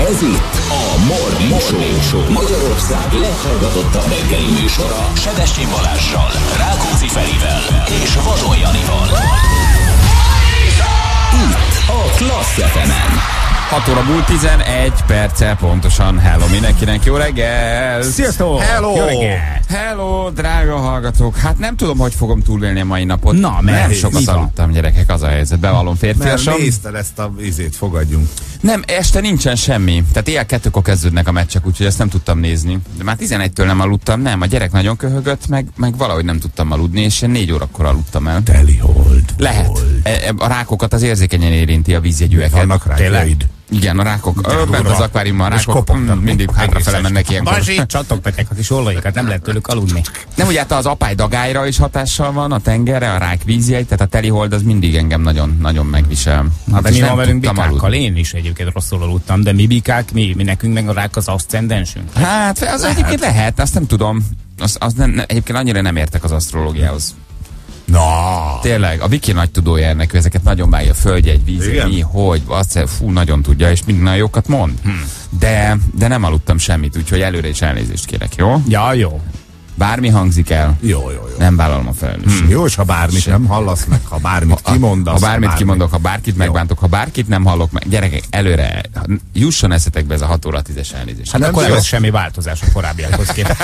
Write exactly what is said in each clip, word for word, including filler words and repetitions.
Ez itt a Morning Show, Magyarország leghallgatottabb reggeli műsora. Sebessén Balázssal, Rákóczi Ferivel és Vadon Janival. Itt a Klassz ef emen. hat óra múlt tizenegy perccel pontosan. Hello mindenkinek, jó reggel! Sziasztok! Hello! Jó reggel! Hello, drága hallgatók! Hát nem tudom, hogy fogom túlélni a mai napot. Na, mert nem sokat aludtam, gyerekek, az a helyzet. Bevallom férfiasan. Mert nézted ezt a izét, fogadjunk. Nem, este nincsen semmi. Tehát éjjel kettőkor kezdődnek a meccsek, úgyhogy ezt nem tudtam nézni. De már tizenegytől nem aludtam, nem. A gyerek nagyon köhögött, meg, meg valahogy nem tudtam aludni, és én négy órakor aludtam el. Telihold. Lehet. E, a rákokat az érzékenyen érinti a vízjegyűeket. Vannak rákjaid? Igen, a rákok. Ö, bent az akváriumban a rákok mm, mindig hátrafele mennek ilyenkor. Bazsi, csatogtatek a kis ollóikat, nem lehet tőlük aludni. Nem, ugye hát az apály dagályra is hatással van, a tengerre, a rák vízjegy, tehát a telihold az mindig engem nagyon, nagyon megvisel. Na, de és mi van velünk tudtam bikákkal? aludni. Én is egyébként rosszul aludtam, de mi bikák, mi, mi nekünk meg a rák az aszcendensünk. Hát az egyébként lehet, azt nem tudom. Az, az nem, egyébként annyira nem értek az asztrológiához. Na. Tényleg, a Viki nagy tudója ennek, ő ezeket nagyon bánja, földjegy, vízjegy, mi, hogy, azt, fú, nagyon tudja, és minden nagyon jókat mond. Hmm. De, de nem aludtam semmit, úgyhogy előre is elnézést kérek, jó? Ja, jó. Bármi hangzik el, Jó, jó, jó. nem vállalom a felelősséget. Hmm. Jó, és ha bármit nem hallasz meg, ha bármit kimondasz. Ha bármit bármit. kimondok, ha bárkit jó. megbántok, ha bárkit nem hallok meg, gyerekek, előre jusson eszetekbe ez a hat óra tízes elnézést. Hát nem akkor jó. nem lesz semmi változás a korábbiakhoz képest.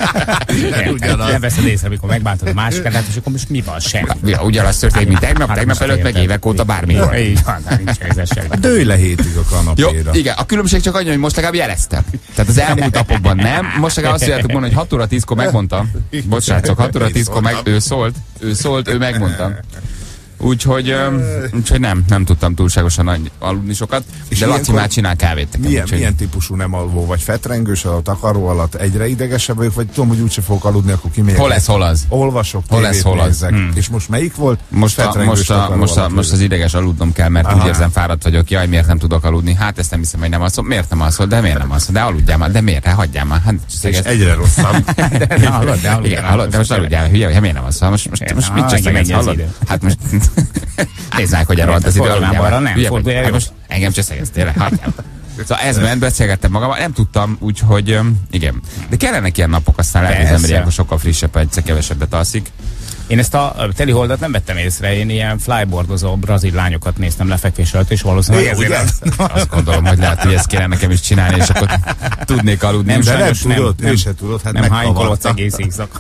Nem, nem veszed észre, amikor megbántod a másikat, hát és akkor most mi van? Semmi. Ja, ugyanaz történik, mint tegnap, Hát tegnap most előtt, meg érted. évek óta bármi. Így van, hát nincs ez semmi. Dőj le hétig a Jó, kanapéra. igen, a különbség csak annyi, hogy most legalább jeleztem. Tehát az elmúlt napokban nem, most legalább azt tudjátok mondani, hogy hat óra tízkor megmondtam. Bocsánat, hat óra tízkor meg, ő szólt, ő szólt, ő megmondta. Úgyhogy, öm, úgyhogy nem, nem tudtam túlságosan aludni sokat, És de Laci ilyenkor már csinál kávét nekem. Milyen, úgyhogy- milyen típusú nem alvó vagy? Fetrengős a takaró alatt egyre idegesebb vagyok, vagy tudom, hogy úgyse fogok aludni, akkor kimegyek. Hol ez, hol az? Olvasok, Hol ez, tévét hol az? nézzek. Hmm. És most melyik volt? Most, a, Fetrengős most, a, takaró most, a, alatt most az vagyok. ideges aludnom kell, mert Aha. úgy érzem, fáradt vagyok. Jaj, miért nem tudok aludni? Hát ezt nem hiszem, hogy nem alszol. Miért nem alszol? De miért nem alszol? De aludjál már. De miért? Hát hagyjál már. Hát, És egyre rosszabb. De hallod, de igen, hallod, de most aludjál. Hülye, hogy miért nem alszol? Most, most, most mit Ah, cseszegetsz, igen, hallod? ez idő. Hát most nézd meg, hogy rohadt az idő. Fordulj már aludjál balra, már. nem, Hülye fordulj vagy. el. Hát most engem cseszegetsz, tényleg. Hagyjál. Szóval ez ment, beszélgettem magammal, nem tudtam, úgyhogy öm, igen. De kellenek ilyen napok, aztán lehet, hogy az ember Persze. ilyenkor sokkal frissebb, ha egyszer kevesebbet alszik. Én ezt a teliholdat nem vettem észre, én ilyen flyboardozó brazil lányokat néztem lefekvés előtt, és valószínűleg Jó, ezért ugye? nem- Azt gondolom, hogy lehet, hogy ezt kéne nekem is csinálni, és akkor tudnék aludni. Nem, De nem sajnos nem, tudod, nem. ő se tudod, hát nem hánykolodsz megkavarta. egész éjszaka.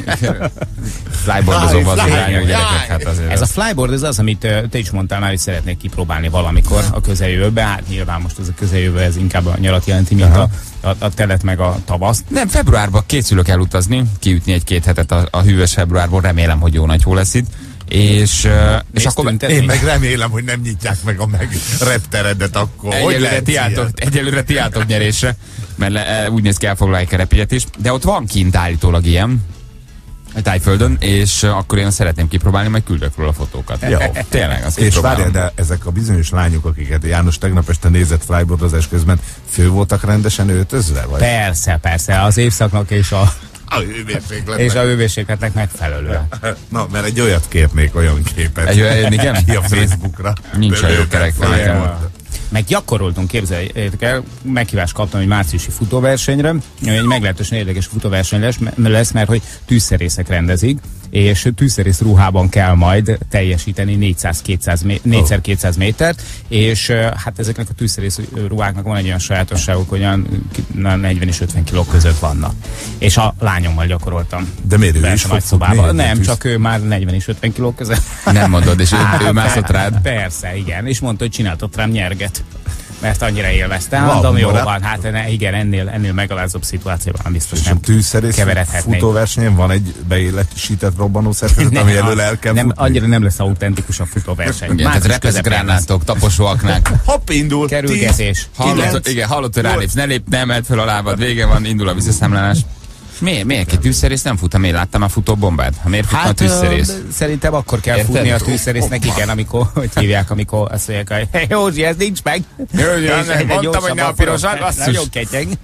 Flyboardozóban az Fly, irányok, fly, gyerekek, hát azért. Ez a flyboard ez az, amit ö, te is mondtál már, hogy szeretnék kipróbálni valamikor a közeljövőben. Hát nyilván most ez a közeljövő, ez inkább a nyarat jelenti, mint a, a, a telet meg a tavaszt. Nem, februárban készülök elutazni, kiütni egy-két hetet a, a hűvös februárból, remélem, hogy jó nagy hó lesz itt. És, uh, és akkor tüntetni? Én meg remélem, hogy nem nyitják meg a meg repteredet akkor. Hogy egyelőre lehet ti, álltok, ilyen? egyelőre ti álltok nyerésre, mert le, úgy néz ki, elfoglalják a repélyet is. De ott van kint állítólag ilyen, a Tájföldön, és uh, akkor én szeretném kipróbálni, majd küldök róla fotókat. Jó. Tényleg, azt És kipróbálom. várjál, de ezek a bizonyos lányok, akiket János tegnap este nézett flyboardozás közben, fő voltak rendesen öltözve? Vagy? Persze, persze, az évszaknak és a, A hőmérsékletnek. és a hőmérsékletnek megfelelően. Na, mert egy olyat kérnék, olyan képet. Egy olyan, igen? Ki a Facebookra. Nincs olyan jó kerek fel nekem. Flyboard. Meg gyakoroltunk, képzeljétek el, meghívást kaptam egy márciusi futóversenyre, egy meglehetősen érdekes futóverseny lesz, lesz, mert hogy tűzszerészek rendezik, és tűzszerész ruhában kell majd teljesíteni négyszáz-kétszáz kétszáz métert, és hát ezeknek a tűzszerész ruháknak van egy olyan sajátosságuk, hogy olyan negyven és ötven kiló között vannak. És a lányommal gyakoroltam. De miért ő Bent is a fog nagy futni? szobában. Nem, Tűz- csak ő már negyven és ötven kiló között. Nem mondod, és ő, ő mászott rád. Persze, igen. És mondta, hogy csináltott rám nyerget. Mert annyira élvezte. Van Mondom, jó mora. van, hát ne, igen, ennél, ennél megalázóbb szituációban biztos És a nem tűzszerész keveredhetnénk. futóversenyen van egy beélesített robbanószerkezet, ami elől el kell nem, futni. annyira nem lesz autentikus a futóverseny. Igen, tehát Március repesz közepén lesz. gránátok, taposóaknák. Hopp, indul! Kerülgetés. Hallott, Kilenc. igen, hallott, hogy rálépsz, ne lép, ne emeld fel a lábad, vége van, indul a visszaszámlálás. Miért, miért egy tűzszerész nem fut? Ha én láttam a futóbombát? Ha miért futna a Hát tűzszerész? ö, szerintem akkor kell Érted? futni a tűzszerésznek, igen, amikor, hogy hívják, amikor azt mondják, hogy hey, Józsi, ez nincs meg. Józsi, És nem, egy mondtam, gyorsabb hogy ne a a pirosat, forog. basszus. Nagyon ketyeg.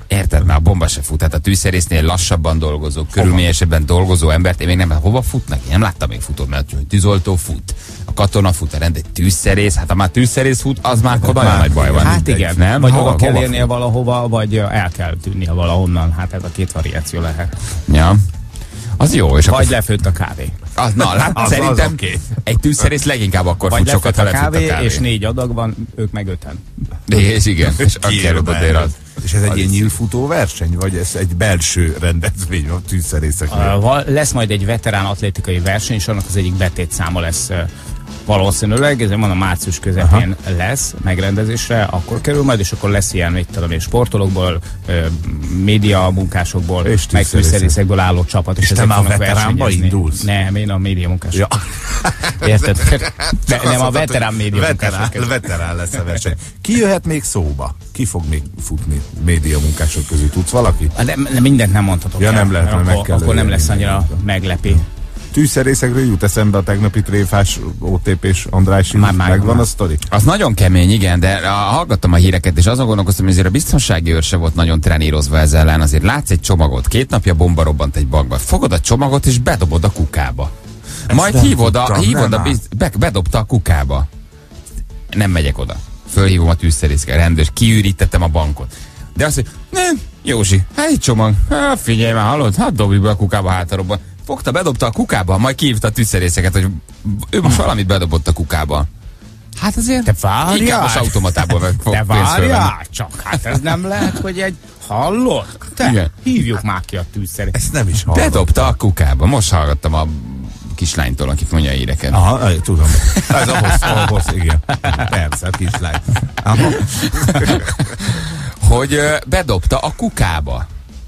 Érted, már a bomba se fut. Hát a tűzszerésznél lassabban dolgozó, körülményesebben dolgozó embert, én még nem, hova futnak? Én nem láttam még futót, mert a tűzoltó fut, a katona fut, a rend, egy tűzszerész, hát ha már tűzszerész fut, az már akkor nagyon nagy baj van. Hát igen, nem? Vagy hova, hova kell hova érnie valahova, vagy el kell tűnnie valahonnan. Hát ez a két variáció lehet. Ja. Az jó, és Vagy akkor... lefőtt a kávé. Az, na, hát Az- szerintem az okay. egy tűzszerész leginkább akkor Vagy fut sokat, lefőtt ha a lefőtt kávé, a kávé. és négy adag van, ők meg öten. És igen, és akár az. És ez egy Az ilyen is. nyílfutó verseny, vagy ez egy belső rendezvény a tűzszerészeknél? Uh, val- lesz majd egy veterán atlétikai verseny, és annak az egyik betétszáma lesz uh, valószínűleg, ez mondom március közepén Aha. lesz megrendezésre, akkor kerül majd, és akkor lesz ilyen, mit tudom én, sportolókból, uh, média munkásokból, És meg tűzszerészekből álló csapat. És te ezek már a fognak veteránba versenyezni. indulsz? Nem, én a média munkás. Ja. Érted? De, Csak nem azt a mondtad, veterán hogy média veterán, munkások. veterán lesz a verseny. Ki jöhet még szóba? Ki fog még futni média munkások közül? Tudsz valaki? De, de mindent nem mondhatok Ja, el, nem lehet, mert mert meg akkor, kell akkor nem lőni lesz annyira mindent. meglepi. Tűzszerészekről jut eszembe a tegnapi tréfás ó té pés Andrássy. Már- már- Megvan már. a sztori? Az nagyon kemény, igen, de a, hallgattam a híreket, és azon gondolkoztam, hogy azért a biztonsági őr se volt nagyon trenírozva ezzel ellen. Azért látsz egy csomagot, két napja bomba robbant egy bankba. Fogod a csomagot, és bedobod a kukába. Ezt Majd nem hívod a, tudtam, hívod nem a áll. biz, be, bedobta a kukába. Nem megyek oda. Fölhívom a tűzszerészkel, rendőr, kiürítettem a bankot. De azt mondja, nem, Józsi, hát egy csomag. Hát figyelj már, hallod? Hát dobjuk be a kukába, hátarobban. Fogta, bedobta a kukába, majd kihívta a tűzszerészeket, hogy ő most valamit bedobott a kukába. Hát azért Te várjál! inkább az automatából meg fog Te pénzt fölvenni. várjál! Csak hát ez nem lehet, hogy egy... Hallod? Te, Igen. hívjuk már ki a tűzszerét. Ezt nem is hallottam. Bedobta a kukába. Most hallgattam a kislánytól, akit mondja a híreket. Aha, aj, tudom. Ez a hossz, a hossz, igen. Persze, a kislány. Aha. Hogy ö, bedobta a kukába.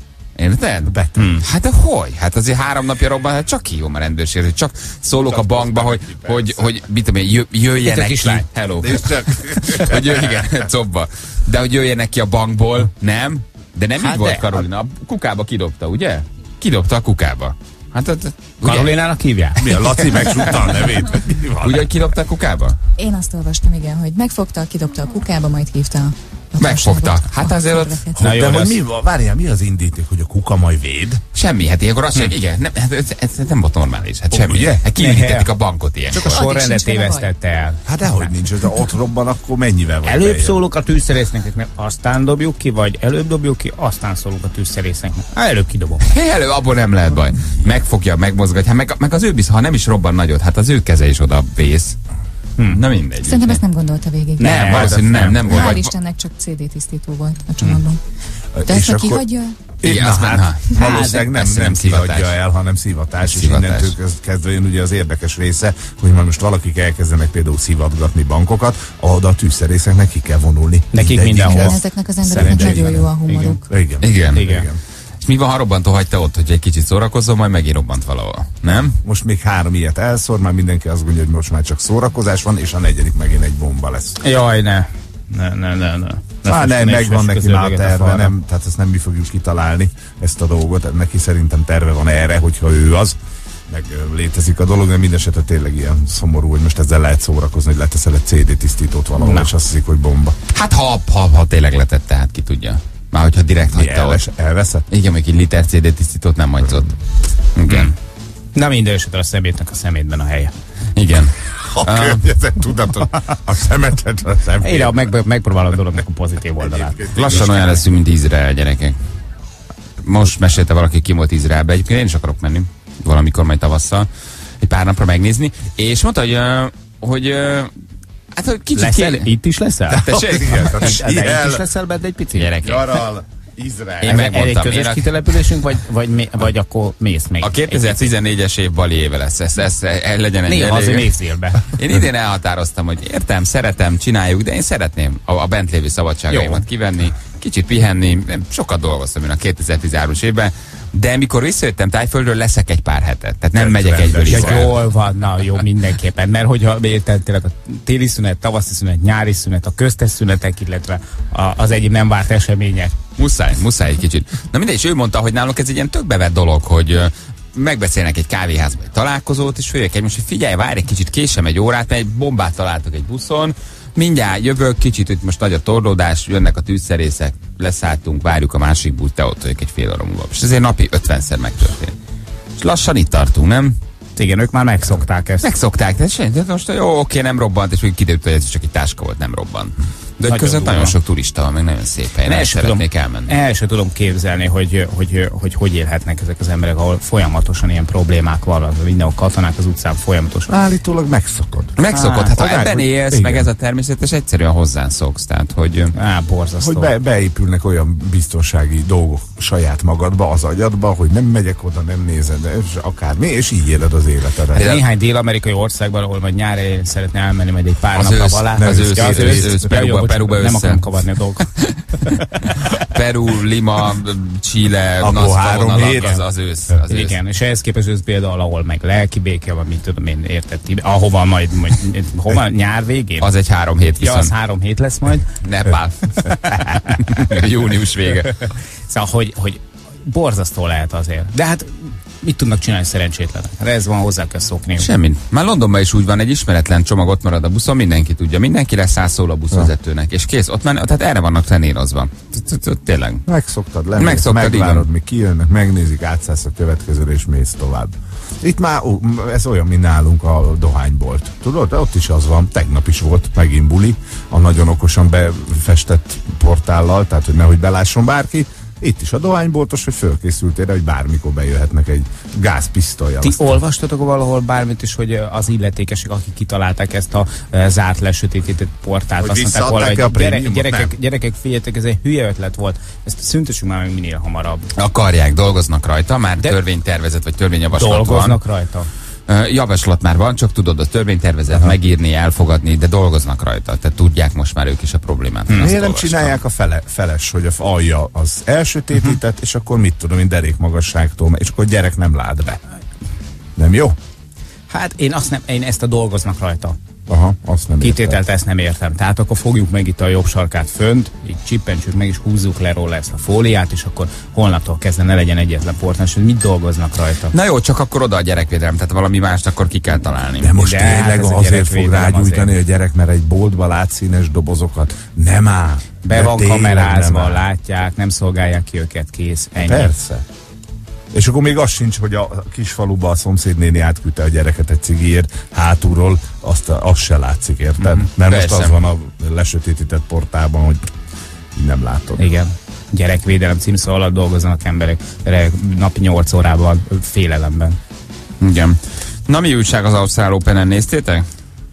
Érted? Beton. Hát de hogy? Hát azért három napja robban, hát csak hívom a rendőrségre, hogy csak szólok a bankba, hogy, hogy, hogy mit tudom én, jö- jöjjenek Itt a ki. kislány. Hello. És csak... Hogy jöjj, igen, cobba. De hogy jöjjenek ki a bankból, nem? De nem Hát így volt de. Karolina. A kukába kidobta, ugye? Kidobta a kukába. Hát, hát ugye? Karolinának hívják? Mi a Laci megsúgta a nevét? vagy mi van? Ugye, hogy kidobta a kukába? Én azt olvastam, igen, hogy megfogta, kidobta a kukába, majd hívta a Megfogta. hatóságot, Hát a azért ott- szerveket. Na jó, De de hogy az- mi van? Várjál, mi az indíték, hogy a kuka majd véd? Semmi, hát ilyenkor azt mondja, igen, nem, hát ez, ez nem volt normális, hát Ó, semmi. ugye? Hát kiürítették a bankot ilyenkor. Csak a sorrendet sincs vele tévesztette el. Hát dehogy nincs, de ott robban, akkor mennyivel vagy Előbb bejön? szólok a tűzszerésznek, aztán dobjuk ki, vagy előbb dobjuk ki, aztán szólunk a tűzszerésznek. Hát előbb kidobom. Hé, elő, abból nem lehet baj. Megfogja, megmozgatja, hát meg, meg az ő bizt, ha nem is robban nagyot, hát az ő keze is oda vész. Hm. Na mindegy. Szerintem ezt nem gondolta végig. Nem, Nem, valószínűleg nem, nem volt. Hál' Vagy- Istennek csak cé dé tisztító volt a csomagban. De És ezt neki akkor- hagyja? Igen, Na, azt hát, hát, valószínűleg nem, persze, nem, nem szívatja szivatás. el, hanem szivatás, és Szivatás. innentől kezd- kezdve jön ugye az érdekes része, hogy már most valakik elkezdenek például szivatgatni bankokat, oda a tűzszerészeknek ki kell vonulni. Nekik Mindegyikhez. mindenhol. Ezeknek az embereknek Szerencsére. nagyon jó a humoruk. Igen. Igen. Igen. Igen. És mi van, ha robbantó hagyta ott, hogy egy kicsit szórakozzon, majd megint robbant valahol. Nem? Most még három ilyet elszór, már mindenki azt gondolja, hogy most már csak szórakozás van, és a negyedik megint egy bomba lesz. Jaj, ne. Ne, ne, ne, ne. Már nem, megvan neki már a közöleget terve, falra. nem, tehát ezt nem mi fogjuk kitalálni, ezt a dolgot, neki szerintem terve van erre, hogyha ő az, meg ö, létezik a dolog, de mindesetre tényleg ilyen szomorú, hogy most ezzel lehet szórakozni, hogy leteszel egy cé dé tisztítót valahol, Na. és azt hiszik, hogy bomba. Hát ha, ha, ha tényleg letette, hát ki tudja. Már hogyha direkt Mi hagyta elves, ott. elveszett? Igen, még egy liter cé dé tisztítót nem hagyzott. Igen. Na minden esetre a szemétnek a szemétben a helye. Igen. A környezet tudatot, a szemetet, a szemét. Én meg, megpróbálom a dolognak a pozitív oldalát. Lassan olyan leszünk, mint Izrael, gyerekek. Most mesélte valaki, ki volt Izraelbe. Egyébként én is akarok menni. Valamikor majd tavasszal. Egy pár napra megnézni. És mondta, hogy, ö, hogy ö, hát, hogy kicsit Leszel? kéne- Itt is leszel? Tessék? Igen, tehát De itt is ilyen leszel benne egy picit? Gyerekek. nyaral, Izrael. Én Ez, ez egy megmondtam, közös én a- kitelepülésünk, vagy, vagy, mi- vagy akkor mész még? A kétezer-tizennégyes év Bali éve lesz. Ez, ez, ez legyen egy Néha azért elég- mész élbe. Én idén elhatároztam, hogy értem, szeretem, csináljuk, de én szeretném a, a bent lévő szabadságaimat Jó. kivenni, kicsit pihenni. Nem, sokat dolgoztam én a kétezer-tizenhármas évben, de mikor visszajöttem Tájföldről, leszek egy pár hetet. Tehát nem megyek rendes. egyből Ja, Izraelbe. jól van, na jó, mindenképpen. Mert hogyha érted, tényleg a téli szünet, tavaszi szünet, nyári szünet, a köztes szünetek, illetve a, az egyéb nem várt események. Muszáj, muszáj egy kicsit. Na mindegy, és ő mondta, hogy nálunk ez egy ilyen tök bevett dolog, hogy ö, megbeszélnek egy kávéházban egy találkozót, és följük egy most, hogy figyelj, várj egy kicsit, késem egy órát, mert egy bombát találtak egy buszon, Mindjárt jövök, kicsit itt most nagy a torlódás, jönnek a tűzszerészek, leszálltunk, várjuk a másik busz, te ott vagyok egy fél óra múlva. És ezért napi ötvenszer megtörtént. És lassan itt tartunk, nem? Igen, ők már megszokták ezt. Megszokták, de most jó, oké, nem robbant, és még kiderült, hogy ez csak egy táska volt, nem robbant. De Nagyon között durva. nagyon sok turista van, meg nagyon szép hely. El szeretnék elmenni. El sem tudom képzelni, hogy hogy, hogy hogy hogy élhetnek ezek az emberek, ahol folyamatosan ilyen problémák vannak. Mindenhol katonák az utcán folyamatosan. Állítólag megszakad. Megszokott, hát ha Tudják, ebben hogy- élsz, igen. meg ez a természetes, egyszerűen hozzászoksz. Tehát, hogy Á, borzasztó. Hogy be, beépülnek olyan biztonsági dolgok saját magadba, az agyadba, hogy nem megyek oda, nem nézed, és akármi, és így éled az életedet. Hát néhány dél-amerikai országban, ahol majd nyár elején szeretne elmenni majd egy pár Az napra ősz, alá. az ősz, Ja, az ősz, ősz, Ja, Peruba- jó, bocsánat, Peruba nem össze. akarom kavarni a dolgokat. Peru, Lima, Chile, Akkor Nazca három vonalak, hét. az, az ősz. Az ősz. Igen, és ehhez képest ez például, ahol meg lelki béke van, mint tudom én, érted, Tibet- ahova majd, majd hova, nyár végén? Az egy három hét Ja, viszont. az három hét lesz majd. Nepál. Június vége. Szóval, hogy, hogy borzasztó lehet azért. De hát mit tudnak csinálni szerencsétlenek? Hát ez van, hozzá kell szokni. Semmit. Már Londonban is úgy van, egy ismeretlen csomag ott marad a buszon, mindenki tudja, mindenki leszáll a buszvezetőnek, és kész, ott men, tehát erre vannak trenírozva. Tényleg. Megszoktad, lemész, Megszoktad, megvárod, igen. mi kijönnek, megnézik, átszállsz a következőre, és mész tovább. Itt már ó, ez olyan, mint nálunk a dohánybolt. Tudod, ott is az van, tegnap is volt megint buli, a nagyon okosan befestett portállal, tehát hogy nehogy belásson bárki. Itt is a dohányboltos, hogy fölkészültél, hogy bármikor bejöhetnek egy gázpisztolyjal. Ti Aztán- olvastatok valahol bármit is, hogy az illetékesek, akik kitalálták ezt a e, zárt lesötétített portált, Hogy azt mondták visszaadták-e volna, a hogy gyere, prémiumot? gyerekek, Nem. gyerekek, figyeljetek, ez egy hülye ötlet volt. Ezt szüntessük már meg minél hamarabb. Akarják, dolgoznak rajta, már De- törvénytervezet vagy törvényjavaslat Dolgoznak rajta. van. Ö, Javaslat már van, csak tudod, a törvénytervezet Aha. megírni, elfogadni, de dolgoznak rajta. Tehát tudják most már ők is a problémát. Én azt Miért nem olvastam. csinálják a fele, feles, hogy a alja az elsötétített, uh-huh. és akkor mit tudom én, derék magasságtól, és akkor gyerek nem lát be. Nem jó? Hát én, azt nem, én ezt a dolgoznak rajta. Aha, azt nem Kitételt értem. ezt nem értem. Tehát akkor fogjuk meg itt a jobb sarkát fönt, így csippentsük meg, és húzzuk le róla ezt a fóliát, és akkor holnaptól kezdve ne legyen egyetlen portás, hogy mit dolgoznak rajta. Na jó, csak akkor oda a gyerekvédelem, tehát valami mást akkor ki kell találni. De most De De hát tényleg ez a azért fog gyerekvédelem rágyújtani azért. a gyerek, mert egy boltba lát színes dobozokat. Nem áll. Be De van tényleg kamerázva, nem áll. látják, nem szolgálják ki őket, kész, ennyi. Persze. És akkor még az sincs, hogy a kis faluba a szomszédnéni átküldte a gyereket egy cigiért hátulról, azt, azt se látszik, érted? Mm-hmm. Mert most Persze. az van a lesötétített portában, hogy így nem látod. Igen. Gyerekvédelem címszó alatt dolgoznak emberek re- napi nyolc órában félelemben. Igen. Na mi újság az Ausztrál Openen, néztétek?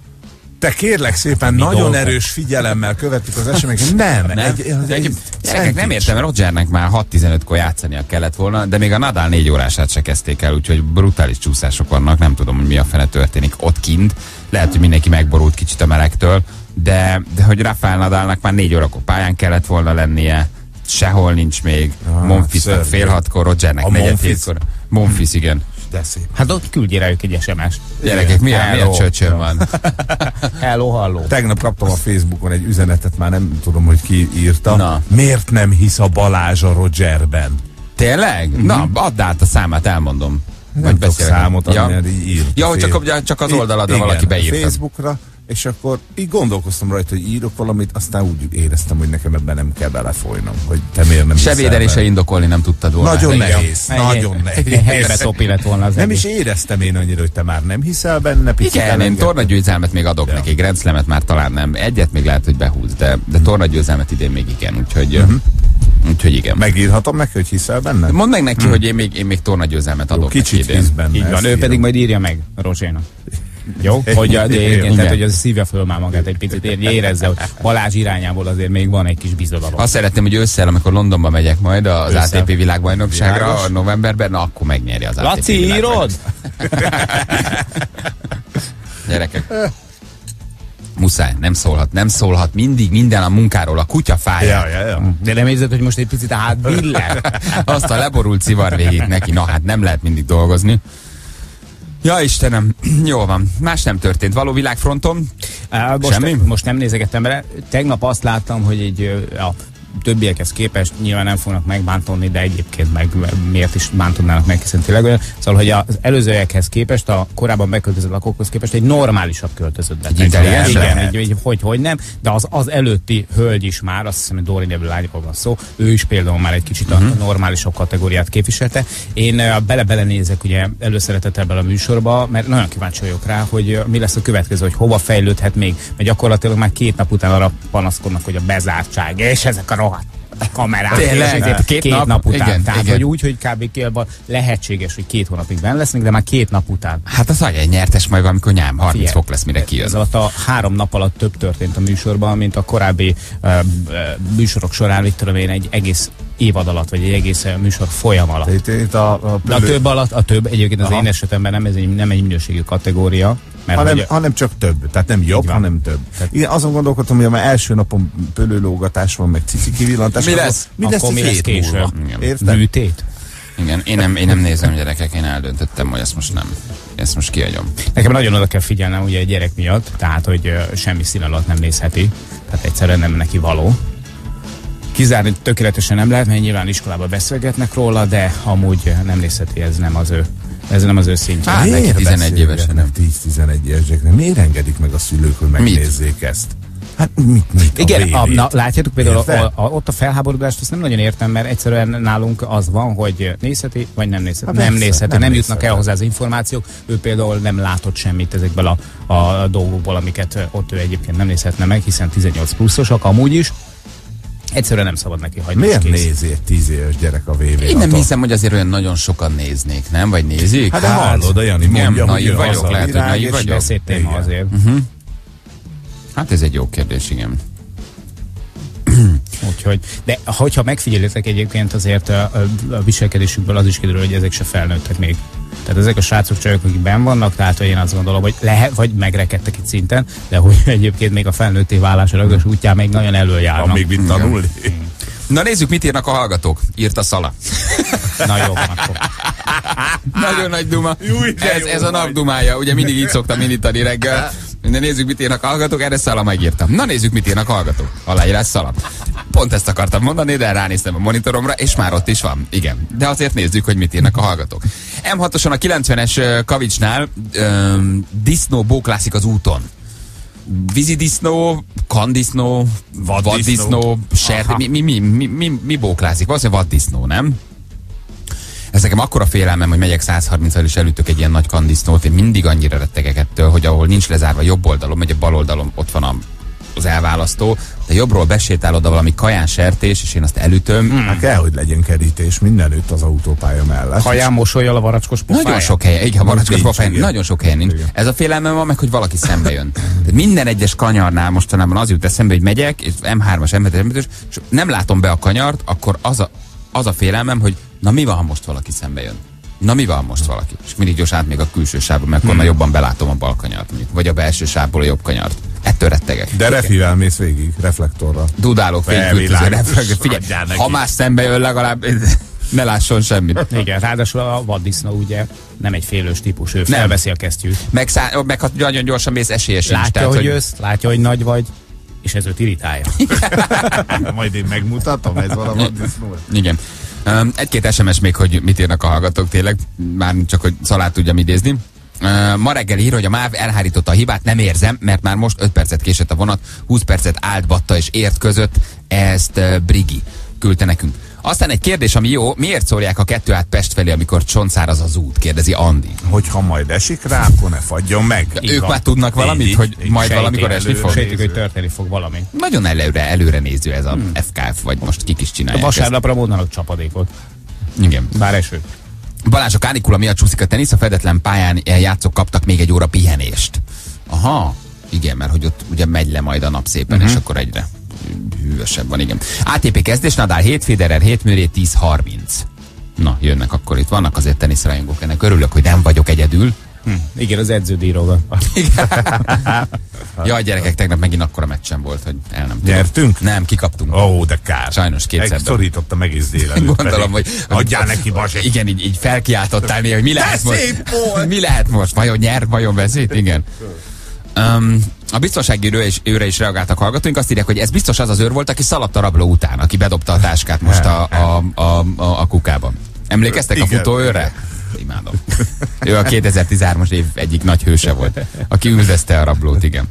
Te kérlek szépen, Mi nagyon dolgok? erős figyelemmel követtük az eseményeket. Nem, Nem? Egy, egy, Egy, egy gyerekek, nem szentís. értem, mert Rogernek már hat tizenötkor játszania kellett volna, de még a Nadal négy órását se kezdték el, úgyhogy brutális csúszások vannak, nem tudom, hogy mi a fene történik ott kint. Lehet, hogy mindenki megborult kicsit a melegtől, de, de hogy Rafael Nadalnak már négy órakor pályán kellett volna lennie, sehol nincs még. Ah, Monfisnak szörnyű. fél hatkor, Rogernek A negyed Monfils. hétkor. Monfils, igen. De szép. Hát ott küldjél rájuk egy es em es-t. Gyerekek, milyen, milyen Hello. csöcsön van? Hello, halló. Tegnap kaptam a Facebookon egy üzenetet, már nem tudom, hogy ki írta. Na. Miért nem hisz a Balázs a Rogerben? Tényleg? Mm-hmm. Na, add át a számát, elmondom. Nem tudok számot adni, ja. mert így írt. Ja, hogy csak, a- csak az oldaladra Igen, valaki beírta. Facebookra, és akkor így gondolkoztam rajta, hogy írok valamit, aztán úgy éreztem, hogy nekem ebben nem kell belefolynom, hogy te miért nem Se hiszel védeni, se benne. indokolni nem tudtad volna. Nagyon Igen. nehéz, nagyon nehéz. Helyre topi lett volna az Nem egész. is éreztem én annyira, hogy te már nem hiszel benne. picit Igen, én elengedtem. tornagyőzelmet még adok Ja. neki, Grand Slamet már talán nem. Egyet még lehet, hogy behúz, de, de tornagyőzelmet idén még igen, úgyhogy, uh-huh. úgyhogy igen. Megírhatom neki, hogy hiszel benne? Mondd meg neki, hogy én még, én még tornagyőzelmet adok Kicsit neki idén. hisz benne. Így van, ezt ő írom. pedig majd írja meg Rozsénak. Jó? Hogy, a, de, Igen. tehát, hogy az szívja föl már magát egy picit, ér- érezze, hogy Balázs irányából azért még van egy kis bizodalom. Azt szeretném, hogy ősszel, amikor Londonba megyek majd az Ősszel. á té pé világbajnokságra Világos. a novemberben, na akkor megnyeri az á té pé Laci, világbajnokságot. írod? Gyerekek. Muszáj, nem szólhat, nem szólhat mindig minden a munkáról, a kutya fájá. Ja, ja, ja. De nem érzed, hogy most egy picit átbillel? Azt a leborult szivar végig neki, na hát nem lehet mindig dolgozni. Ja Istenem, jól van. Más nem történt. Való világfronton? Á, most, Semmi? most nem nézegettem bele. Tegnap azt láttam, hogy egy ö, a többiekhez képest nyilván nem fognak megbántani, de egyébként meg miért is bántanának meg, hiszen tényleg olyan. Szóval, hogy az előzőekhez képest, a korábban beköltözött lakókhoz képest egy normálisabb költözött be. Igen, igen, így, így, hogy, hogy nem, de az, az előtti hölgy is már, azt hiszem, hogy Dóri nevű lányokról van szó, ő is például már egy kicsit uh-huh. a normálisabb kategóriát képviselte. Én bele-bele nézek ugye előszeretettel bele a műsorba, mert nagyon kíváncsi vagyok rá, hogy mi lesz a következő, hogy hova fejlődhet még, mert gyakorlatilag már két nap után arra panaszkodnak, hogy a bezártság, és ezek a rohadt kamerák. Tényleg, két, két, két nap, nap után. Igen, Tehát, igen. hogy úgy, hogy kb. Kélban lehetséges, hogy két hónapig benn lesznek, de már két nap után. Hát az egy nyertes majd, amikor nyám harminc Figyelj, fok lesz, mire kijön. Ez alatt a három nap alatt több történt a műsorban, mint a korábbi uh, uh, műsorok során, mit tudom én, egy egész évad alatt, vagy egy egész uh, műsor folyam alatt. Itt, itt a, a, De a több alatt, a több, egyébként az Aha. én esetemben nem, ez egy, nem egy minőségű kategória. Mert hanem, hogy, hanem csak több. Tehát nem jobb, hanem több. Tehát, igen, azon gondolkodtam, hogy a már első napon pölőlógatás van, meg cici kivillantás. Mi lesz? Mi lesz, akkor mi lesz hét később? múlva? Igen. Érted? műtét? Igen, én nem, én nem nézem, gyerekek, én eldöntöttem, hogy ezt most nem. Ezt most kiadjam. Nekem nagyon oda kell figyelnem ugye egy gyerek miatt, tehát hogy uh, semmi szín alatt nem nézheti, tehát egyszerűen nem neki való. Kizárni tökéletesen nem lehet, mert nyilván iskolában beszélgetnek róla, de amúgy nem nézheti, ez nem az ő, ez nem az ő szintje. Hát, neki tizenegy évesen nem. tíz-tizenegy éveseknek. Miért engedik meg a szülők, hogy megnézzék ezt? Hát mit, mit a Igen, a, vérét? na, látjátok például a, Érted? a, a, ott a felháborodást, azt nem nagyon értem, mert egyszerűen nálunk az van, hogy nézheti, vagy nem nézheti. Hát nem persze, nézheti, nem nem jutnak nézheti. el hozzá az információk. Ő például nem látott semmit ezekből a, a dolgokból, amiket ott ő egyébként nem nézhetne meg, hiszen tizennyolc pluszosak amúgy is. Egyszerűen nem szabad neki hagyni. Miért és kész. nézi egy tíz éves gyerek a vé vé? Én nem hiszem, hogy azért olyan nagyon sokan néznék, nem? Vagy nézik? Hát de hallod, a Jani igen, mondja, naív hogy vagyok, az a lehet, hogy virág, naív és vagyok. Beszédtéma Igen. azért. Uh-huh. Hát ez egy jó kérdés, igen. Úgyhogy, de hogyha megfigyelitek egyébként azért a, a, a viselkedésükből az is kiderül, hogy ezek se felnőttek még. Tehát ezek a srácok, csajok, akik benn vannak, tehát hogy én azt gondolom, hogy lehet, vagy megrekedtek itt szinten, de hogy egyébként még a felnőtté válás rögös útján még nagyon előjárnak. Van még mit tanulni? Na nézzük, mit írnak a hallgatók. Írt a Szala. Na jó, van akkor. Nagyon nagy duma. Júj, de Ez, jó ez a vagy. nap dumája. Ugye mindig így szoktam indítani reggel. De nézzük, mit írnak a hallgatók. Erre Szala megírta. Na nézzük, mit írnak a hallgatók. Aláírás Szala. Pont ezt akartam mondani, de ránéztem a monitoromra, és már ott is van. Igen. De azért nézzük, hogy mit írnak a hallgatók. em hatoson a kilencvenes ö, Kavicsnál ö, disznó bóklászik az úton. Vízidisznó, kandisznó, Vaddisznó. vaddisznó, sert, mi, mi, mi, mi, mi, mi bóklázik? Valószínűleg vaddisznó, nem? Ez nekem akkora félelmem, hogy megyek száz harminccal és elütök egy ilyen nagy kandisznót. Én mindig annyira rettegek ettől, hogy ahol nincs lezárva jobb oldalon, megy a bal oldalon, ott van a, az elválasztó, de jobbról besétál oda valami kaján sertés, és én azt elütöm. Hát kell, hogy legyen kerítés mindenütt az autópálya mellett. Kaján mosolyal a varacskos pofáját. Nagyon sok helyen, igen, varacskos Nincs, pofáján, igen. nagyon sok helyen nincs. Igen. Ez a félelmem van meg, hogy valaki szembe jön. De minden egyes kanyarnál mostanában az jut eszembe, hogy megyek, és em hármas, em hetes, em ötös, és nem látom be a kanyart, akkor az a, az a félelmem, hogy na mi van, ha most valaki szembe jön? Na mi van most valaki? És mindig gyors át még a külső sávba, mert akkor Hmm. már jobban belátom a bal kanyart, mondjuk, vagy a belső sávból a jobb kanyart. Ettől rettegek. De refivel mész végig, reflektorral. Dudálok, fénykültöző, Felvilágos. figyelj, Adjál neki. ha más szembe jön, legalább ne lásson semmit. Igen, ráadásul a vaddisznó ugye nem egy félős típus, ő Nem. felveszi a kesztyűt. Meg, szá- meg ha nagyon gyorsan mész, esélye sincs. Látja, tehát, hogy jössz, látja, hogy nagy vagy, és ez őt irritálja. Majd én megmutatom, ez valami disznó. Igen. Um, Egy-két es em es még, hogy mit írnak a hallgatók tényleg, már csak, hogy Szalát tudjam idézni. Uh, ma reggel ír, hogy a MÁV elhárította a hibát, nem érzem, mert már most öt percet késett a vonat, húsz percet állt Batta és Ért között, ezt uh, Brigi küldte nekünk. Aztán egy kérdés, ami jó, miért szórják a kettő át Pest felé, amikor csontszáraz az út, kérdezi Andi. Hogyha majd esik rá, akkor ne fagyjon meg. Ők már tudnak valamit, Így, hogy így. majd Sejtik valamikor esni előre, fog? Sejtik, hogy történni fog valami. Nagyon előre, előre néző ez a Hmm. ef ká ef, vagy most kik is A csinálják ezt. vasárnapra mondanak csapadékot, Igen. bár eső. Balázs, a kánikula miatt csúszik a tenisz, a fedetlen pályán játszók kaptak még egy óra pihenést. Aha, igen, mert hogy ott ugye megy le majd a nap szépen, uh-huh. és akkor egyre hűvösebb van, igen. á té pé kezdés, Nadal hét, Federer hét, Murray tíz harminc. Na, jönnek akkor itt, vannak azért teniszrajongók ennek. Örülök, hogy nem vagyok egyedül. Hm. Igen, az edződíróga. Jaj, gyerekek, tegnap megint akkora meccsen volt, hogy el nem tudom. Nyertünk? Nem, kikaptunk. Ó, oh, de kár. Sajnos kétszer. Szorítottam egész délelőtt. Gondolom, hogy... Adjál neki, Bazsik. Igen, így, így felkiáltottál néha, hogy mi lehet De most. szép volt! Mi lehet most? Vajon nyer, vajon veszít? Igen. Um, a biztonsági őre is, őre is reagáltak hallgatóink, azt írják, hogy ez biztos az az őr volt, aki szaladt a rabló után, aki bedobta a táskát most a, a, a, a, a kukába. Emlékeztek igen, a futóőrre? Imádom. Ő a kétezer-tizenhármas év egyik nagy hőse volt, aki üldözte a rablót, igen.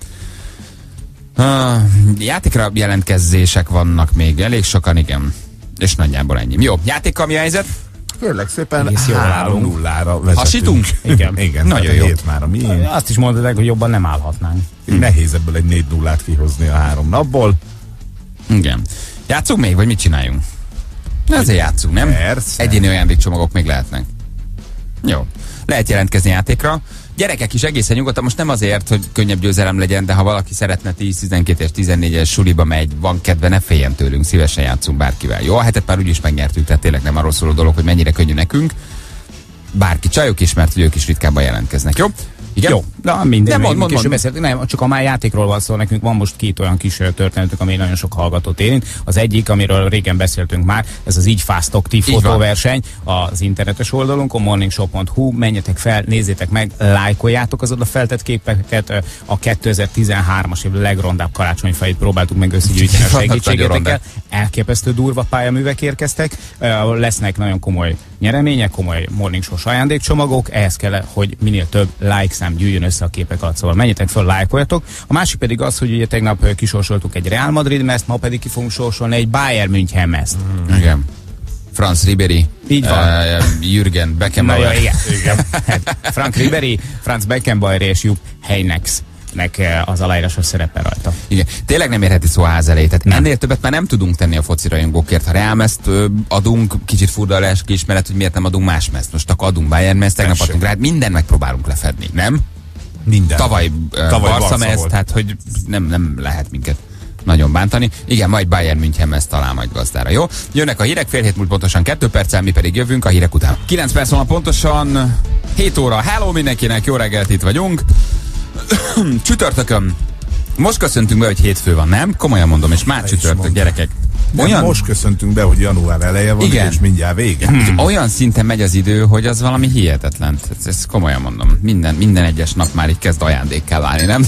Uh, játékra jelentkezések vannak még, elég sokan, igen. És nagyjából ennyi. Jó, játékkal mi a helyzet? Kérlek szépen, három nullára vezetünk. Hasítunk? Igen, igen. Nagyon jó. Már a miénk. Azt is mondták, hogy jobban nem állhatnánk. Hm. Nehéz ebből egy négy nullát kihozni a három napból. Igen. Játszunk még, vagy mit csináljunk? Azért játszunk, nem? Persze. Egyéni ajándékcsomagok még lehetnek. Jó. Lehet jelentkezni játékra. Gyerekek is egészen nyugodtan, most nem azért, hogy könnyebb győzelem legyen, de ha valaki szeretne tíz, tizenkét és tizennégyes suliba megy, van kedve, ne féljen tőlünk, szívesen játszunk bárkivel. Jó, a hetet már úgyis megnyertük, tehát tényleg nem arról szól a dolog, hogy mennyire könnyű nekünk. Bárki, csajok is, mert hogy ők is ritkábban jelentkeznek, jó? Igen? Jó, de mindegy, nem, mond, mond, mond, mond. Nem, csak a már játékról van szó, nekünk van most két olyan kis történetük, ami nagyon sok hallgatót érint. Az egyik, amiről régen beszéltünk már, ez az Így fáztok ti fotóverseny az internetes oldalunkon, morningshow pont hu, menjetek fel, nézzétek meg, lájkoljátok az oda feltett képeket, a kétezer-tizenhármas év legrondább karácsonyfait próbáltuk meg összegyűjteni a segítségetekkel. Elképesztő durva pályaművek érkeztek, lesznek nagyon komoly nyeremények, komoly morning show ajándékcsomagok, ehhez kell, hogy minél több like szám gyűjjön össze a képek alatt, szóval menjetek föl, lájkoljatok. A másik pedig az, hogy ugye tegnap kisorsoltuk egy Real Madrid mezt, ma pedig ki fogunk sorsolni egy Bayern München mezt. Mm. Igen. Franz Ribery, így van. Uh, Jürgen Beckenbauer. Na, igen. igen. Frank Ribery, Franz Beckenbauer és Jupp Heynckes nek az aláírásos szerepe rajta. Igen. Tényleg nem érheti szó a ház elé. Tehát ennél többet már nem tudunk tenni a foci rajongókért. Ha Real mezt adunk, kicsit furda a lelkiismeret, hogy miért nem adunk más mezt. Most akkor adunk Bayern mezt, tegnap adtunk rá, mindent megpróbálunk lefedni, nem? Minden. Tavaly, Tavaly Barca mezt, tehát hogy nem, nem lehet minket nagyon bántani. Igen, majd Bayern München mezt talál majd gazdára, jó? Jönnek a hírek, fél hét múlt pontosan kettő perccel, mi pedig jövünk a hírek után. kilenc perc van pontosan, hét óra. Hello mindenkinek, jó reggelt, itt vagyunk. Csütörtökön. Most köszöntünk be, hogy hétfő van, nem? Komolyan mondom, és már csütörtök, gyerekek. Olyan... Most köszöntünk be, hogy január eleje van, igen. És mindjárt vége. Hmm. Olyan szinten megy az idő, hogy az valami hihetetlen. Ezt, ezt komolyan mondom. Minden, minden egyes nap már így kezd ajándékkel válni, nem?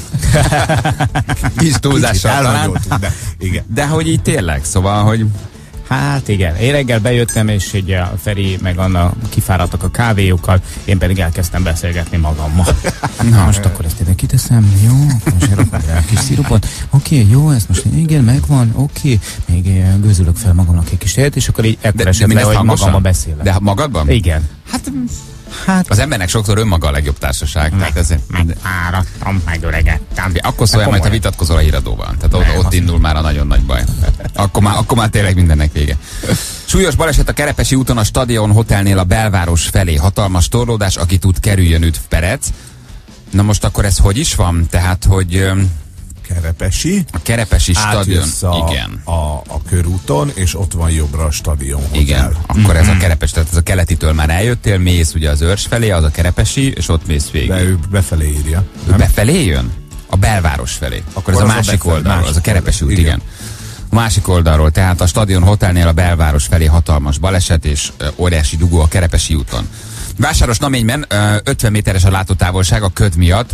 Kis túlzással talán. De, igen. De hogy így tényleg, szóval, hogy... Hát igen, én reggel bejöttem, és így a Feri meg Anna kifáradtak a kávéjukkal, én pedig elkezdtem beszélgetni magammal. Na, most akkor ezt ide kiteszem, jó, most rakom rá a kis szirupot, oké, okay, jó, ezt most igen, megvan, oké, okay. Még gőzülök fel magamnak egy kis tejet, és akkor így ekkor esett le, hogy magammal beszélek. De magadban? Igen. Hát... Hát, az embernek sokszor önmaga a legjobb társaság. Meg, tehát meg áradtam, megöregettem. Akkor szóljál majd, ha vitatkozol a híradóval. Tehát nem, ott, ott indul már a nagyon nagy baj. Akkor már, akkor már tényleg mindennek vége. Súlyos baleset a Kerepesi úton a Stadion Hotelnél a belváros felé. Hatalmas torlódás, aki tud, kerüljön üdv Perec. Na most akkor ez hogy is van? Tehát, hogy... Kerepesi. A Kerepesi Stadion, a, igen. A, a körúton, és ott van jobbra a Stadion Hotel. Igen, akkor mm-hmm. ez a Kerepesi, tehát ez a keletitől már eljöttél, mész ugye az Őrs felé, az a Kerepesi, és ott mész végig. De ő befelé írja. Ő befelé jön? A belváros felé. Akkor, akkor ez a másik oldalról, az a Kerepesi út, igen. igen. A másik oldalról, tehát a Stadion Hotelnél a belváros felé hatalmas baleset, és uh, óriási dugó a Kerepesi úton. Vásáros-Naményben uh, ötven méteres a látótávolság a köd miatt.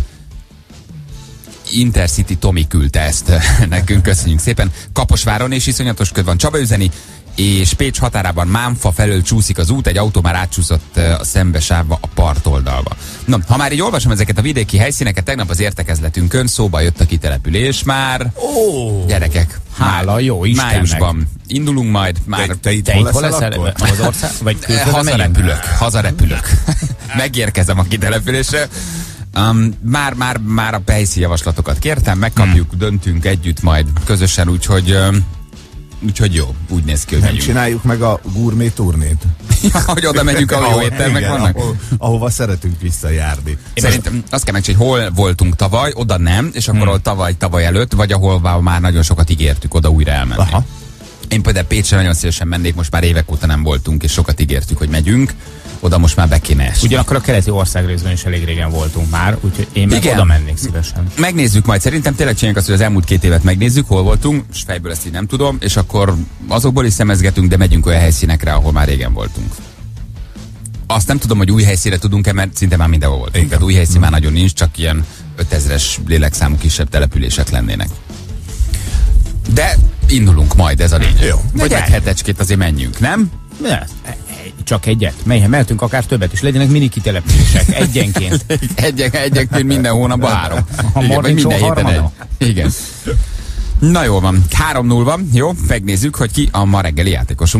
Intercity Tomi küldte ezt nekünk, köszönjük szépen. Kaposváron és iszonyatos köd van Csabaüzeni, és Pécs határában Mámfa felől csúszik az út, egy autó már átcsúszott a szembesávba a partoldalba. Na, ha már így olvasom ezeket a vidéki helyszíneket, tegnap az értekezletünkön szóba jött a kitelepülés már. Ó, gyerekek, hála már, jó Istennek. Májusban indulunk majd. Már te, te itt te hol leszel, leszel akkor? Az ország? Vagy hazarepülök, hazarepülök. Megérkezem a kitelepülésre. Um, már, már, már a pejszi javaslatokat kértem, megkapjuk, hmm. döntünk együtt majd közösen, úgyhogy, um, úgyhogy jó, úgy néz ki, hogy nem megyünk. Csináljuk meg a gourmet turnét. Hogy oda megyünk, ahol jó éttermek vannak? Ahol, ahova szeretünk visszajárni. Szerintem azt kell megcsinálni, hogy hol voltunk tavaly, oda nem, és akkor hmm. ahol tavaly, tavaly előtt, vagy ahol már nagyon sokat ígértük oda újra elmenni. Aha. Én például Pécsre nagyon szívesen mennék, most már évek óta nem voltunk, és sokat ígértük, hogy megyünk. Oda most már be kéne esni. Ugyanakkor a keleti országrészben is elég régen voltunk már, úgyhogy én meg oda mennék szívesen. Megnézzük majd, szerintem tényleg csináljuk azt, hogy az elmúlt két évet megnézzük, hol voltunk, és fejből ezt így nem tudom, és akkor azokból is szemezgetünk, de megyünk olyan helyszínekre, ahol már régen voltunk. Azt nem tudom, hogy új helyszínre tudunk-e, mert szinte már mindenhol voltunk. Tehát új helyszín már nagyon nincs, csak ilyen ötezres lélekszámú kisebb települések lennének. De indulunk majd, ez a lényeg. Jó. Vagy egy hetecskét azért menjünk, nem? Ne, csak egyet. Melyen mehetünk akár többet is. Legyenek mini kitelepülések. Egyenként. Egyek, egyenként minden hónapban három. A Igen, vagy morning show minden héten egy. harmada. Igen. Na jól van, három null van. Jó, megnézzük, hogy ki a ma reggeli játékosunk.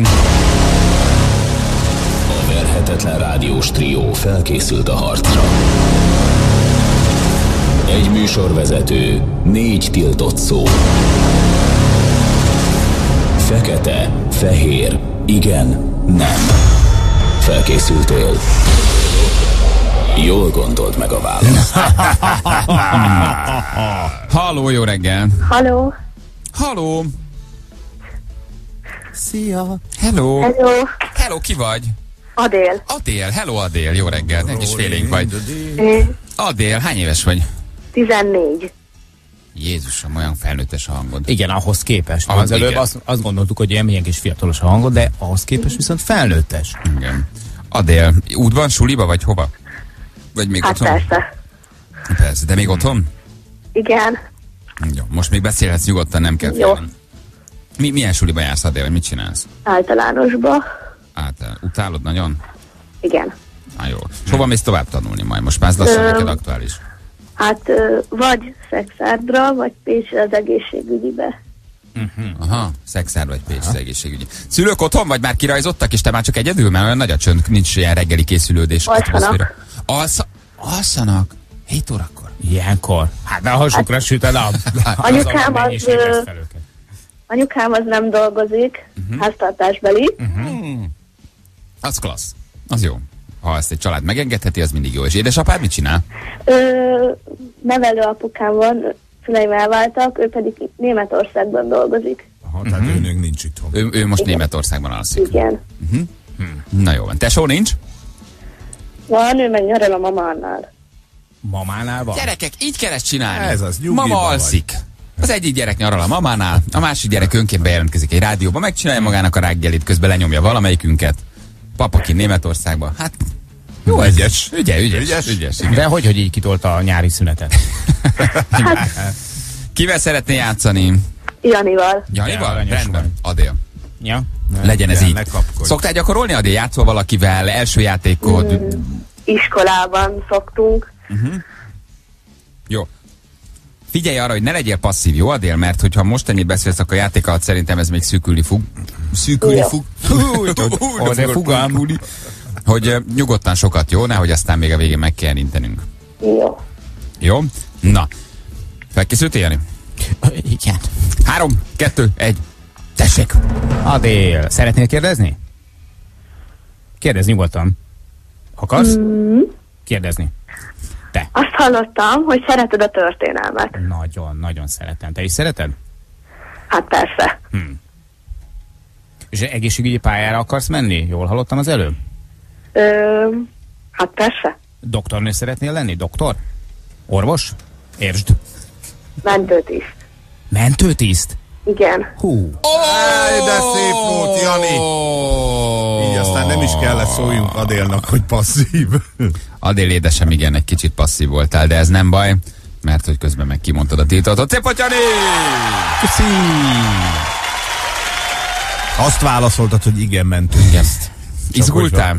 A verhetetlen rádiós trió felkészült a harcra. Egy műsorvezető, négy tiltott szó. Fekete, fehér, igen, nem. Felkészültél? Jól gondold meg a választ. Halló, jó reggel. Halló. Halló. Szia. Hello. Hello. Hello, ki vagy? Adél. Adél. Hello, Adél. Jó reggel. Egy kis félénk vagy. Én Adél, hány éves vagy? tizennégy. Jézusom, olyan felnőttes a hangod. Igen, ahhoz képest. Ahhoz Az előbb igen. azt, azt gondoltuk, hogy ilyen milyen kis fiatalos a hangod, de ahhoz képest viszont felnőttes. Igen. Adél, útban, suliba vagy hova? Vagy még Hát otthon? persze. Persze, de még otthon? Igen. Jó, most még beszélhetsz nyugodtan, nem kell Jó. félni. Mi, milyen suliba jársz, Adél, vagy mit csinálsz? Általánosba. Hát, utálod nagyon? Igen. Na jó. És hova mész tovább tanulni majd? Most már ez lassan Ö, neked aktuális. Hát ö, vagy Szexárdra, vagy Pécsre az egészségügyibe. Aha, Szexár vagy Pécs, az egészségügyi. Szülők otthon, vagy már kirajzottak, és te már csak egyedül? Mert olyan nagy a csönd, nincs ilyen reggeli készülődés. Alszanak. atmoszféra. Alsza, alszanak? hét órakor? Ilyenkor. Hát de a hasukra süt a nap. Anyukám a az, mennyiség ö, lesz fel őket. Anyukám az nem dolgozik, uh-huh. háztartásbeli. Uh-huh. Az klassz. Az jó. Ha ezt egy család megengedheti, az mindig jó. És édesapád mit csinál? Ö, nevelő apukám van, szüleim elváltak, ő pedig Németországban dolgozik. Aha, tehát uh-huh. ő nincs itthon. Ő, ő most Igen. Németországban alszik. Igen. Na jó van. Tesó nincs? Van, ő meg nyaral a mamánál. Mamánál van? Gyerekek, így kell ezt csinálni. Ez az, nyugiba Mama vagy. alszik. Az egyik gyerek nyaral a mamánál, a másik gyerek önként bejelentkezik egy rádióba, megcsinálja magának a reggelit, közben lenyomja valamelyikünket. Papa kint Németországba. Hát Jó, egyes. ügye, ügyes, Ügyes. ügyes, ügyes igen. De hogy, hogy így kitolta a nyári szünetet? Kivel szeretné játszani? Janival. Janival? aranyos Rendben. vagy. Adél. Ja? Legyen ez kell, így. ne kapkodj. Szoktál gyakorolni, Adél? Játszol valakivel? Első játékod? Iskolában szoktunk. Jó. Figyelj arra, hogy ne legyél passzív, jó, Adél? Mert hogyha most ennyit beszélsz, akkor a játék alatt szerintem ez még szűkülni fog. Szűkülni Jó. fog. Ó, de fugám. Hogy uh, nyugodtan sokat, jó? Nehogy aztán még a végén meg kell érintenünk. Jó. Jó? Na. Felkészültél, Jani? Igen. Három, kettő, egy. Tessék! Adél, szeretnél kérdezni? Kérdezz nyugodtan. Akarsz? Mm. Kérdezni. Te. Azt hallottam, hogy szereted a történelmet. Nagyon, nagyon szeretem. Te is szereted? Hát persze. És egészségügyi pályára akarsz menni? Jól hallottam az előbb? Ö, hát persze. Doktornő szeretnél lenni? Doktor? Orvos? Értsd. Mentőtiszt. Mentőtiszt? Igen. Hú. Áj, de szép volt, Jani! Így aztán nem is kellett szóljunk Adélnak, hogy passzív. Adél édesem, igen, egy kicsit passzív voltál, de ez nem baj, mert hogy közben meg kimondtad a tiltatot. Szép volt, Jani! Köszi! Azt válaszoltad, hogy igen, mentünk. Igen. Izgultál?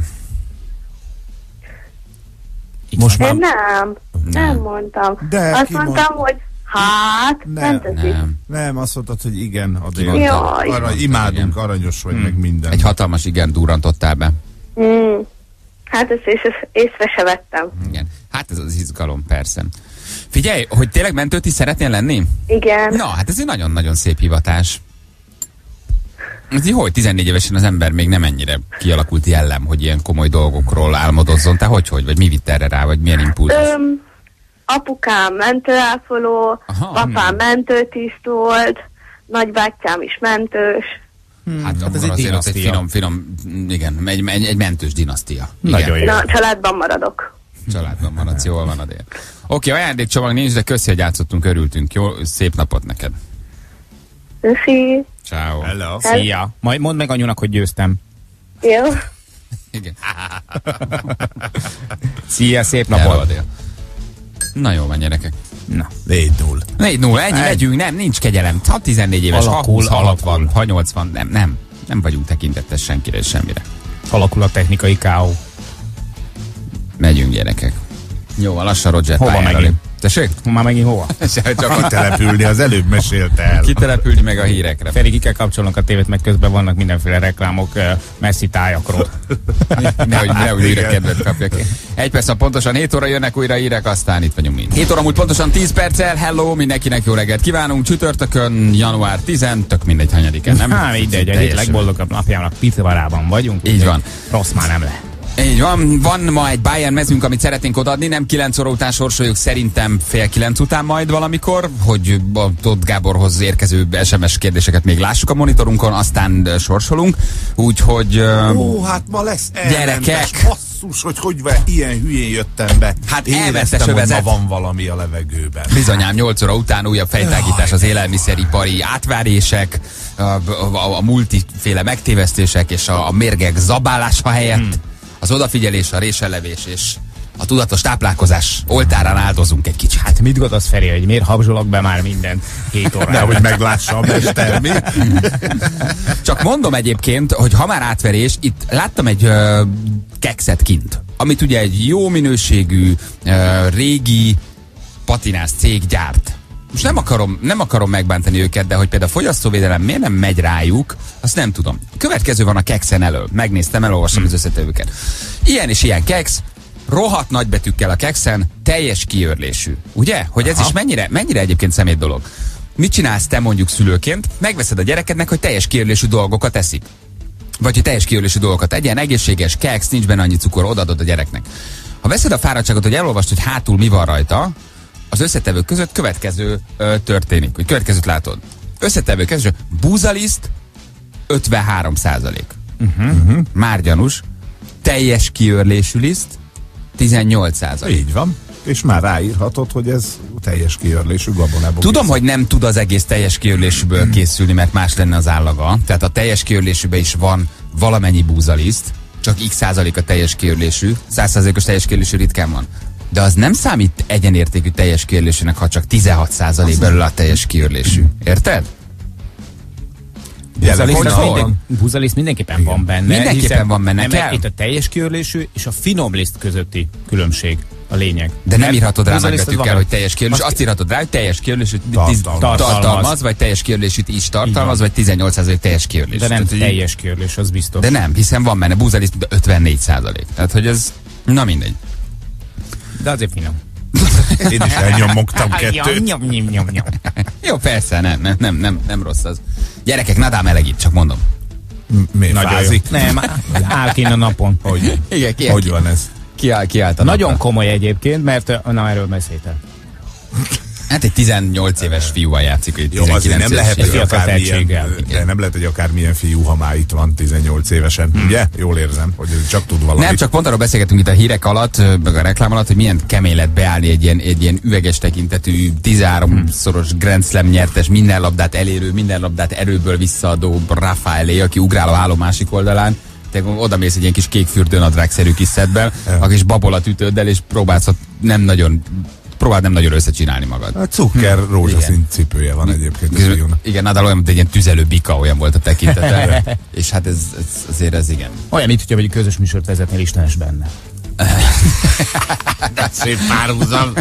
Most már Én nem. Nem mondtam. De, Azt ki mondtam, hogy hát, Nem. mentőtiszt. Nem. nem, azt mondtad, hogy igen, Adél. Kimondtad. Jaj. Arra, imádunk, aranyos vagy, meg minden. Egy hatalmas igen durrantottál be. Mm. Hát ezt észre, észre se vettem. Igen. Hát ez az izgalom, persze. Figyelj, hogy tényleg mentőtiszt szeretnél lenni? Igen. Na, hát ez egy nagyon-nagyon szép hivatás. Ez így hogy tizennégy évesen az ember még nem ennyire kialakult jellem, hogy ilyen komoly dolgokról álmodozzon. Te hogy, hogy? Vagy mi vitt erre rá? Vagy milyen impulzus? Öm, apukám mentőápoló, Aha. apám mentőtiszt volt, nagybátyám is mentős. Hát, hát hát ez ez egy azért ott egy dinasztia. finom, finom, igen, egy, egy, egy mentős dinasztia. Igen. Nagyon jó. Na, családban maradok. Családban maradsz, jól van Adél. Oké, ajándékcsomag nincs, de köszi, hogy játszottunk, örültünk. Jó, szép napot neked. Köszi. Ciao. Hello. Szia. Majd mondd meg anyunak, hogy győztem. Jó. Igen. Szia, szép Hello, napot. Adél. Na jó van, gyerekek. Na. négy null. négy null, ennyi, megyünk, nem, nincs kegyelem. Ha tizennégy éves, Alakul, ha húsz, ha alakul. hatvan, ha nyolcvan, nem, nem. Nem vagyunk tekintetes senkire és semmire. Alakul a technikai ká ó. Megyünk, gyerekek. Jó, van, lassan Roger Hova pályára megint? lép. Tessék? Már megint hova? Csak Kitelepülni, az előbb mesélte el. kitelepülni meg a hírekre. Feri, ki kell kapcsolnunk a tévét, meg közben vannak mindenféle reklámok uh, messzi tájakról. Nehogy, nehogy újra Igen. kedvet kapjak ki. Egy perc, pontosan hét óra jönnek újra hírek, aztán itt vagyunk mind. hét óra múlt pontosan tíz perccel. Hello, mindenkinek jó reggelt kívánunk. Csütörtökön, január tizedike, tök mindegy hanyadikán, nem? Hát mindegy, a hét Teljesen. legboldogabb napjának picivarában vagyunk. Így úgyhogy van. Rossz már nem lehet. Így van, van ma egy Bayern mezünk, amit szeretnénk odaadni, nem kilenc óra után sorsoljuk, szerintem fél kilenc után majd valamikor, hogy a Tóth Gáborhoz érkező es em es kérdéseket még lássuk a monitorunkon, aztán ö, sorsolunk, úgyhogy... ö, Ó, hát ma lesz elmentes. Gyerekek! Basszus, hogy hogy ve, ilyen hülyén jöttem be. Hát Éreztem, elvesztes hogy ma övezet. van valami a levegőben. Bizonyám, nyolc óra után újabb fejtágítás az élelmiszeripari átverések, a, a, a multiféle megtévesztések és a, a mérgek zabálása helyett, hmm. az odafigyelés, a résellevés és a tudatos táplálkozás oltárán áldozunk egy kicsit. Hát mit gondolsz, Feri, hogy miért habzsolok be már minden hét órára? Nehogy meglássa a mester, mi? Csak mondom egyébként, hogy ha már átverés, itt láttam egy ö, kekszet kint, amit ugye egy jó minőségű, ö, régi patinás cég gyárt. Most nem akarom, nem akarom megbántani őket, de hogy például a fogyasztóvédelem miért nem megy rájuk, azt nem tudom. Következő van a kekszen elől. Megnéztem, elolvastam az összetevőket. Ilyen és ilyen keksz, rohadt nagybetűkkel a kekszen, teljes kiörlésű. Ugye? Hogy ez Aha. is mennyire, mennyire egyébként szemét dolog. Mit csinálsz te mondjuk szülőként? Megveszed a gyerekednek, hogy teljes kiörlésű dolgokat eszik. Vagy hogy teljes kiörlésű dolgokat egyen, egészséges keksz, nincs benne annyi cukor, odaadod a gyereknek. Ha veszed a fáradtságot, hogy elolvast, hogy hátul mi van rajta, az összetevők között következő ö, történik, hogy következőt látod. Összetevők között búzaliszt ötvenhárom százalék. Uh-huh. Már gyanús. Teljes kiörlésű liszt tizennyolc százalék. Így van. És már ráírhatod, hogy ez teljes kiörlésű gabonából. Tudom, hogy nem tud az egész teljes kiörlésűből készülni, mert más lenne az állaga. Tehát a teljes kiörlésűben is van valamennyi búzaliszt, csak x százalék a teljes kiörlésű, száz százalékos teljes kiörlésű ritkán van. De az nem számít egyenértékű teljes kiörlésűnek, ha csak tizenhat százalék belőle a teljes kiörlésű. Érted? Búzaliszt, Hogy az van? minden, búzaliszt mindenképpen van benne. Mindenképpen hiszen van benne, nem, kell. Itt a teljes kiörlésű és a finom liszt közötti különbség a lényeg. De nem írhatod rá búzaliszt az nagybetűkkel, van. hogy teljes kiörlésű. Azt írhatod rá, hogy teljes kiörlésűt Tartalmaz. tartalmaz, Tartalmaz. vagy teljes kiörlésűt is tartalmaz, van. vagy tizennyolc százalék teljes kiörlésű. De nem Tehát, hogy- teljes kiörlés, az biztos. De nem, hiszen van benne búzaliszt ötvennégy százalék. Tehát, hogy ez, na mindegy. De azért finom. Én is elnyomogtam kettőt. Nyom, nyom, nyom, nyom. Jó, persze, nem, nem, nem, nem, nem rossz az. Gyerekek, nadám melegít, csak mondom. Miért Nagyon fázik? jó. Nem, áll kint a napon. Hogy? Igen, ki, Hogy van ez? Kiáll, kiállt a Nagyon napra. komoly egyébként, mert na erről beszéltem. Hát egy tizennyolc éves fiúval játszik, hogy Jó, azért nem lehet, hogy fiatal akármilyen, tehetséggel. de nem lehet, hogy akármilyen fiú, ha már itt van tizennyolc évesen. Hmm. Ugye? Jól érzem, hogy ő csak tud valamit. Nem, csak pont arról beszélgetünk itt a hírek alatt, meg a reklám alatt, hogy milyen kemény lett beállni egy ilyen, egy ilyen üveges tekintetű, tizenháromszoros Grand Slam nyertes, minden labdát elérő, minden labdát erőből visszaadó Rafaelé, aki ugráló álló másik oldalán. Te oda mész egy ilyen kis kék fürdőnadrágszerű kis szedben, a kis babolatütőddel, és próbálsz ott nem nagyon, próbáld nem nagyon összecsinálni magad. A cukker rózsaszín cipője van egyébként. a fiúnak. Igen, Nadal olyan, mint egy ilyen tüzelő bika, olyan volt a tekintete. És hát ez, ez azért ez igen. Olyan, mint hogyha egy közös műsort vezetnél, Istenes benne. Szép párhuzam.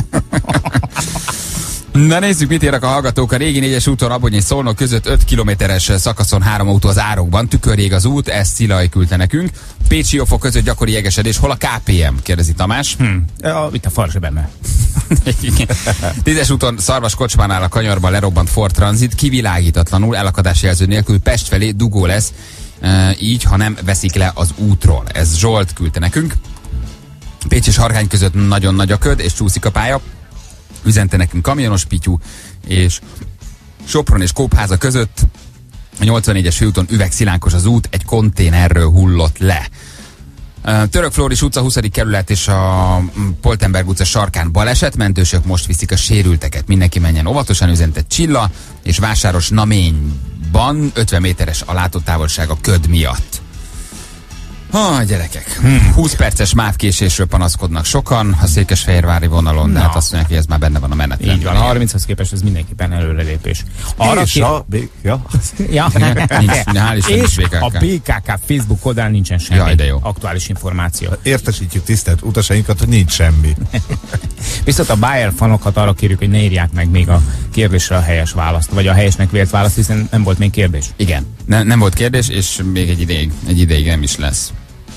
Na nézzük, mit érnek a hallgatók. A régi négyes úton Abonyi és Szolnok között öt kilométeres szakaszon három autó az árokban. Tükörjég az út, ezt Szilaj küldte nekünk. Pécsi Jófok között gyakori jegesedés. Hol a ká pé em? Kérdezi Tamás. Hm. A, itt a farsa benne. Tízes úton Szarvas kocsmánál a kanyarban lerobbant Ford Transit. Kivilágítatlanul, elakadási jelző nélkül Pest felé dugó lesz. E, így, ha nem veszik le az útról. Ez Zsolt küldte nekünk. Pécs és Hargány között nagyon nagy a köd, és csúszik a pálya. Üzente nekünk kamionos Pityu, és Sopron és Kópháza között a nyolcvannégyes főúton üvegszilánkos az út, egy konténerről hullott le. Török Flóris utca, huszadik kerület és a Poltenberg utca sarkán baleset, mentősök most viszik a sérülteket. Mindenki menjen óvatosan, üzente Csilla, és Vásáros Naményban ötven méteres a látótávolság a köd miatt. Ha, gyerekek. Hmm. húsz perces mávkésésről panaszkodnak sokan a székesfehérvári vonalon, de hát azt mondják, hogy ez már benne van a menetrendben. Így van, a harminchoz képest ez mindenképpen előrelépés. Arra és ki... a... B... Ja. Ja. Nincs, hál' Isten, És nincs bé ká ká. a bé ká ká Facebook oldalán nincsen semmi Jaj, de jó. aktuális információ. Értesítjük tisztelt utasainkat, hogy nincs semmi. Viszont a Bayer fanokat arra kérjük, hogy ne írják meg még a kérdésre a helyes választ, vagy a helyesnek vélt választ, hiszen nem volt még kérdés. Igen, ne, nem volt kérdés, és még egy ideig, egy ideig nem is lesz.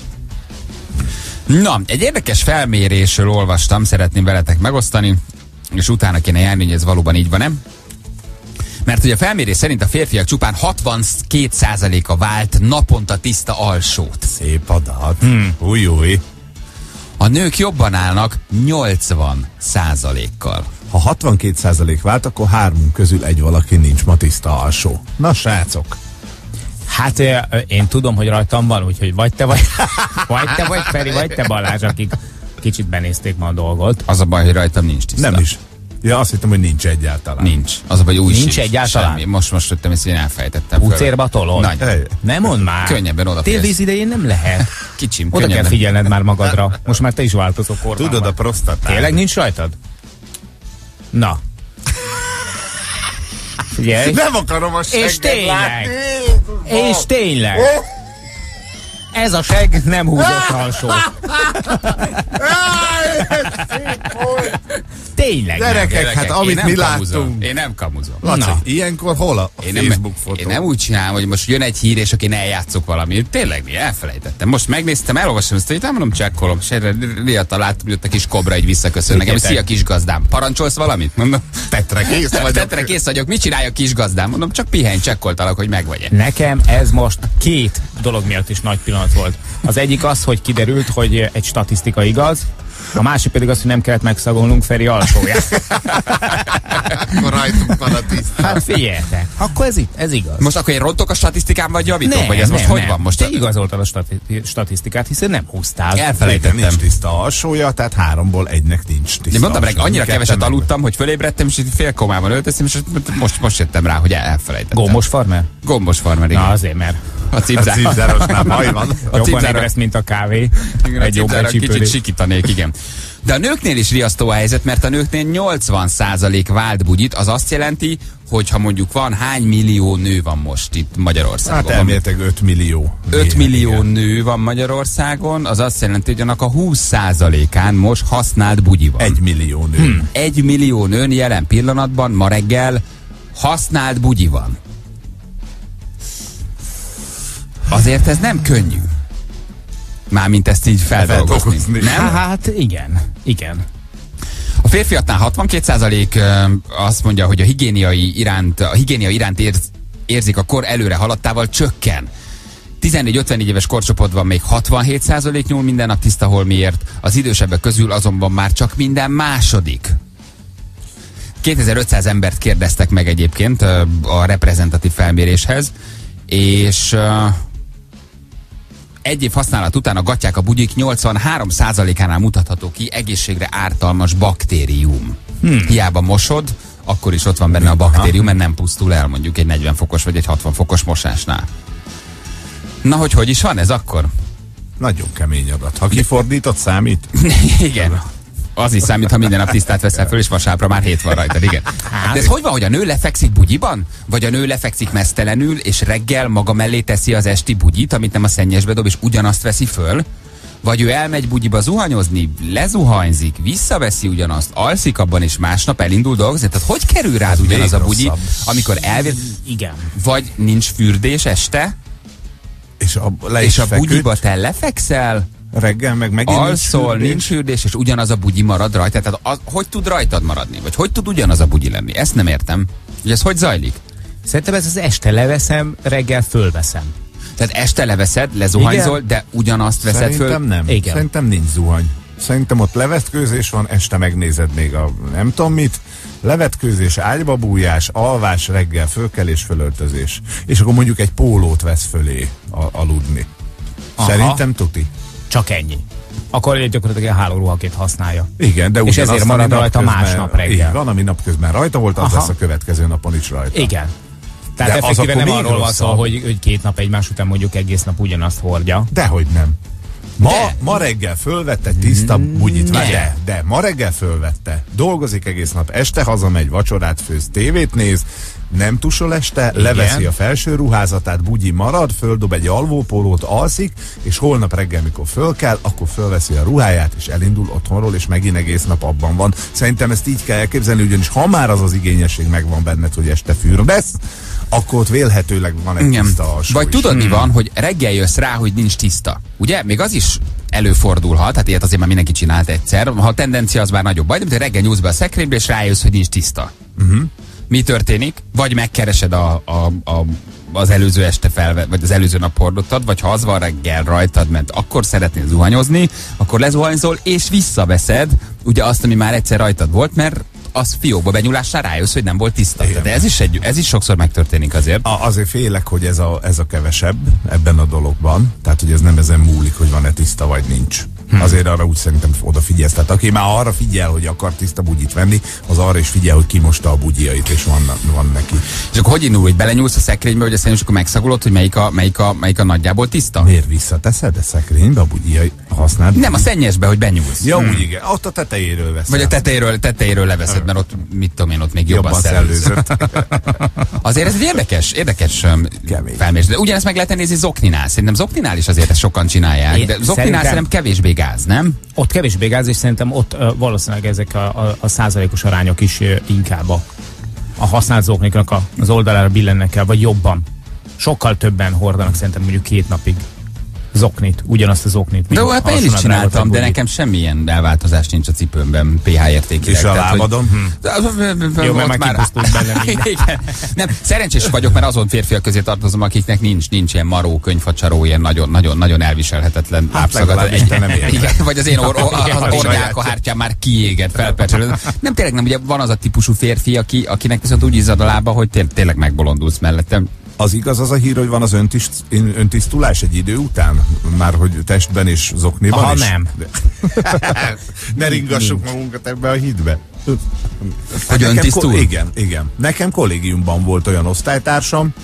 Na, egy érdekes felmérésről olvastam, szeretném veletek megosztani, és utána kéne járni, hogy ez valóban így van-e. Mert ugye a felmérés szerint a férfiak csupán hatvankét százaléka vált naponta tiszta alsót. Szép adat. Hmm. Új, új. A nők jobban állnak nyolcvan százalékkal. Ha hatvankét százalék vált, akkor hármunk közül egy valaki nincs ma tiszta alsó. Na, srácok. Hát én tudom, hogy rajtam van, úgyhogy vagy te vagy, vagy te vagy Feri, vagy te Balázs, akik kicsit benézték ma a dolgot. Az a baj, hogy rajtam nincs tiszta. Nem is. Ja, azt hittem, hogy nincs egyáltalán. Nincs. Az a baj, úgy Nincs sincs. egyáltalán? Semmi. Most, most jöttem, és én elfejtettem. Pucérba tolod? Nagy. Hey. Nem mondd már. Könnyebben odafigyelsz. Télvíz idején nem lehet. Kicsim, Oda könnyebben. kell figyelned már magadra. Most már te is változó korban Tudod, vagy. a prostatát. Tényleg nincs rajtad? Na. Figyelj. Nem akarom a segget És tényleg. látni. És tényleg. Ez a seg nem húzott alsó. Tényleg. Gyerekek, Gyerekek, hát én amit nem mi kamuzom. láttunk. Én nem kamuzom. Laci, Na. ilyenkor hol a Én nem, Facebook fotó? én nem úgy csinálom, hogy most jön egy hír, és akkor én eljátszok valamit. Tényleg, mi elfelejtettem. Most megnéztem, elolvastam ezt, hogy nem mondom, csekkolom. És erre riadtan láttam, hogy ott a kis kobra így visszaköszön nekem. Figyeljetek. Szia, kis gazdám. Parancsolsz valamit? Mondom. Tetre kész vagyok. Tetre kész vagyok. Mit csinálja a kis gazdám? Mondom, csak pihenj, csekkoltalak, hogy megvagy-e. Nekem ez most két dolog miatt is nagy pillanat volt. Az egyik az, hogy kiderült, hogy egy statisztika igaz, a másik pedig az, hogy nem kellett megszagolnunk Feri alsóját. Akkor rajtunk van a tiszta. Hát figyeljetek, akkor ez, ez igaz. Most akkor én rontok a statisztikán, vagy javítok? nem, Vagy ez nem, most hogy nem. van? Most Te a... igazoltad a stati- statisztikát, hiszen nem húztál. Elfelejtettem. Nincs tiszta alsója, tehát háromból egynek nincs tiszta. Én mondtam, alsója. annyira Ketten keveset meg- aludtam, hogy fölébredtem, és itt fél komában öltöztem, és most, most jöttem rá, hogy elfelejtettem. Gombos farmer? Gombos farmer, igen. Na azért, mert A A cipzár. cipzárosnál baj van. A jobban cipzára- ébresz, mint a kávé. Igen, a Egy jobb cipzára kicsit becsípődés. sikítanék, igen. De a nőknél is riasztó a helyzet, mert a nőknél nyolcvan százalék vált bugyit, az azt jelenti, hogy ha mondjuk van, hány millió nő van most itt Magyarországon? Hát elméletileg öt millió. öt millió Igen. nő van Magyarországon, az azt jelenti, hogy annak a húsz százalékán most használt bugyi van. Egy millió nő. Hmm. Egy millió nőn jelen pillanatban, ma reggel használt bugyi van. Azért ez nem könnyű. Mármint ezt így feldolgozni. Feldolgozni. Nem? Hát igen, igen. A férfiaknál hatvankét százalék azt mondja, hogy a higiéniai iránt, a higiénia iránt érz, érzik a kor előre haladtával csökken. tizennégy-ötvennégy éves korcsoportban még hatvanhét százalék nyúl minden nap tiszta holmiért, az idősebbek közül azonban már csak minden második. kétezer-ötszáz embert kérdeztek meg egyébként a reprezentatív felméréshez, és egy év használat után a gatyák, a bugyik nyolcvanhárom százalékánál mutatható ki egészségre ártalmas baktérium. Hmm. Hiába mosod, akkor is ott van benne a baktérium, mert nem pusztul el mondjuk egy negyven fokos vagy egy hatvan fokos mosásnál. Na, hogy hogy is van ez akkor? Nagyon kemény adat. Ha kifordított, számít? Igen. Az is számít, ha minden nap tisztát veszel föl, és vasárnapra már hét van rajtad, igen. De ez hogy van, hogy a nő lefekszik bugyiban? Vagy a nő lefekszik meztelenül, és reggel maga mellé teszi az esti bugyit, amit nem a szennyesbe dob, és ugyanazt veszi föl? Vagy ő elmegy bugyiba zuhanyozni, lezuhanyzik, visszaveszi ugyanazt, alszik abban, és másnap elindul dolgozni? Tehát hogy kerül rád ugyanaz a bugyi, rosszabb. amikor elvér... Igen. Vagy nincs fürdés este, És a, le és is a feküdt, bugyiba te lefekszel, reggel meg megint alszol, fürdés. nincs fürdés, és ugyanaz a bugyi marad rajta. Tehát az, hogy tud rajtad maradni? Vagy hogy tud ugyanaz a bugyi lenni? Ezt nem értem. Hogy ez hogy zajlik? Szerintem ez az este leveszem, reggel fölveszem. Tehát este leveszed, lezuhanyzol, Igen. de ugyanazt veszed Szerintem föl. nem. Igen. Szerintem nincs zuhany. Szerintem ott levetkőzés van, este megnézed még a nem tudom mit, levetkőzés, ágyba bújás, alvás, reggel fölkelés, fölöltözés. És akkor mondjuk egy pólót vesz fölé a, aludni. Aha. Szerintem tuti. Csak ennyi. Akkor gyakorlatilag a hálóruhaként használja. Igen, de És ugyanazt, ezért marad ami rajta napközben- másnap reggel. Így van, ami napközben rajta volt, az Aha. lesz a következő napon is rajta. Igen. Tehát De az effektíven akkor nem még arról van szó, rosszabb. hogy, hogy két nap egymás után mondjuk egész nap ugyanazt hordja. Dehogy nem. Ma, ma reggel fölvette tiszta bugyit, Ne. de, de ma reggel fölvette. Dolgozik egész nap, este hazamegy, vacsorát főz, tévét néz, nem tusol este, Igen. leveszi a felső ruházatát, bugyi marad, földob egy alvópólót, alszik, és holnap reggel, mikor föl kell, akkor fölveszi a ruháját, és elindul otthonról, és megint egész nap abban van. Szerintem ezt így kell elképzelni, ugyanis ha már az az igényesség megvan benned, hogy este fürdesz, akkor ott vélhetőleg van egy Igen. tiszta alsó Vagy is. tudod, mi van, hogy reggel jössz rá, hogy nincs tiszta. Ugye? Még az is előfordulhat, hát ilyet azért már mindenki csinált egyszer. Ha a tendencia, az már nagyobb baj, de reggel nyúlsz be a szekrénybe, és rájössz, hogy nincs tiszta. Uh-huh. Mi történik? Vagy megkeresed a, a, a, az előző este felve, vagy az előző nap hordottad, vagy ha az van reggel rajtad, mert akkor szeretnél zuhanyozni, akkor lezuhanyzol, és visszaveszed ugye azt, ami már egyszer rajtad volt, mert az fiókba benyúlással rájössz, hogy nem volt tiszta. Igen. De ez is, egy, ez is sokszor megtörténik azért. A, azért félek, hogy ez a, ez a kevesebb ebben a dologban, tehát hogy ez nem ezen múlik, hogy van-e tiszta vagy nincs. Hmm. Azért arra úgy szerintem odafigyelsz. Tehát aki már arra figyel, hogy akar tiszta bugyit venni, az arra is figyel, hogy kimosta a bugyiait, és van, van neki. És akkor hogy indul, hogy belenyúlsz a szekrénybe, hogy aztán és akkor megszagolod, hogy melyik a, melyik a, melyik a nagyjából tiszta? Miért visszateszed a szekrénybe a bugyjai használd? Nem, a szennyesbe, hogy benyúlsz. Ja, úgy igen. Ott a tetejéről veszed. Vagy a tetejéről, tetejéről leveszed, mert ott, mit tudom én, ott még jobban, jobban szellőzött. szellőzött. Azért ez egy érdekes, érdekes um, Kemény. felmérés. De ugyanezt meg lehet nézni zokninál. Szerintem zokninál is azért ezt sokan csinálják. Én De zokninál szerintem- szerintem kevésbé gáz, nem? Ott kevésbé gáz, és szerintem ott uh, valószínűleg ezek a, a, a százalékos arányok is uh, inkább a, a használt zokniknak a, az oldalára billennek el, vagy jobban. Sokkal többen hordanak szerintem mondjuk két napig zoknit, ugyanazt a zoknit. De mint hát én is alsónadrágot, csináltam, vagy de bugit. nekem semmilyen elváltozás nincs a cipőmben pé há értékileg. És a Tehát, hogy- lábadon? Hm. Jó, mert Ott már kipusztult belőle minden. Igen. Nem, szerencsés vagyok, mert azon férfiak közé tartozom, akiknek nincs, nincs ilyen maró, könyvfacsaró, ilyen nagyon, nagyon, nagyon elviselhetetlen lábszagad. legalábbis te nem érted. Igen, vagy az én or, or, Igen, az az ornyák saját. a hártyám már kiégett, felpercselődött. Nem, tényleg nem, ugye van az a típusú férfi, aki, akinek viszont úgy izzad a lába, hogy té- tényleg megbolondulsz mellettem. Az igaz az a hír, hogy van az öntiszt, öntisztulás egy idő után? Már hogy testben és zokniban Aha, is? nem. De- ne ringassuk magunkat ebbe a hitbe. Hogy Nekem öntisztul? ko- Igen, igen. Nekem kollégiumban volt olyan osztálytársam,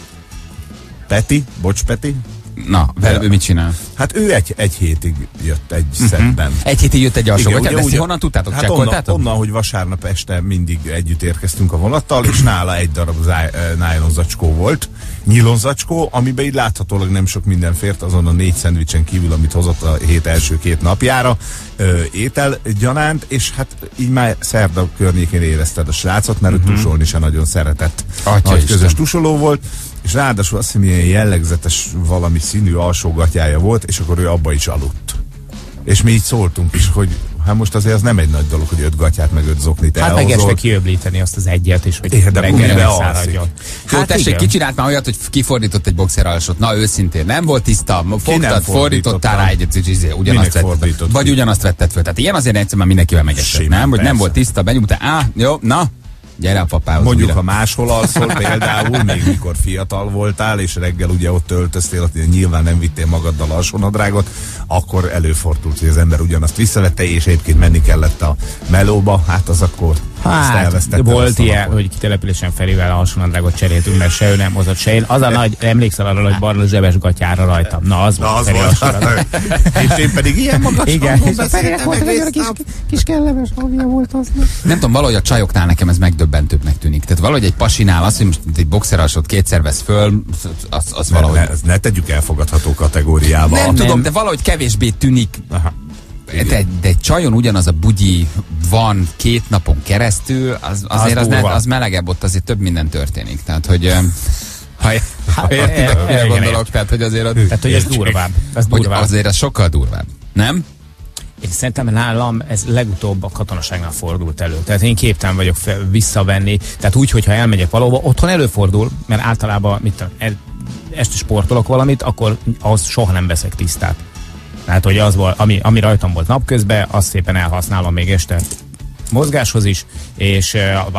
Peti, bocs Peti, Na, vele ő mit csinál? hát ő egy, egy hétig jött egy uh-huh. szedben. Egy hétig jött egy alsó, Igen, vagy ugye, de ugye- honnan tudtátok? Hát onnan, Csekkoltátok? onnan, hogy vasárnap este mindig együtt érkeztünk a vonattal, és nála egy darab záj- eh, nylon zacskó volt, nyilon zacskó, amiben így láthatólag nem sok minden fért, azon a négy szendvicsen kívül, amit hozott a hét első két napjára, ö, étel gyanánt, és hát így már szerda környékén érezted a srácot, mert uh-huh. tusolni se nagyon szeretett. Atya Nagy Isten. közös tusoló volt, és ráadásul azt hiszem, ilyen jellegzetes valami színű alsógatyája volt, és akkor ő abba is aludt. És mi így szóltunk is, hogy hát most azért az nem egy nagy dolog, hogy öt gatyát meg öt zoknit Hát meg elhozol. este kiöblíteni azt az egyet, és hogy Igen, de reggelre gumibe megszáradjon. Jó, Hát tessék, igen. ki csinált már olyat, hogy kifordított egy boxeralsót? Na, őszintén, nem volt tiszta, fogtad, fordítottál rá egyet, ugyanazt Minek vetted, fordított vagy ki? ugyanazt vetted föl. Tehát ilyen azért egyszer már mindenkivel megesett, Simán, nem? Hogy nem persze. volt tiszta, benyújtál, á, jó, na, gyere a papához. Mondjuk, ha újra. máshol alszol, például, még mikor fiatal voltál, és reggel ugye ott öltöztél, ott nyilván nem vittél magaddal alsónadrágot, akkor előfordult, hogy az ember ugyanazt visszavette, és egyébként menni kellett a melóba, hát az akkor azt Hát, elvesztetted. volt azt a ilyen, napot. hogy kitelepülésen felével alsónadrágot cseréltünk, mert se ő nem hozott, se én. Az a nagy, emlékszel arra, hogy barna zsebes gatyára rajtam. Na, az Na, volt. az Feri volt. alsónadrág. És én pedig ilyen magas Igen, hangon és a Ferinek beszéltem volt egy egész olyan kis, nap. kis kellemes hangja volt az. Nem tudom, valahogy a csajoknál nekem ez megdöbbentőbbnek tűnik. Tehát valahogy egy pasinál az, hogy most egy boxeralsót kétszer vesz föl, az, az Ne, valahogy... ne, ezt ne tegyük elfogadható kategóriába. Nem, nem. tudom, de valahogy kevésbé tűnik. Aha. De, de egy csajon ugyanaz a bugyi van két napon keresztül, az, azért az, ne, durva. az melegebb, ott azért több minden történik. Tehát, hogy ö, ha, ha Hát, értitek, e- mire igen, gondolok, értem. tehát, hogy azért, ott, Tehát, hogy ez durvább. Ez hogy durvább. azért az sokkal durvább. Nem? Én szerintem nálam ez legutóbb a katonaságnál fordult elő. Tehát én képtelen vagyok fel, visszavenni. Tehát úgy, hogyha elmegyek valahova, otthon előfordul, mert általában mit tudom, el, este sportolok valamit, akkor az soha nem veszek tisztát. Tehát, hogy az volt, ami, ami rajtam volt napközben, azt szépen elhasználom még este mozgáshoz is, és uh, azt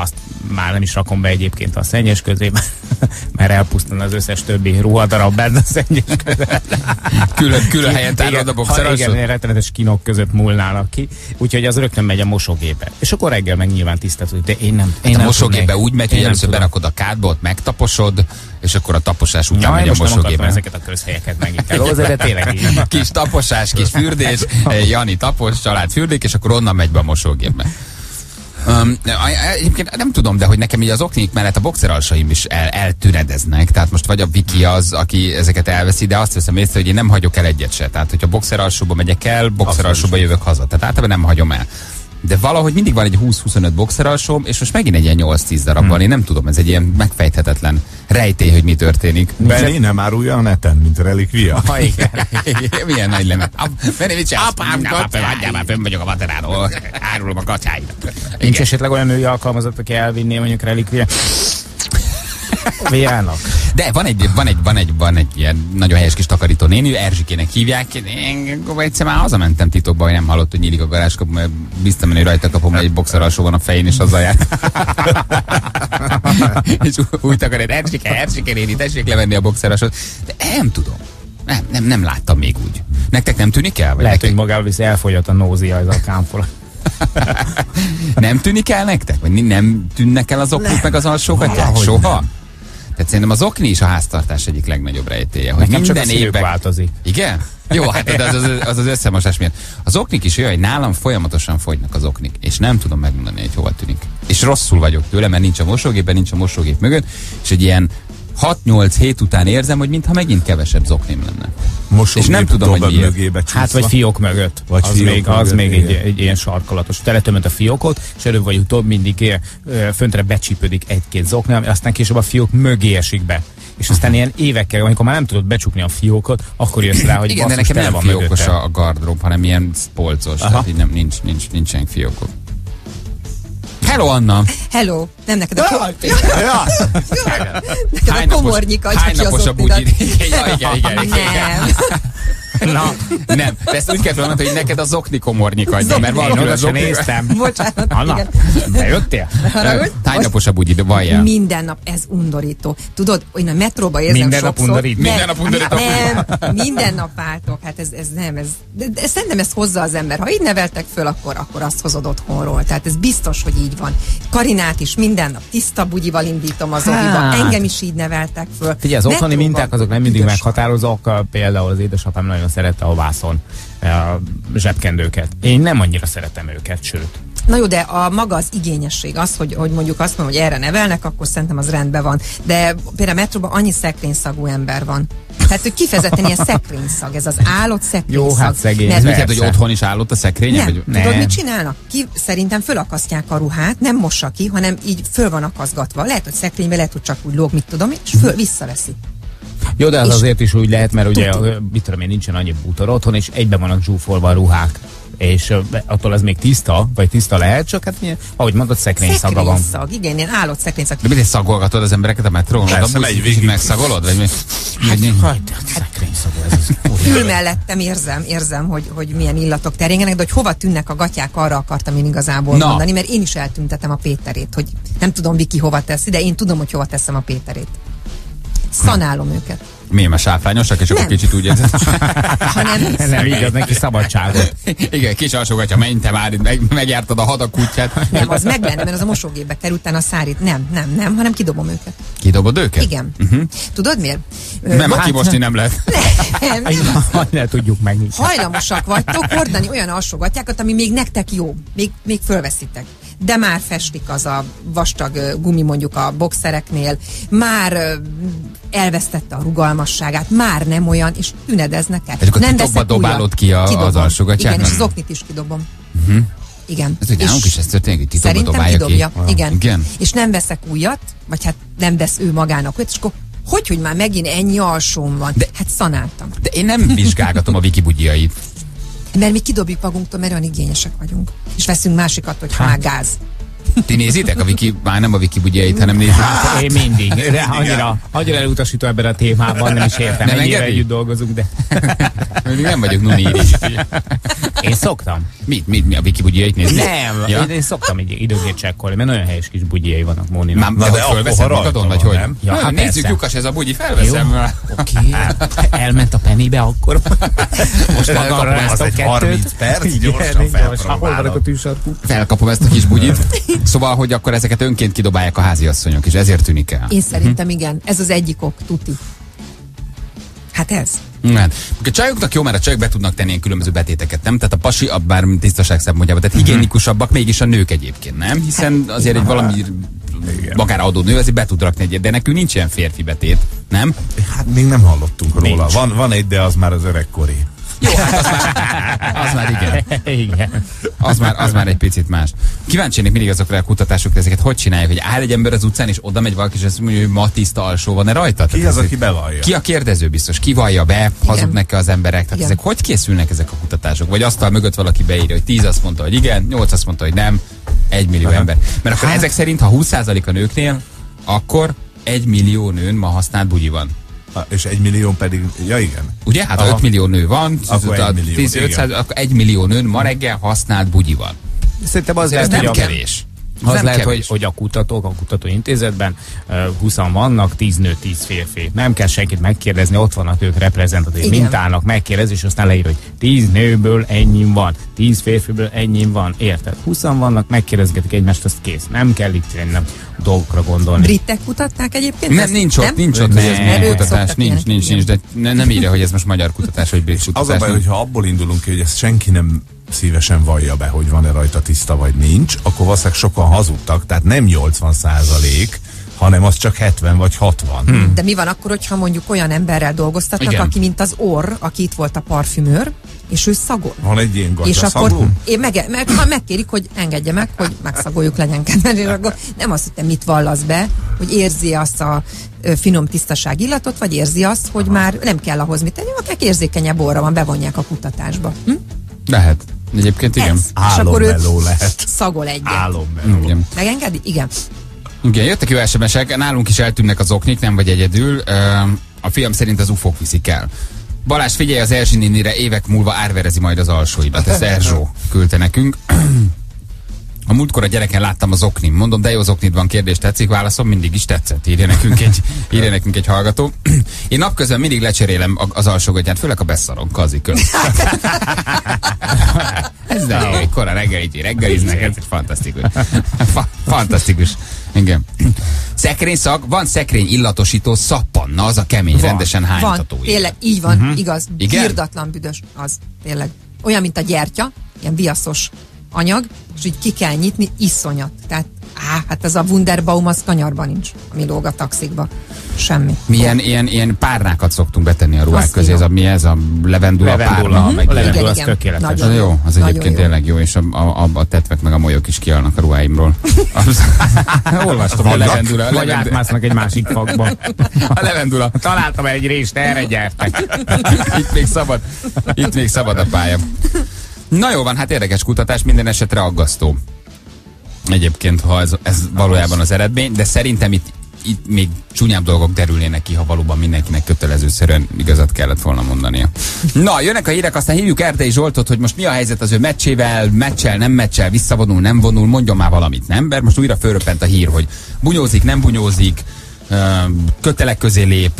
már nem is rakom be egyébként a szennyes közébe, mert elpusztulna az összes többi ruhadarab benne a szennyes közben. Külön, külön helyen tárolod a boxeralsót? Igen, rettenetes kinok között múlnának ki, úgyhogy az rögtön megy a mosógépbe. És akkor reggel meg nyilván tisztázunk, de én nem. Én hát nem a mosógépbe úgy megy, hogy először tudom. berakod a kádba, ott megtaposod, és akkor a taposás után Ja, megy a most nem akartam mosógépbe. ezeket a közhelyeket megint elhozni, de tényleg így. Kis taposás, kis fürdés, Jani tapos, család fürdék, és akkor onnan megy be a mosógépbe. Um, egyébként nem tudom, de hogy nekem így az oknik mellett a boxeralsaim is el, eltünedeznek. Tehát most vagy a Viki az, aki ezeket elveszi, de azt veszem észre, hogy én nem hagyok el egyet se. Tehát, hogyha boxeralsóba megyek el, boxeralsóba jövök haza. Tehát általában nem hagyom el. De valahogy mindig van egy húsz-huszonöt boxeralsóm, és most megint egy ilyen nyolc-tíz darab van. Hmm. Én nem tudom, ez egy ilyen megfejthetetlen rejtély, hogy mi történik. Benni nem árulja a neten, mint relikvia. Ha igen. Milyen nagy lenne. Benni, mit csinálsz? Apám, hagyjál már, fönn vagyok a vateráról. Árulom a kacsáidat. Nincs esetleg olyan női alkalmazott, aki elvinné mondjuk relikvia Viának. De van egy, van egy, van egy, van egy ilyen nagyon helyes kis takarító néni, Erzsikének hívják. Én egyszer már hazamentem titokba, hogy nem hallott, hogy nyílik a garázskapu, mert biztos, hogy rajta kapom, hogy egy boxeralsó van a fején, és azzal jár. És úgy takarít, Erzsike, Erzsike néni, tessék levenni a boxeralsót. De nem tudom. Nem, nem, nem láttam még úgy. Nektek nem tűnik el? Vagy lehet, nektek... hogy magával visz elfogyott a nózia, ez a kámfora. Nem tűnik el nektek? Vagy nem tűnnek el az oknik meg az alsógatják? Soha? Tehát szerintem az okni is a háztartás egyik legnagyobb rejtélye. Hogy Nekem minden csak a szívük évben változik. Igen? Jó, hát az az, az, az összemosás miatt. Az oknik is olyan, hogy nálam folyamatosan fogynak az oknik, és nem tudom megmondani, hogy hova tűnik. És rosszul vagyok tőle, mert nincs a mosógépben, nincs a mosógép mögött, és egy ilyen hat-nyolc hét után érzem, hogy mintha megint kevesebb zoknim lenne. Mosógép, és nem tudom, hogy miért. Hát vagy fiók mögött. Vagy az fiók még, mögött, az még egy, igen. egy ilyen sarkalatos. Teletömött a fiókot, és előbb vagy utóbb mindig föntre becsípődik egy-két zokni, ami aztán később a fiók mögé esik be. És aztán ilyen évekkel, amikor már nem tudod becsukni a fiókot, akkor jössz rá, hogy igen, de nekem nem fiókos a, a gardrób, hanem ilyen polcos. Tehát így nem, nincs, nincs, nincsen fiókok. Hello, Anna! Hello! Nem neked a, ko- Ja. neked a komornyik adja hány ki az napos a oknidat. bugyi? Igen, igen, igen, igen. Nem. Na, nem. De ezt úgy kell mondani, hogy neked az okni komornyik adja, mert Én valami oda az sem okni... néztem. Bocsánat, Anna, igen. bejöttél? Haragudj. Hány Most napos a bugyi, de valljál. minden nap, ez undorító. Tudod, én a metróba érzem Minden nap sokszor. undorító? Nem, Minden nap undorító. Nem, minden nap váltok. Hát ez, ez nem, ez, de, de szerintem ezt hozza az ember. Ha így neveltek föl, akkor, akkor azt hozod otthonról. Tehát ez biztos, hogy így van. Karinát is minden nap tiszta bugyival indítom az oviba. Hát. Engem is így neveltek föl. Figyelj, az otthoni Metróban minták azok nem mindig üdös. meghatározók, például az édesapám nagyon szerette a vászon a zsebkendőket. Én nem annyira szeretem őket, sőt. Na jó, de a maga az igényesség, az, hogy, hogy mondjuk azt mondom, hogy erre nevelnek, akkor szerintem az rendben van. De például a metróban annyi szekrényszagú ember van. Tehát, hogy kifejezetten ilyen szekrényszag, ez az állott szekrényszag. Jó, hát szegény. Mert- Ez mit jelent, Persze. hogy otthon is állott a szekrényen? Nem. Vagy... Tudod, Nem. mit csinálnak? Ki, szerintem fölakasztják a ruhát, nem mossa ki, hanem így föl van akaszgatva. Lehet, hogy szekrénybe, lehet, hogy csak úgy lóg, mit tudom, és föl visszaveszi. Jó, de az És azért is úgy lehet, mert ugye, tuti. mit tudom én, nincsen annyi bútor otthon, és egyben vannak zsúfolva a ruhák. És uh, attól az még tiszta, vagy tiszta lehet, csak hát milyen, ahogy mondod, szekrény szaga van. Szekrényszag, igen, ilyen állott szekrényszag. De mit, szagolgatod az embereket a metrón? Persze, A busz megy kicsit végig. megszagolod? Vagy mi? Vagy- Hagyd, szekrény szagú ez az. Ül mellettem, érzem, érzem, hogy, hogy milyen illatok terjengenek, de hogy hova tűnnek a gatyák, arra akartam én igazából Na. mondani, mert én is eltüntetem a Péterét, hogy nem tudom, Viki hova teszi, de én tudom, hogy hova teszem a Péterét. Szanálom őket. Miért, mert sáfrányosak, és akkor Nem. kicsit úgy érzed. Hanem Nem, így ad neki szabadságot. Igen, kis alsógatja, menj te már, itt meg, megjártad a hadak nem, az meg lenne, mert az a mosógépbe kerül, utána a szárít. Nem, nem, nem, hanem kidobom őket. Kidobod őket? Igen. Uh-huh. Tudod miért? Ö, Nem, van- aki mosni nem lehet. nem, nem. Hogy ne tudjuk meg. Hajlamosak vagytok hordani olyan alsógatyákat, ami még nektek jó, még, még fölveszitek. De már festik az a vastag ö, gumi mondjuk a boxereknél, már ö, elvesztette a rugalmasságát, már nem olyan, és tünedeznek el. És akkor nem titokba veszek újat. dobálod ki a- az Kidobom. alsógatyát? Igen, és Nem. az oknit is kidobom. Uh-huh. Igen. Ez, hogy nálunk is ez történik, hogy titokba Szerintem dobálja kidobja. ki. Igen. Igen. És nem veszek újat, vagy hát nem vesz ő magának újat, és akkor hogy, hogy már megint ennyi alsóm van? De- Hát szanáltam. De én nem vizsgálgatom a Viki bugyjait. Mert mi kidobjuk magunktól, mert olyan igényesek vagyunk. És veszünk másikat, hogy ha már gáz. Ti nézitek a Viki, már nem a Viki bugyjait, hanem nézitek. Én mindig. De annyira, annyira elutasító ebben a témában, nem is értem. Nem Ennyire engedi? együtt dolgozunk, de... Még nem vagyok nuni is. Én szoktam. Mit, mit, mi a Viki bugyjait nézni? Nem, Ja? én, én szoktam így időnként csekkolni, mert nagyon helyes kis bugyjai vannak Móninak. Már Na, de de hogy fölveszem akkor magadon, rajta vagy van, hogy? nem? Ja, Ja, hát nézzük, persze. Lukas, ez a bugyi, felveszem. Oké, elment a Pennybe, akkor most Akkor magam az ezt a egy kettőt. harminc perc, Igen, gyorsan igen, most hol vannak a felpróbálod. tűzsarkú? Felkapom ezt a kis bugyit. Szóval, hogy akkor ezeket önként kidobálják a háziasszonyok, és ezért tűnik el. Én szerintem igen, ez az egyik ok, tuti. Hát ez. Hát. A csajoknak jó, mert a csajok be tudnak tenni ilyen különböző betéteket, nem? Tehát a pasi, a bár tisztaság szempontjából, tehát higiénikusabbak mégis a nők egyébként, nem? Hiszen azért egy valami magára adó nő azért be tud rakni egyet, de nekünk nincs ilyen férfi betét, nem? Hát még nem hallottunk róla. Nincs. Van, van egy, de az már az öregkori. Jó, hát az már, az már igen. Igen. Az már, az már egy picit más. Kíváncsi lennék mindig azokra a kutatásokra, ezeket hogy csinálják, hogy áll egy ember az utcán, és oda megy valaki, és azt mondja, hogy ma tiszta alsó van-e rajta? Ki Tehát az, ez- aki bevallja? Ki a kérdező biztos? Ki vallja be? Hazudnak-e az emberek? Tehát Igen. ezek hogy készülnek ezek a kutatások? Vagy asztal mögött valaki beírja, hogy tíz azt mondta, hogy igen, nyolc azt mondta, hogy nem, egy millió ember. Mert akkor ezek szerint, ha húsz százalék a nőknél, akkor egy millió nőn ma használt bugyi van. Ah, és egy millió pedig, ja igen. Ugye? Hát ha Aha. öt millió nő van, Akkor a egy millió, tíz, ötszáz, igen. akkor egy millió nőn ma reggel használt bugyi van. Szerintem az Ez lehet, nem hogy a, kevés. az nem lehet, hogy, kevés. hogy a kutatók, a kutatóintézetben uh, húszan vannak, tíz nő, tíz férfi. Nem kell senkit megkérdezni, ott vannak ők reprezentatív Igen. mintának, megkérdez, és aztán leír, hogy tíz nőből ennyi van, tíz férfiből ennyi van, érted? húszan vannak, megkérdezgetik egymást, azt kész. Nem kell itt nem dolgokra gondolni. Britek kutatták egyébként? Nem, ezt? nincs ott, Nem? nincs ott, hogy ez Nem. milyen Ők kutatás. szoktak Nincs, ilyenek, nincs, igen. nincs, de ne, nem írja, hogy ez most magyar kutatás, vagy brit kutatás. Az a baj, nem. hogyha abból indulunk ki, hogy ezt senki nem szívesen vallja be, hogy van-e rajta tiszta vagy nincs, akkor valószínűleg sokan hazudtak, tehát nem nyolcvan százalék, hanem az csak hetven vagy hatvan. Hmm. De mi van akkor, hogyha mondjuk olyan emberrel dolgoztatnak, Igen. aki mint az orr, aki itt volt a parfümőr, és ő szagol. Van egy ilyen És gatya akkor szagú? én meg, meg, ha megkérik, hogy engedje meg, hogy megszagoljuk, legyen kedves, és akkor nem azt, hogy te mit vallasz be, hogy érzi azt a ö, finom tisztaság illatot, vagy érzi azt, hogy Aha. már nem kell ahhoz mit tenni, akik érzékenyebb orra van, bevonják a kutatásba. Hm? Lehet. Egyébként igen. Ez. És akkor ő Álommeló lehet. szagol egyet. Álommeló. Igen. Megengedi? Igen. Igen, jöttek jó es em esek, nálunk is eltűnnek az oknik, nem vagy egyedül. Ö, A fiam szerint az ufók viszik el. Balázs, figyelj, az Erzsi nénire évek múlva árverezi majd az alsóidat. Ezt Erzsó küldte nekünk. A múltkor a gyereken láttam az oknim. Mondom, de jó, az oknid van, kérdés tetszik, válaszom, mindig is tetszett. Írja nekünk egy, írja nekünk egy hallgató. Én napközben mindig lecserélem a- az alsógatját, főleg a beszaron, kazikön. Ez de jó, egy korán reggel így reggeliznek, ez fantasztikus. Fa- fantasztikus. Igen. Szekrényszag, van szekrény illatosító szappanna, az a kemény, Van. rendesen Van, hánytató. tényleg, így van, uh-huh. igaz. Igen? Birdatlan büdös az, tényleg. Olyan, mint a gyertya, ilyen viaszos anyag, és így ki kell nyitni, iszonyat. Tehát, á, hát ez a Wunderbaum, az kanyarban nincs, ami lóg a taxikba. Semmi. Milyen ilyen, ilyen párnákat szoktunk betenni a ruhák Azt közé, ez a, mi ez a levendula, Levendula. párna, Mhm. meg A ilyen. levendula Igen, az igen. tökéletes. Nagyon Az jó, az Nagyon egyébként jó. tényleg jó, és a, a, a, a tetvek meg a molyok is kiállnak a ruháimról. Az, olvastam, hogy a levendula, a Vagy levendula, átmásznak egy másik fakba. a levendula. Találtam egy részt, erre gyertek. Itt még szabad, itt még szabad a pálya. Na jó van, hát érdekes kutatás, minden esetre aggasztó. Egyébként, ha ez, ez valójában az eredmény, de szerintem itt, itt még csúnyább dolgok derülnének ki, ha valóban mindenkinek kötelezőszerűen igazat kellett volna mondania. Na, jönnek a hírek, aztán hívjuk Erdei Zsoltot, hogy most mi a helyzet az ő meccsével, meccsel, nem meccsel, visszavonul, nem vonul, mondjon már valamit, nem? Mert most újra fölröppent a hír, hogy bunyózik, nem bunyózik, kötelek közé lép,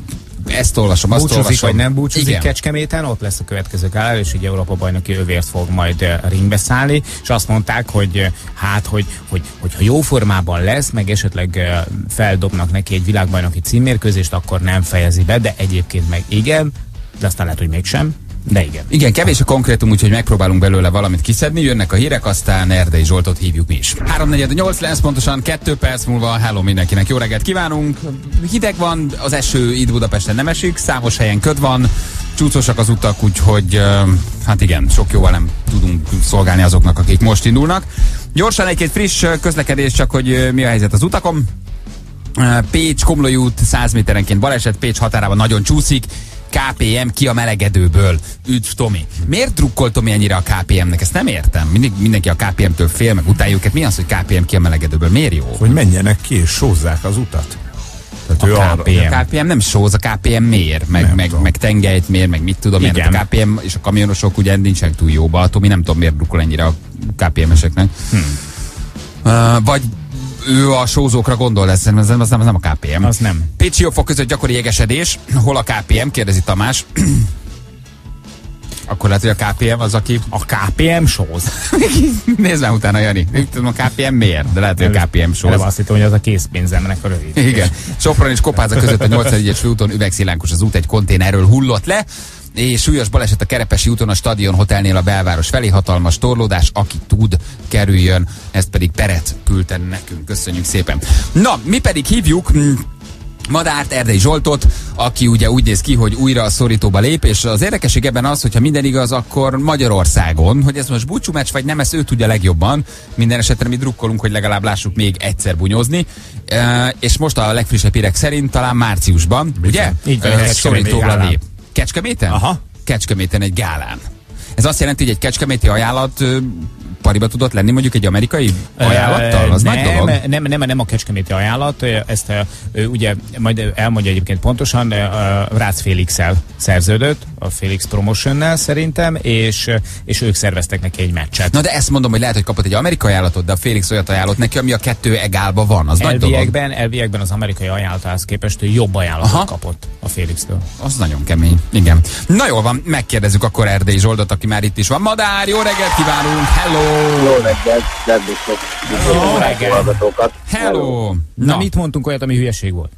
ezt olvasom, azt Búcsúzik olvasom. vagy nem búcsúzik Igen. Kecskeméten, ott lesz a következő gálá, és egy Európa bajnoki övért fog majd eh, ringbe szállni, és azt mondták, hogy eh, hát, hogy, hogy, hogy ha jó formában lesz, meg esetleg eh, feldobnak neki egy világbajnoki címmérkőzést, akkor nem fejezi be, de egyébként meg igen, de aztán lehet, hogy mégsem, de igen. Igen, kevés a konkrétum, úgyhogy megpróbálunk belőle valamit kiszedni. Jönnek a hírek, aztán Erdei Zsoltot hívjuk mi is. három negyven nyolc lesz pontosan, kettő perc múlva. Hello mindenkinek, jó reggelt kívánunk. Hideg van, az eső itt Budapesten nem esik, számos helyen köd van, csúcosak az utak, úgyhogy uh, hát igen, sok jóval nem tudunk szolgálni azoknak, akik most indulnak. Gyorsan egy-két friss közlekedés, csak hogy uh, mi a helyzet az utakon. Uh, Pécs, Komlói út száz méterenként baleset, Pécs határában nagyon csúszik. ká pé em ki a melegedőből. Üdv, Tomi. Miért drukkol Tomi ennyire a ká pé emnek? Ezt nem értem. Mindig, mindenki a ká pé emtől fél, meg utáljuk. Mi az, hogy ká pé em ki a melegedőből? Miért jó? Hogy menjenek ki és sózzák az utat. Tehát A ő arra, ká pé em. A ká pé em nem sóz, a ká pé em mér, meg, meg, meg tengelyt mér, meg mit tudom én. Igen. A ká pé em és a kamionosok ugye nincsenek túl jóba, attól mi nem tudom miért drukkol ennyire a ká pé em-eseknek. Hmm. Uh, vagy ő a sózókra gondol, ez, ez, nem, az nem a ká pé em. Az nem. Pécsi-Jófok között gyakori jégesedés, hol a ká pé em, kérdezi Tamás. Akkor lehet, hogy a ká pé em az, aki... A ká pé em sóz. Nézd már utána, Jani. Nem tudom, a ká pé em miért, de lehet, hogy a ká pé em sóz. Előbb azt hittem, hogy az a készpénzemnek a rövid. Igen. Sopron és Kopáza között a nyolcadik főúton üvegszilánkos az út, egy konténerről hullott le, és súlyos baleset a Kerepesi úton a Stadion Hotelnél a belváros felé, hatalmas torlódás, aki tud, kerüljön, ezt pedig Peret küldte nekünk. Köszönjük szépen. Na, mi pedig hívjuk Madárt, Erdei Zsoltot, aki ugye úgy néz ki, hogy újra a szorítóba lép, és az érdekesség ebben az, hogyha minden igaz, akkor Magyarországon, hogy ez most búcsú meccs, vagy nem, ezt ő tudja legjobban. Minden esetre mi drukkolunk, hogy legalább lássuk még egyszer bunyózni. E, és most a legfrissebb hírek szerint talán márciusban, ugye? Így van, E, Kecskeméti szorítóba gálán. lép. Kecskeméten? Aha. Kecskeméten egy gálán. Ez azt jelenti, hogy egy kecskeméti ajánlat ö, pariba tudott lenni mondjuk egy amerikai ajánlattal? Az nem, nagy dolog. nem, nem, nem a kecskeméti ajánlat, ezt ö, ugye majd elmondja egyébként pontosan, ö, Rácz Félix-el szerződött, a Félix Promotionnel szerintem, és, és ők szerveztek neki egy meccset. Na de ezt mondom, hogy lehet, hogy kapott egy amerikai ajánlatot, de a Félix olyat ajánlott neki, ami a kettő egálba van. Az nagy dolog. Elviekben, elviekben az amerikai ajánlatához képest ő jobb ajánlatot Aha. kapott a Félixtől. Az nagyon kemény. Igen. Na jól van, megkérdezzük akkor Erdei Zsoltot, aki már itt is van. Madár, jó reggelt kívánunk! Hello! Jó reggelt, szervusztok, Jó a reggelt. hallgatókat. Hello! Na, Na, mit mondtunk olyat, ami hülyeség volt?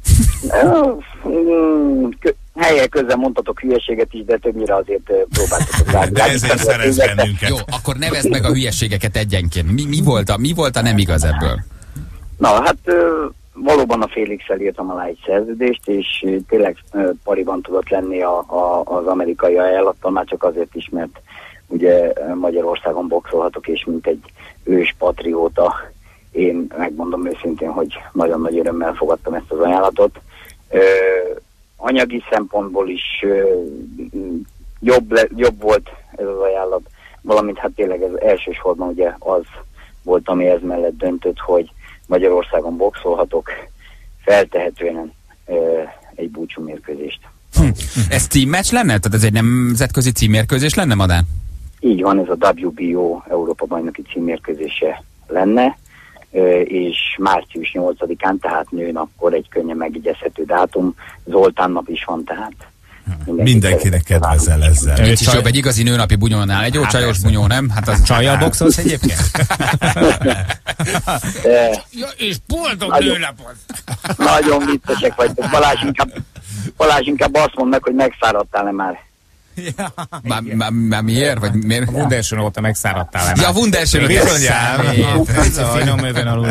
Mm, kö- Helyen közben mondtatok hülyeséget is, de többnyire azért ö, próbáltatok rá. de ezért szerez bennünket. jó, akkor nevezd meg a hülyeségeket egyenként. Mi, mi, volt a, mi volt a nem igaz ebből? Na, hát ö, valóban a Félix-el írtam alá egy szerződést, és ö, tényleg ö, pariban tudott lenni a, a, az amerikai ajánlattal, már csak azért is, mert ugye Magyarországon boxolhatok, és mint egy ős patrióta, én megmondom őszintén, hogy nagyon nagy örömmel fogadtam ezt az ajánlatot. Ö, anyagi szempontból is ö, jobb, le, jobb volt ez az ajánlat, valamint hát tényleg ez elsősorban ugye az volt, ami ez mellett döntött, hogy Magyarországon boxolhatok, feltehetően ö, egy búcsú mérkőzést. Hm. Ez címmeccs lenne? Tehát ez egy nemzetközi címmérkőzés lenne, Madár? Így van, ez a dupla bé o Európa bajnoki címmérkőzése lenne, és március nyolcadikán, tehát nőnapkor egy könnyen megjegyezhető dátum, Zoltán nap is van, tehát Mindenkinek kedvezel ezzel. Nincs is jobb egy igazi nőnapi bunyónál. Egy jó Hát csajos persze. bunyó, nem? Hát az... Csajjal boxolsz egyébként? De Ja, és boldog Nagyon. nőnapot! nagyon viccesek vagytok. Balázs inkább, Balázs inkább azt mond meg, hogy megszáradtál-e már. Már, már, már miért? Vagy miért? A Wunderschön óta megszáradtál el. Ja, a Wunderschön Bizonyám. Finom öven alul.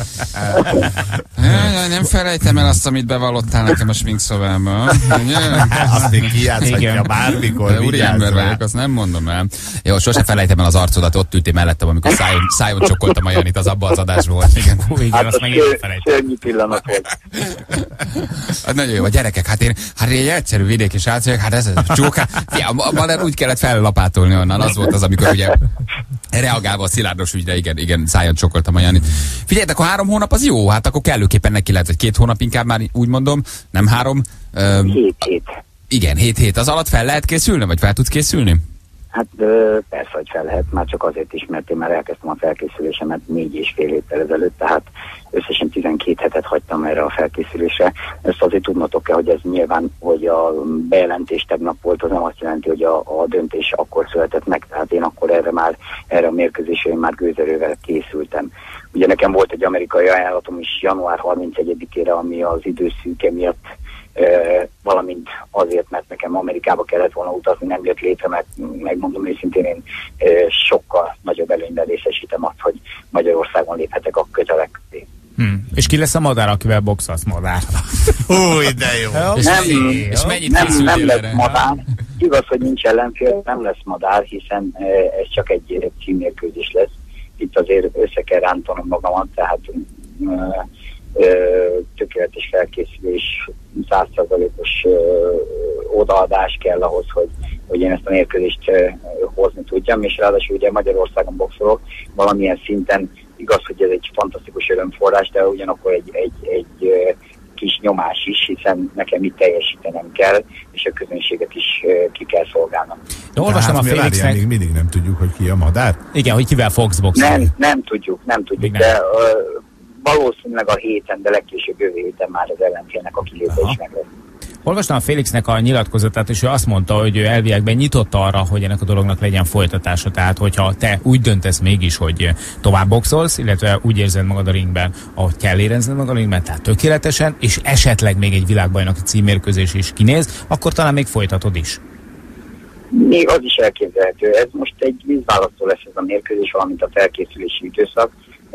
Ja, nem felejtem el azt, amit bevallottál nekem a sminkszobában. Azt még kijátszhatja Igen. bármikor. De úri vigyázz ember rá. vagyok, azt nem mondom el. Jó, sose felejtem el az arcodat, ott ültél mellettem, amikor szájon, szájon csokoltam a Janit, az abban az adás volt. Igen. Hú, igen, Hát azt az meg én sem ször, felejtem. szörnyű pillanat volt. Hát nagyon jó, a gyerekek, hát én, hát én egy egyszerű vidéki srác vagyok, hát ez a csók, hát, ja, ma úgy kellett fellapátolni onnan, az volt az, amikor ugye reagálva a Szilárdos ügyre, igen, igen, szájon csokoltam a Janit. Figyeljetek, akkor három hónap az jó, hát akkor kellőképpen neki lehet, hogy két hónap inkább már úgy mondom, nem három. Ö, Hét hét. igen, hét hét, az alatt fel lehet készülni, vagy fel tudsz készülni? Hát ö, persze, hogy fel lehet, már csak azért is, mert én már elkezdtem a felkészülésemet négy és fél héttel ezelőtt, tehát összesen tizenkét hetet hagytam erre a felkészülésre. Ezt azért tudnotok kell, hogy ez nyilván, hogy a bejelentés tegnap volt, az nem azt jelenti, hogy a, a döntés akkor született meg, tehát én akkor erre már, erre a mérkőzésre én már gőzerővel készültem. Ugye nekem volt egy amerikai ajánlatom is január harmincegyedikére, ami az időszűke miatt Uh, valamint azért, mert nekem Amerikába kellett volna utazni, nem jött létre, mert megmondom őszintén, én uh, sokkal nagyobb előnyben részesítem azt, hogy Magyarországon léphetek a kötelek. Hmm. És ki lesz a madár, akivel boxolsz, Madár? Új, de jó. És, Nem, mennyi, és mennyit nem, készültél nem lesz erre? madár. Igaz, hogy nincs ellenfél, nem lesz madár, hiszen uh, ez csak egy címmérkőzés lesz. Itt azért össze kell rántanom magamat, tehát uh, tökéletes felkészülés, száz százalékos odaadás kell ahhoz, hogy, hogy én ezt a mérkőzést uh, hozni tudjam, és ráadásul ugye Magyarországon boxolok, valamilyen szinten igaz, hogy ez egy fantasztikus örömforrás, de ugyanakkor egy, egy, egy uh, kis nyomás is, hiszen nekem itt teljesítenem kell, és a közönséget is ki kell szolgálnom. De olvastam hát a Félixnek... Még mindig nem tudjuk, hogy ki a madár. Igen, hogy kivel fogsz boxolni. Nem, nem tudjuk, nem tudjuk, nem. de uh, valószínűleg a héten, de legkésőbb jövő héten már az ellenfélnek a kiléte is meg lesz. Olvastam a Félixnek a nyilatkozatát, és ő azt mondta, hogy ő elviekben nyitott arra, hogy ennek a dolognak legyen folytatása. Tehát, hogyha te úgy döntesz mégis, hogy tovább boxolsz, illetve úgy érzed magad a ringben, ahogy kell érezned magad a ringben, tehát tökéletesen, és esetleg még egy világbajnoki címmérkőzés is kinéz, akkor talán még folytatod is. Még az is elképzelhető. Ez most egy vízválasztó lesz ez a mérkőzés, valamint a felkészülési időszak.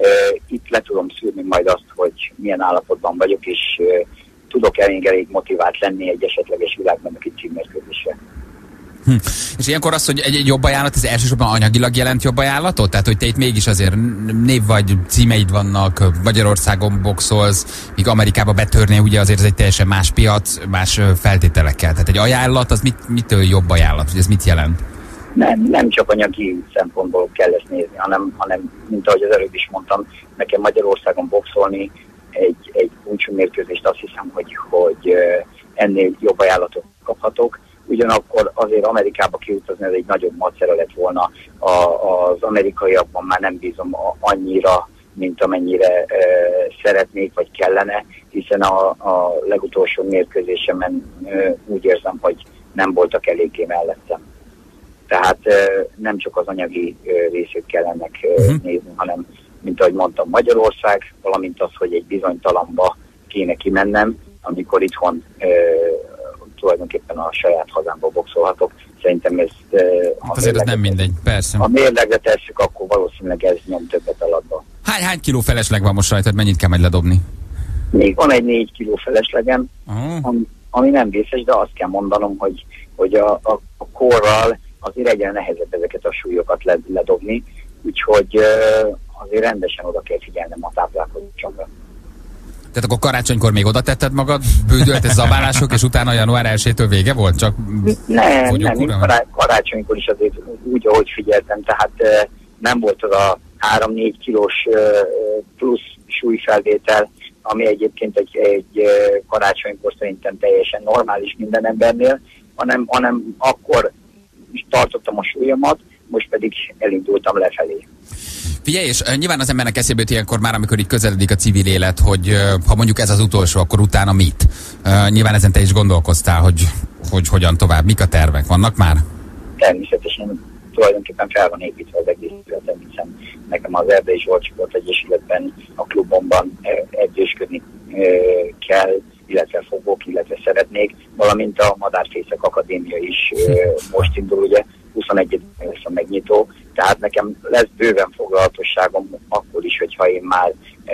Itt le tudom szűrni majd azt, hogy milyen állapotban vagyok, és tudok elég, elég motivált lenni egy esetleges világbajnoki címmérkőzésre. Hm. És ilyenkor az, hogy egy, egy jobb ajánlat, ez elsősorban anyagilag jelent jobb ajánlatot? Tehát, hogy te itt mégis azért név vagy, címeid vannak, Magyarországon boxolsz, míg Amerikába betörnél, ugye azért ez egy teljesen más piac, más feltételekkel. Tehát egy ajánlat, az mit, mitől jobb ajánlat? Ez mit jelent? Nem, nem csak anyagi szempontból kell ezt nézni, hanem, hanem mint ahogy az előbb is mondtam, nekem Magyarországon boxolni egy, egy búcsú mérkőzést, azt hiszem, hogy, hogy ennél jobb ajánlatot kaphatok. Ugyanakkor azért Amerikába kiutazni, ez egy nagyobb macera lett volna. A, az amerikaiakban már nem bízom annyira, mint amennyire e, szeretnék, vagy kellene, hiszen a, a legutolsó mérkőzésemen e, úgy érzem, hogy nem voltak eléggé mellettem. Tehát e, nem csak az anyagi e, részét kell ennek e, uh-huh. nézni, hanem, mint ahogy mondtam, Magyarország, valamint az, hogy egy bizonytalanba kéne kimennem, amikor itthon e, tulajdonképpen a saját hazámból boxolhatok. Szerintem ez... Hát azért ez nem mindegy, persze. Ha mérlegre tesszük, akkor valószínűleg ez nyom többet alatba. Hány, hány kiló felesleg van most rajtad? Mennyit kell majd ledobni? Még van egy négy kiló feleslegem, uh-huh. ami, ami nem vészes, de azt kell mondanom, hogy, hogy a, a, a korral azért egyre nehezebb ezeket a súlyokat led, ledobni, úgyhogy uh, azért rendesen oda kell figyelnem a táplálkozásomra. Tehát akkor karácsonykor még oda tetted magad, bődölt ez zabálások, és utána január elsejétől vége volt? Csak nem, nem, kará, karácsonykor is azért úgy, ahogy figyeltem, tehát e, nem volt az a három-négy kilós e, plusz súlyfelvétel, ami egyébként egy, egy karácsonykor szerintem teljesen normális minden embernél, hanem, hanem akkor is tartottam a súlyomat, most pedig elindultam lefelé. Figyelj, és uh, nyilván az embernek eszébe jut ilyenkor már, amikor így közeledik a civil élet, hogy uh, ha mondjuk ez az utolsó, akkor utána mit? Uh, nyilván ezen te is gondolkoztál, hogy, hogy hogyan tovább, mik a tervek, vannak már? Természetesen tulajdonképpen fel van építve az egész életem, hiszen nekem az Erdélyi Zsolt Sport Egyesületben, a klubomban edzősködni uh, kell, illetve fogok, illetve szeretnék, valamint a Madárfészek Akadémia is uh, most indul, ugye, huszonegyedikén lesz a megnyitó, tehát nekem lesz bőven foglalatosságom akkor is, hogyha én már e,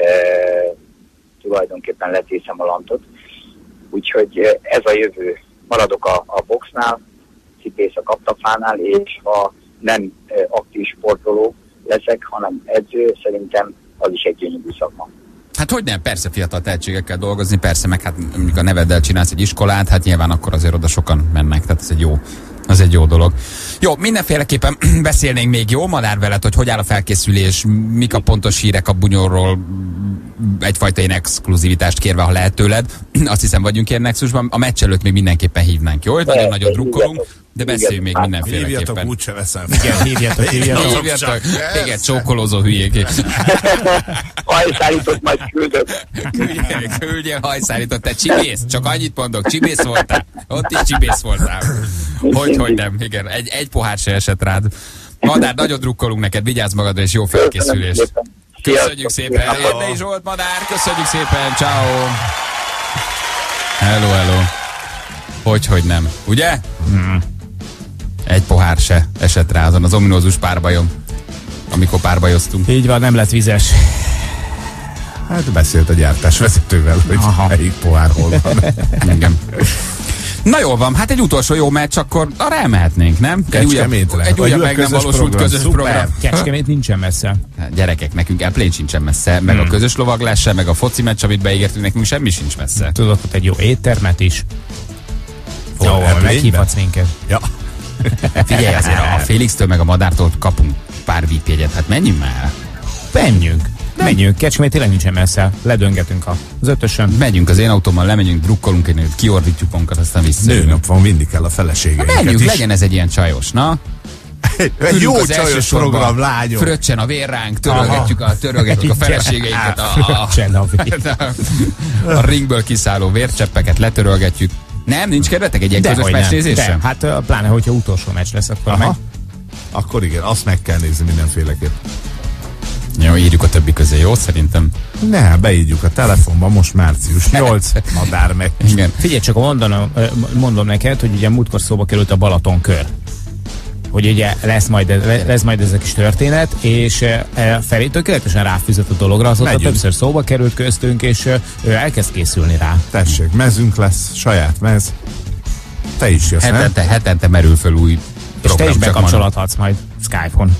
tulajdonképpen letészem a lantot. Úgyhogy ez a jövő. Maradok a, a boxnál, cipész a kaptafánál, és ha nem e, aktív sportoló leszek, hanem edző, szerintem az is egy gyönyörű szakma. Hát hogy nem, persze fiatal tehetségekkel dolgozni, persze, meg hát mondjuk a neveddel csinálsz egy iskolát, hát nyilván akkor azért oda sokan mennek, tehát ez egy jó, az egy jó dolog. Jó, mindenféleképpen beszélnénk még, jó, Madár, veled, hogy hogy áll a felkészülés, mik a pontos hírek a Bunyóról, egyfajta ilyen exkluzivitást kérve, ha lehet tőled. Azt hiszem, vagyunk ilyen Nexusban, a meccs előtt még mindenképpen hívnánk, jó? Hogy nagyon-nagyon drukkolunk, de beszéljünk még mindenféleképpen. Hívjatok, úgyse veszem. Igen, hívjatok, hívjatok. Hívjatok. Igen, csókolózó hülyék. Hajszállított majd küldök. Küldjél hajszállított, te csibész, csak annyit mondok, csibész voltál. Ott is csibész voltál. Hogy, hogy nem, igen, egy, egy pohár se esett rád. Madár, nagyon drukkolunk neked, vigyázz magadra, és jó felkészülést. Köszönjük szépen. Erdélyi Zsolt, Madár, köszönjük szépen, ciao. Hello, hello. Hogy, hogy nem, ugye? Hmm. Egy pohár se esett rá azon az ominózus párbajom, amikor párbajoztunk. Így van, nem lett vizes. Hát beszélt a gyártásvezetővel, hogy aha, melyik pohár hol van. Igen. Na jól van, hát egy utolsó jó meccs, akkor arra elmehetnénk, nem? Egy újabb, egy újabb meg nem valósult program. közös Szuper. program. Kecskemét nincsen messze. Hát gyerekek, nekünk Airplane sincsen messze, meg hmm. a közös lovaglás sem, meg a foci meccs, amit beígértünk, nekünk semmi sincs messze. Tudod, hogy egy jó éttermet is. Jó, meghívhatsz minket. Ja. Figyelj, azért a Félixtől meg a Madártól kapunk pár vé pé-jegyet, hát menjünk már. Menjünk. Menjünk, Kecskemét tényleg nincsen messze. Ledöngetünk az ötösön. Megyünk az én autómmal, lemegyünk, drukkolunk egy nőt, kiordítjuk magunkat, aztán visszajövünk. Nőnap van, vinni kell a feleségeinket Menjünk, is. legyen ez egy ilyen csajos, na? Egy jó az első csajos sorban, program, lányok. Fröccsen a vér ránk, törölgetjük a, törölgetjük a feleségeinket, a, a, a, a, a ringből kiszálló vércseppeket letörölgetjük. Nem, nincs kedvetek egy ilyen de közös meccsnézésre? Hát uh, pláne, hogyha utolsó meccs lesz, akkor Aha. meg. Akkor igen, azt meg kell nézni mindenféleképp. Jó, írjuk a többi közé, jó? Szerintem. Ne, beírjuk a telefonba, most március nyolc, madár meg. Igen. Figyelj, csak mondom, mondom neked, hogy ugye múltkor szóba került a Balaton kör. Hogy ugye lesz majd, lesz majd ez a kis történet, és e, Feri tökéletesen ráfűzött a dologra, azóta Megyünk. többször szóba került köztünk, és ő elkezd készülni rá. Tessék, mezünk lesz, saját mez. Te is jössz, nem? Hetente, hetente merül föl új És program. te is csak bekapcsolhatsz majd Skype-on.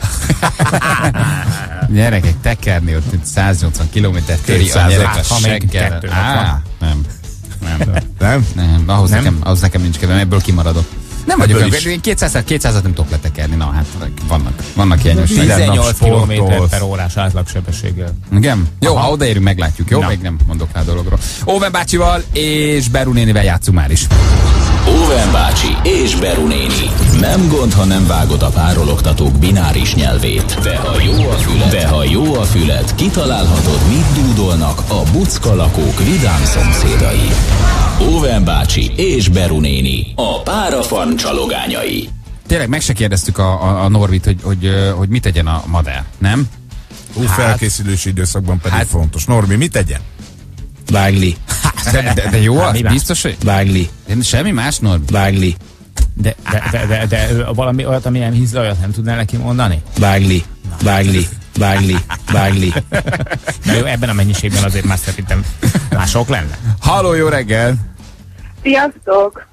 mondom. Gyerekek, tekerni ott száznyolcvan kilométer töri a kétszáz, gyerek hát, a ha még seggel. kettőhatvan. Á, nem. Nem. Nem? Nem, ahhoz, Nem? Nekem, ahhoz nekem nincs kedvem, ebből kimaradok. Nem vagyok Ebből olyan, én kétszázat nem tudok letekerni, na hát vannak, vannak hiányosságok. tizennyolc kilométer sportolsz. per órás átlagsebességgel. Igen? Jó, Aha. ha odaérünk, meglátjuk, jó? Na. Még nem mondok rá dologról. Óven bácsival és Beru nénivel játszunk már is. Óven bácsi és Beru néni. Nem gond, ha nem vágod a párologtatók bináris nyelvét. De ha jó a füled, de ha jó a füled, kitalálhatod, mit dúdolnak a bucka lakók vidám szomszédai. Óven bácsi és Beru néni. A párafan csalogányai. Tényleg meg se kérdeztük a, a, a Norvit, hogy, hogy, hogy, hogy mit tegyen a madár, nem? Ú, felkészülési időszakban pedig Hát- fontos. Normi, mit tegyen? Vágli, De, de, de jó, Hát, mi más? biztos, hogy vágli, de semmi más, Norbi? vágli, De, de, de, de, de, de valami olyat, ami nem hízla, olyat nem tudnál neki mondani? vágli, vágli, vágli, vágli. Na jó, ebben a mennyiségben azért már szerintem már sok lenne. Halló, jó reggel! Sziasztok!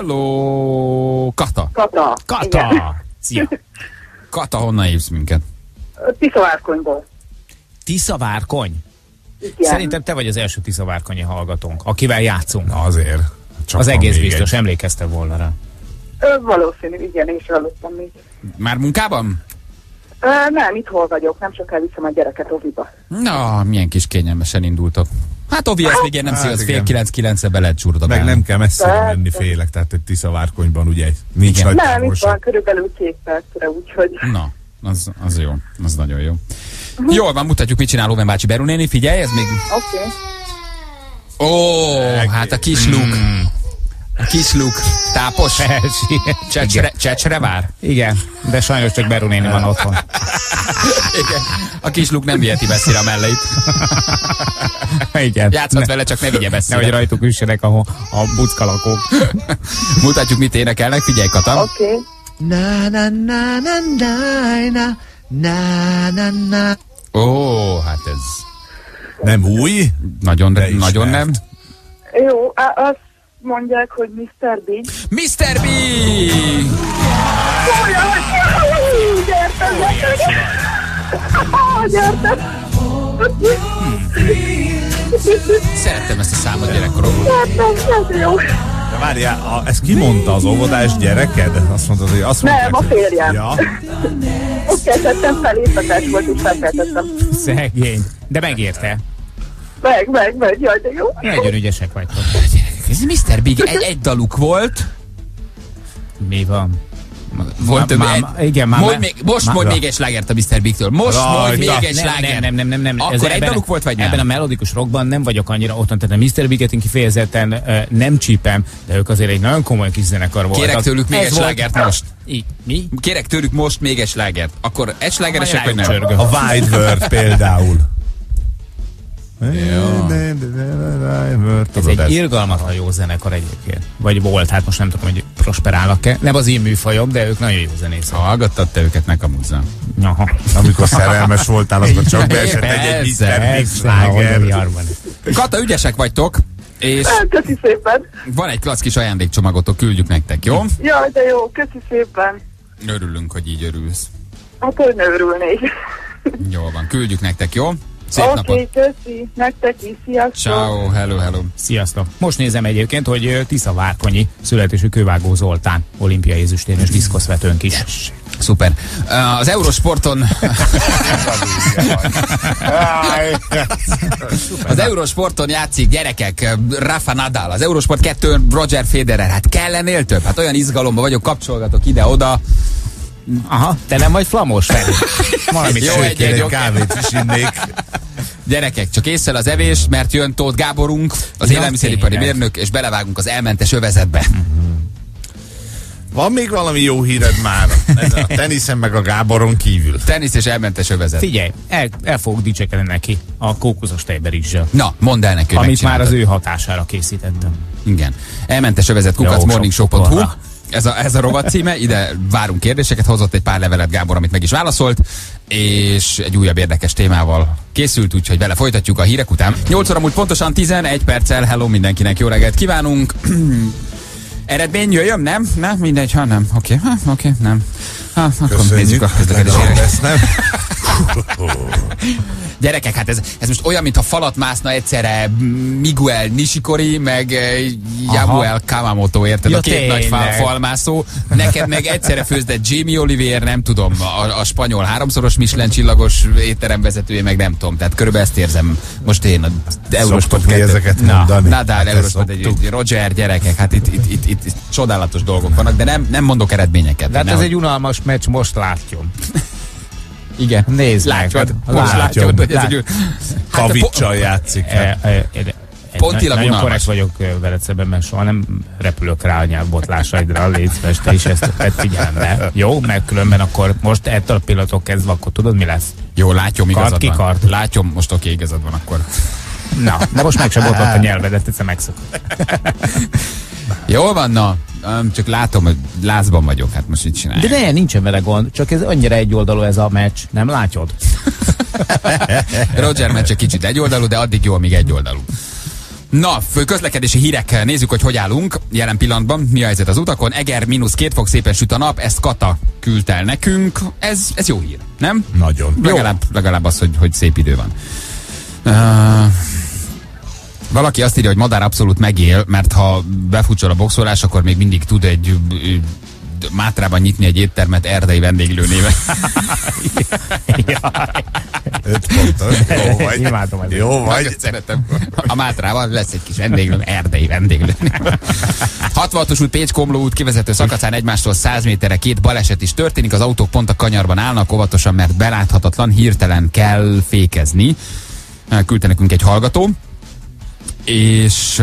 Hello, Kata! Kata. Igen. Kata! Szia! Kata, honnan hívsz minket? Tiszavárkonyból. Tiszavárkony? Igen. Szerintem te vagy az első tiszavárkonyi hallgatónk, akivel játszunk. Na azért. Csak Az van egész még biztos, egy. emlékezte volna rá. Ö, valószínű, igen, és hallottam még. Már munkában? Ö, nem, itthon vagyok, nem sokkal viszem a gyereket oviba. Na, milyen kis kényelmesen indultok. Hát Ovi, ezt még én nem Hát szíves, fél igen. kilenc-kilencre be lehet csurdogálni. Meg nem kell messzire Persze. menni félek, tehát egy Tiszavárkonyban ugye nincs Igen. nagy Nem, itt távolság. van körülbelül két percre, úgyhogy... Na, az, az jó, az nagyon jó. Jól van, mutatjuk, mit csinál Óven bácsi. Beru néni, figyelj, ez még... Oké. Okay. Ó, hát a kis luk. A kis luk. Tápos. Csecsre, csecsre vár. Igen, de sajnos csak Beru néni van otthon. Igen. A kis luk nem viheti messzire a melleit. Igen. Játszhat vele, csak ne vigye messzire. Nehogy rajtuk üssenek a, a buckalakók. Mutatjuk, mit énekelnek. Figyelj, Kata. Oké. Okay. Na na na na na na na na na. Ó, hát ez Nem új? nagyon, De ismert. nagyon nem. Jó, á, azt mondják, hogy miszter Big. miszter Big! Gyertek, gyertek! Gyertek! Szerettem ezt a számot gyerekkoromban. Gyertek, ez jó. De várjál, a, ezt ki mondta, az óvodás gyereked? Azt mondtad, hogy azt Nem, mondták, a hogy- férjem. Ja. Ott keltettem fel, éjszakás volt, és felkeltettem. Szegény. De megérte. Meg, meg, meg, jaj, de jó. Nagyon ügyesek vagytok. Ez miszter Big, egy, egy daluk volt. Mi van? Volt több. Má- má- igen, már- Mondj még, most már- mondj még egy slágert a miszter Bigtől. Most Rajta. mondj még egy nem, slágert. nem, nem, nem, nem, nem. Akkor Ez egy ebben- daluk volt, vagy nem? Ebben a melodikus rockban nem vagyok annyira otthon, tehát a miszter Biget én kifejezetten uh, nem csípem, de ők azért egy nagyon komoly kis zenekar voltak. Kérek tőlük még Ez egy volt- slágert most. I, mi? Kérek tőlük most még egy slágert. Akkor egy slágeresek, vagy nem? Csörgő. A Wide World például. Ez egy irgalmatlan jó zenekar egyébként. Vagy volt, hát most nem tudom, hogy prosperálnak-e. Nem az én műfajom, de ők nagyon jó zenészek. Ha hallgattad te őket, ne kamúzzál. Aha. Amikor szerelmes voltál, akkor csak beesett egy, egy miszter Big sláger. Kata, ügyesek vagytok, és Köszi szépen. van egy klassz kis ajándékcsomagotok, küldjük nektek, jó? Jaj, de jó, köszi szépen. Örülünk, hogy így örülsz. Hát, hogy ne örülnék. Jól van, küldjük nektek, jó? Szép Oké, napot. köszi, nektek is, sziasztok. Ciao, hello, hello. Sziasztok! Most nézem egyébként, hogy ö, Tiszavárkonyi születésű Kővágó Zoltán olimpiai ezüstérmes diszkoszvetőnk is. Szuper. Uh, Az Eurosporton az Eurosporton játszik gyerekek, Rafa Nadal, az Eurosport kettő Roger Federer. Hát kellenél több? Hát olyan izgalomban vagyok, kapcsolgatok ide-oda. Aha, te nem vagy flamos, Feri? Valamit Jó, sőt, egy- kérek. egy- Egy kávét is innék. Gyerekek, csak észre az evés, mert jön Tóth Gáborunk, az Ja, élelmiszeripari tényleg. mérnök, és belevágunk az elmentes övezetbe. Van még valami jó híred már? Ezen a teniszen meg a Gáboron kívül. Tenisz és elmentes övezet. Figyelj, el, el fogok dicsekedni neki a kókuszos tejberizssel, Na, mondd el neki, hogy amit már megcsináltad. az ő hatására készítettem. Igen. Elmentes övezet Jó, kukac morningshow pont hu. sok Ez a, ez a rovat címe, ide várunk kérdéseket, hozott egy pár levelet Gábor, amit meg is válaszolt, és egy újabb érdekes témával készült, úgyhogy vele folytatjuk a hírek után. nyolc óra múlt pontosan tizenegy perccel, hello mindenkinek, jó reggelt kívánunk! Eredmény jöjjön, nem? Nem, mindegy, ha nem. Oké, okay. Oké, okay. Nem. Ha, akkor Köszönjük. nézzük a közlekedési Legalább híreket. ezt nem? Gyerekek, hát ez, ez most olyan, mintha falat mászna egyszerre Miguel Nishikori, meg eh, Yabuel Kamamoto, érted? Ja, a két nagy fal, tényleg. falmászó. Neked meg egyszerre főzdett Jamie Oliver, nem tudom, a, a spanyol háromszoros Michelin csillagos étteremvezetője, meg nem tudom. Tehát körülbelül ezt érzem most én. Az Eurosport Szoktuk mi kettő. ezeket Na, mondani? Nadal, Hát Eurosport, ezt egy, szoktuk. egy Roger, gyerekek, hát itt, itt, itt, itt, itt csodálatos dolgok vannak, de nem, nem mondok eredményeket. De hát ez Nehogy- egy unalmas meccs, most látjon. Igen. Nézd meg. Látjad, Hát, most látjad, látjad, hogy ez lát- egy... Kavicsal játszik. E, e, e, e, Pontilag nagyon unalmas. korrekt vagyok ö, veled szemben, mert soha nem repülök rá a nyelvbotlásaidra, légy szíves, te is ezt vedd figyelembe. Jó, mert különben akkor most ettől a pillanatok kezdve, akkor tudod, mi lesz? Jó, látom, igazad Kart, van. kikart. Látom, most oké, igazad van akkor. Na, de most meg sem botlott a nyelvedet, egyszer megszokott. Jól van, na. Öm, Csak látom, hogy lázban vagyok, hát most mit csinálják. De ne, nincsen vele gond, csak ez annyira egyoldalú ez a meccs, nem látod? Roger meccse kicsit egyoldalú, de addig jó, amíg egyoldalú. Na, fő közlekedési hírek, nézzük, hogy hogy állunk jelen pillanatban. Mi a helyzet az utakon? Eger mínusz két fok, szépen süt a nap, ezt Kata küldt el nekünk. Ez, ez jó hír, nem? Nagyon. Legalább, legalább az, hogy, hogy szép idő van. Uh, valaki azt írja, hogy Madár abszolút megél, mert ha befutsol a boxolás, akkor még mindig tud egy ö, ö, Mátrában nyitni egy éttermet erdei vendéglőnével. Öt pontos. Jó vagy. Imádom ezt. Jó Nagyon vagy. szeretem. A Mátrában lesz egy kis vendéglő, erdei vendéglő. hatvanhatos út Pécs-Komló út kivezető szakaszán egymástól száz méterre két baleset is történik. Az autók pont a kanyarban állnak óvatosan, mert beláthatatlan, hirtelen kell fékezni. Küldte nekünk egy hallgató. És,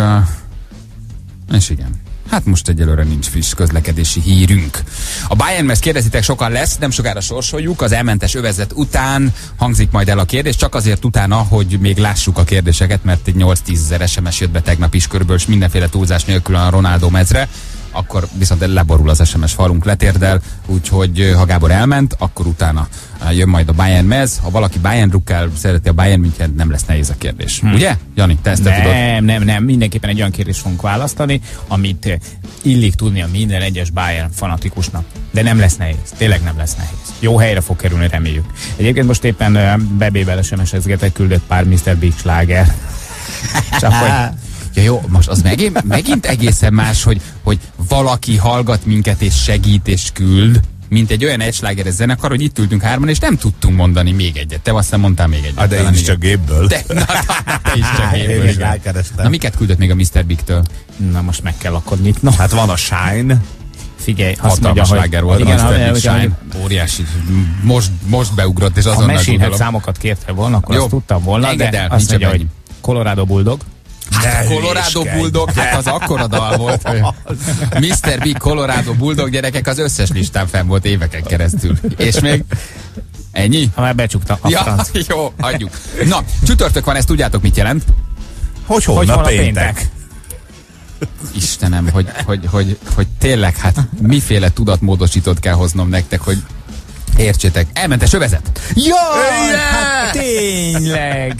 és igen. Hát most egyelőre nincs friss közlekedési hírünk. A Bayern-Mez kérdezitek, sokan lesz, nem sokára sorsoljuk, az elmentes övezet után hangzik majd el a kérdés, csak azért utána, hogy még lássuk a kérdéseket, mert egy nyolc-tíz ezer es em es jött be tegnap is körülbelül, és mindenféle túlzás nélkül a Ronaldo mezre, akkor viszont leborul az es em es falunk, letérdel, úgyhogy ha Gábor elment, akkor utána jön majd a Bayern-Mez. Ha valaki Bayern drukkel, szereti a Bayern München, nem lesz nehéz a kérdés. Hm. Ugye? Jani, te ezt te tudod? Nem, nem, nem, mindenképpen egy olyan kérdést fogunk választani, amit eh, illik tudnia minden egyes Bayern fanatikusnak. De nem lesz nehéz, tényleg nem lesz nehéz. Jó helyre fog kerülni, reméljük. Egyébként most éppen uh, bebével es em es-ezgetek, küldött pár miszter Big sláger. Csak hogy Ja jó, most az megint, megint egészen más, hogy, hogy valaki hallgat minket és segít és küld, mint egy olyan egyslágeres zenekar, hogy itt ültünk hárman, és nem tudtunk mondani még egyet. Te aztán mondtál még egyet. Ah, de én talán is igen. csak gépből. De, na, te is csak Én gépből, is igen. rákerestem. Na miket küldött még a miszter Big-től? na most meg kell akkor nyitnom. Hát van a Shine. Figyelj, azt mondja, Hatalmas hogy sláger volt, igen, miszter ha- Big hogyha- Shine. Óriási. Most, most beugrott, és ha azonnal Machine Head gondolom. számokat kérte volna, akkor Jó. azt tudtam volna, Engedd de el, azt nincs mondja, ebben hogy Colorado Bulldog. Hát, Colorado hülyéskedj. Bulldog, hát az akkora dal volt. miszter Big Colorado Bulldog, gyerekek, az összes listán fenn volt éveken keresztül. És még ennyi? Ha már becsukta a Ja, franc. jó, hagyjuk. Na, csütörtök van, ezt tudjátok, mit jelent? Hogy Hogy holnap van a péntek? péntek? Istenem, hogy, hogy, hogy, hogy tényleg, hát miféle tudatmódosítót kell hoznom nektek, hogy értsétek. Elmentes övezet. Jaj, Yeah! hát tényleg.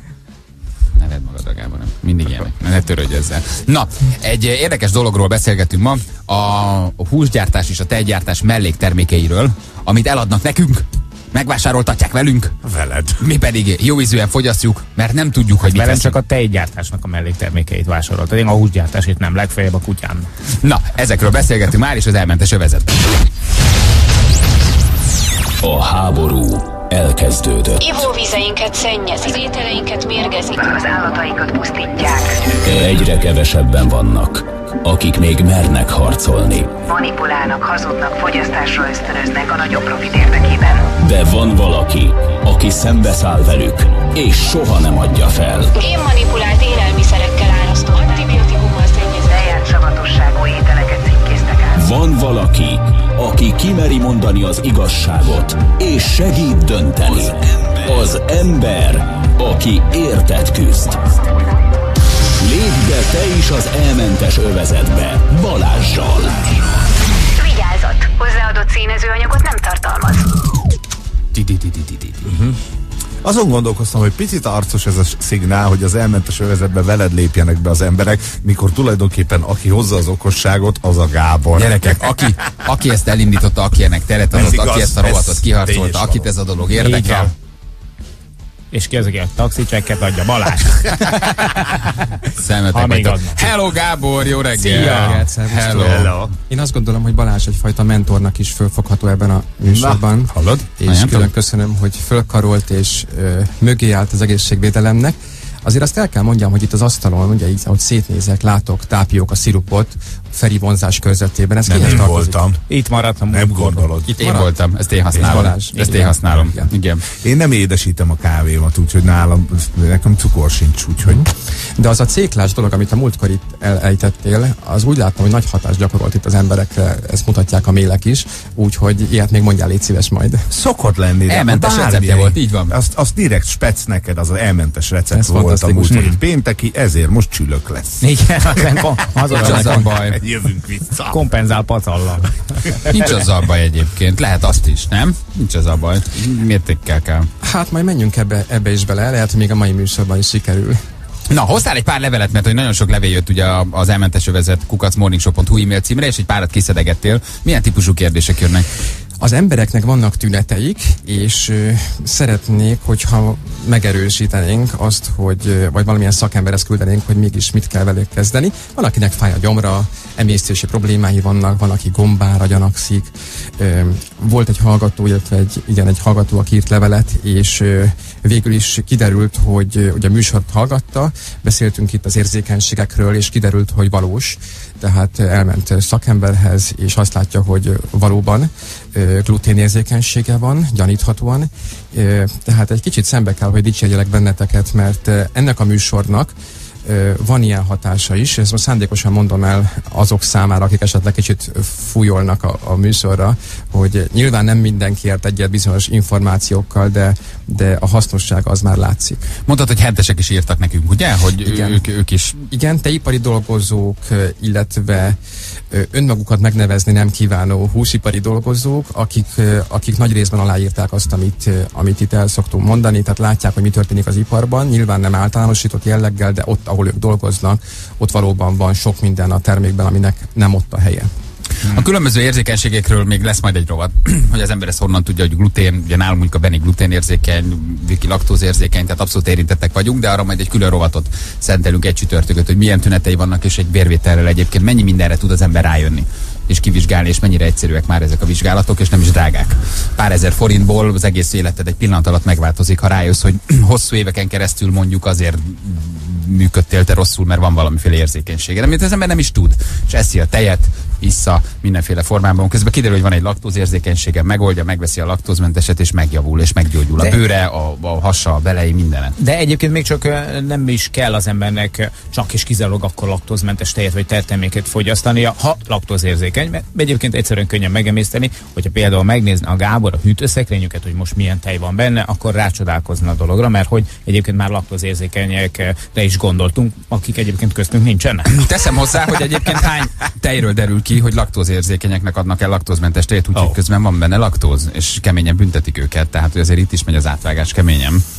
Ne vedd magad, Gábor, nem. Mindig ilyenek. Ne törődj ezzel. Na, egy érdekes dologról beszélgetünk ma, a húsgyártás és a tejgyártás melléktermékeiről, amit eladnak nekünk. Megvásároltatják velünk, Veled. mi pedig jó ízűen fogyasztjuk, mert nem tudjuk, hogy mit Velem veszünk. csak a tejgyártásnak a melléktermékeit vásároltad. Én a húsgyártásét nem, legfeljebb a kutyám. Na, ezekről beszélgetünk már is az elmentes övezetben. A háború elkezdődött. Ivóvizeinket szennyezik, ételeinket mérgezik, az állatainkat pusztítják. Egyre kevesebben vannak, akik még mernek harcolni. Manipulálnak, hazudnak, fogyasztásra ösztönöznek a nagyobb profit érdekében. De van valaki, aki szembeszáll velük, és soha nem adja fel. Génmanipulált élelmiszerekkel árasztó, antibiotikummal szennyezett, lejárt savatosságú ételeket cikkéztek át. Van valaki, aki kimeri mondani az igazságot, és segít dönteni. Az ember, aki érted küzd. Lépj be te is az elmentes övezetbe Balázssal. Vigyázat! Hozzáadott színezőanyagot nem tartalmaz. Azon gondolkoztam, hogy picit arcos ez a szignál, hogy az elmentes övezetbe veled lépjenek be az emberek, mikor tulajdonképpen aki hozza az okosságot, az a Gábor. Gyerekek, aki, aki ezt elindította, aki ennek teret adott, igaz, aki ezt a ez rovatot kiharcolta, tényes akit való. ez a dolog Így érdekel. van. És ki az, aki a taxicsekket adja? Balázs. Szemetek Ha még vagytok. adnak. Hello Gábor, jó reggel! Szia! Hello. Hello. Én azt gondolom, hogy Balázs egyfajta mentornak is fölfogható ebben a műsorban. Na, hallod? És Nagyon külön tudom. köszönöm, hogy fölkarolt és ö, mögé állt az egészségvédelemnek. Azért azt el kell mondjam, hogy itt az asztalon, ugye így, ahogy szétnézek, látok tápióka szirupot Feri vonzás körzetében. Ez Nem kihez én tartozik? voltam. Itt maradtam. Nem gondolod. Itt Én marad? voltam, ezt én használom. Balázs. Ezt én Igen. használom. Igen. Igen. Én nem édesítem a kávémat, úgyhogy nálam, nekem cukor sincs, úgyhogy... De az a céklás dolog, amit a múltkor itt elejtettél, az úgy láttam, hogy nagy hatást gyakorolt itt az emberekre, ezt mutatják a mélek is, úgyhogy ilyet még mondjál, légy szíves majd. Szokott lenni. de Elmentes bármilyen- receptje volt, így van. Azt, azt direkt spec neked, az az elmentes recept Ez volt a fantasztikus. múltkor itt pénteki, ezért most csülök lesz. Igen, az Nincs azzal baj. Jövünk vissza. kompenzál pacallal. Nincs azzal baj egyébként. Lehet azt is, nem? Nincs azzal baj. Mértékkel kell. Hát majd menjünk ebbe, ebbe is bele, lehet, hogy még a mai műsorban is sikerül. Na, hoztál egy pár levelet, mert hogy nagyon sok levél jött ugye az elmentes övezet kukacmorningshow pont hu e-mail címre, és egy párat kiszedegettél. Milyen típusú kérdések jönnek? Az embereknek vannak tüneteik, és ö, szeretnék, hogyha megerősítenénk azt, hogy, ö, vagy valamilyen szakemberhez küldenénk, hogy mégis mit kell velük kezdeni. Van, akinek fáj a gyomra, emésztési problémái vannak, van, aki gombára gyanakszik. Ö, volt egy hallgató, illetve egy, igen, egy hallgató, aki írt levelet, és ö, végül is kiderült, hogy ö, ugye a műsort hallgatta, beszéltünk itt az érzékenységekről, és kiderült, hogy valós. Tehát elment szakemberhez, és azt látja, hogy valóban gluténérzékenysége van, gyaníthatóan. Tehát egy kicsit szembe kell, hogy dicsérjelek benneteket, mert ennek a műsornak van ilyen hatása is, ezt most szándékosan mondom el azok számára, akik esetleg kicsit fújolnak a, a műsorra, hogy nyilván nem mindenki ért egyet bizonyos információkkal, de, de a hasznosság az már látszik. Mondtad, hogy hentesek is írtak nekünk, ugye? Hogy Igen. ők, ők is... Igen, teipari dolgozók, illetve önmagukat megnevezni nem kívánó húsipari dolgozók, akik, akik nagy részben aláírták azt, amit, amit itt el szoktunk mondani, tehát látják, hogy mi történik az iparban, nyilván nem általánosított jelleggel, de ott, ahol ők dolgoznak, ott valóban van sok minden a termékben, aminek nem ott a helye. A különböző érzékenységekről még lesz majd egy rovat, hogy az ember ezt honnan tudja, hogy glutén, ugye nálunk mondjuk a Benni gluténérzékeny, Viki laktózérzékeny, tehát abszolút érintettek vagyunk, de arra majd egy külön rovatot szentelünk, egy csütörtököt, hogy milyen tünetei vannak, és egy vérvételrel egyébként mennyi mindenre tud az ember rájönni és kivizsgálni, és mennyire egyszerűek már ezek a vizsgálatok, és nem is drágák. Pár ezer forintból az egész életed egy pillanat alatt megváltozik, ha rájössz, hogy hosszú éveken keresztül mondjuk azért működtél te rosszul, mert van valamiféle érzékenysége. Amit az ember nem is tud. És eszi a tejet, issza mindenféle formában. Közben kiderül, hogy van egy laktózérzékenysége, megoldja, megveszi a laktózmenteset, és megjavul, és meggyógyul. A De- bőre, a, a hasa, a belei, mindene. De egyébként még csak ö, nem is kell az embernek csak és kizárólag akkor laktózmentes tejet vagy tejterméket fogyasztania, ha laktózérzékeny, mert egyébként egyszerűen könnyen megemészteni, hogyha például megnézne a Gábor a hűtőszekrényüket, hogy most milyen tej van benne, akkor rácsodálkozna a dologra, mert hogy egyébként már laktózérzékenyekre is gondoltunk, akik egyébként köztünk nincsenek. Teszem hozzá, hogy egyébként hány tejről derül ki, hogy laktózérzékenyeknek adnak el laktózmentes tejet, úgyhogy Oh. közben van benne laktóz, és keményen büntetik őket, tehát hogy azért itt is megy az átvágás keményen.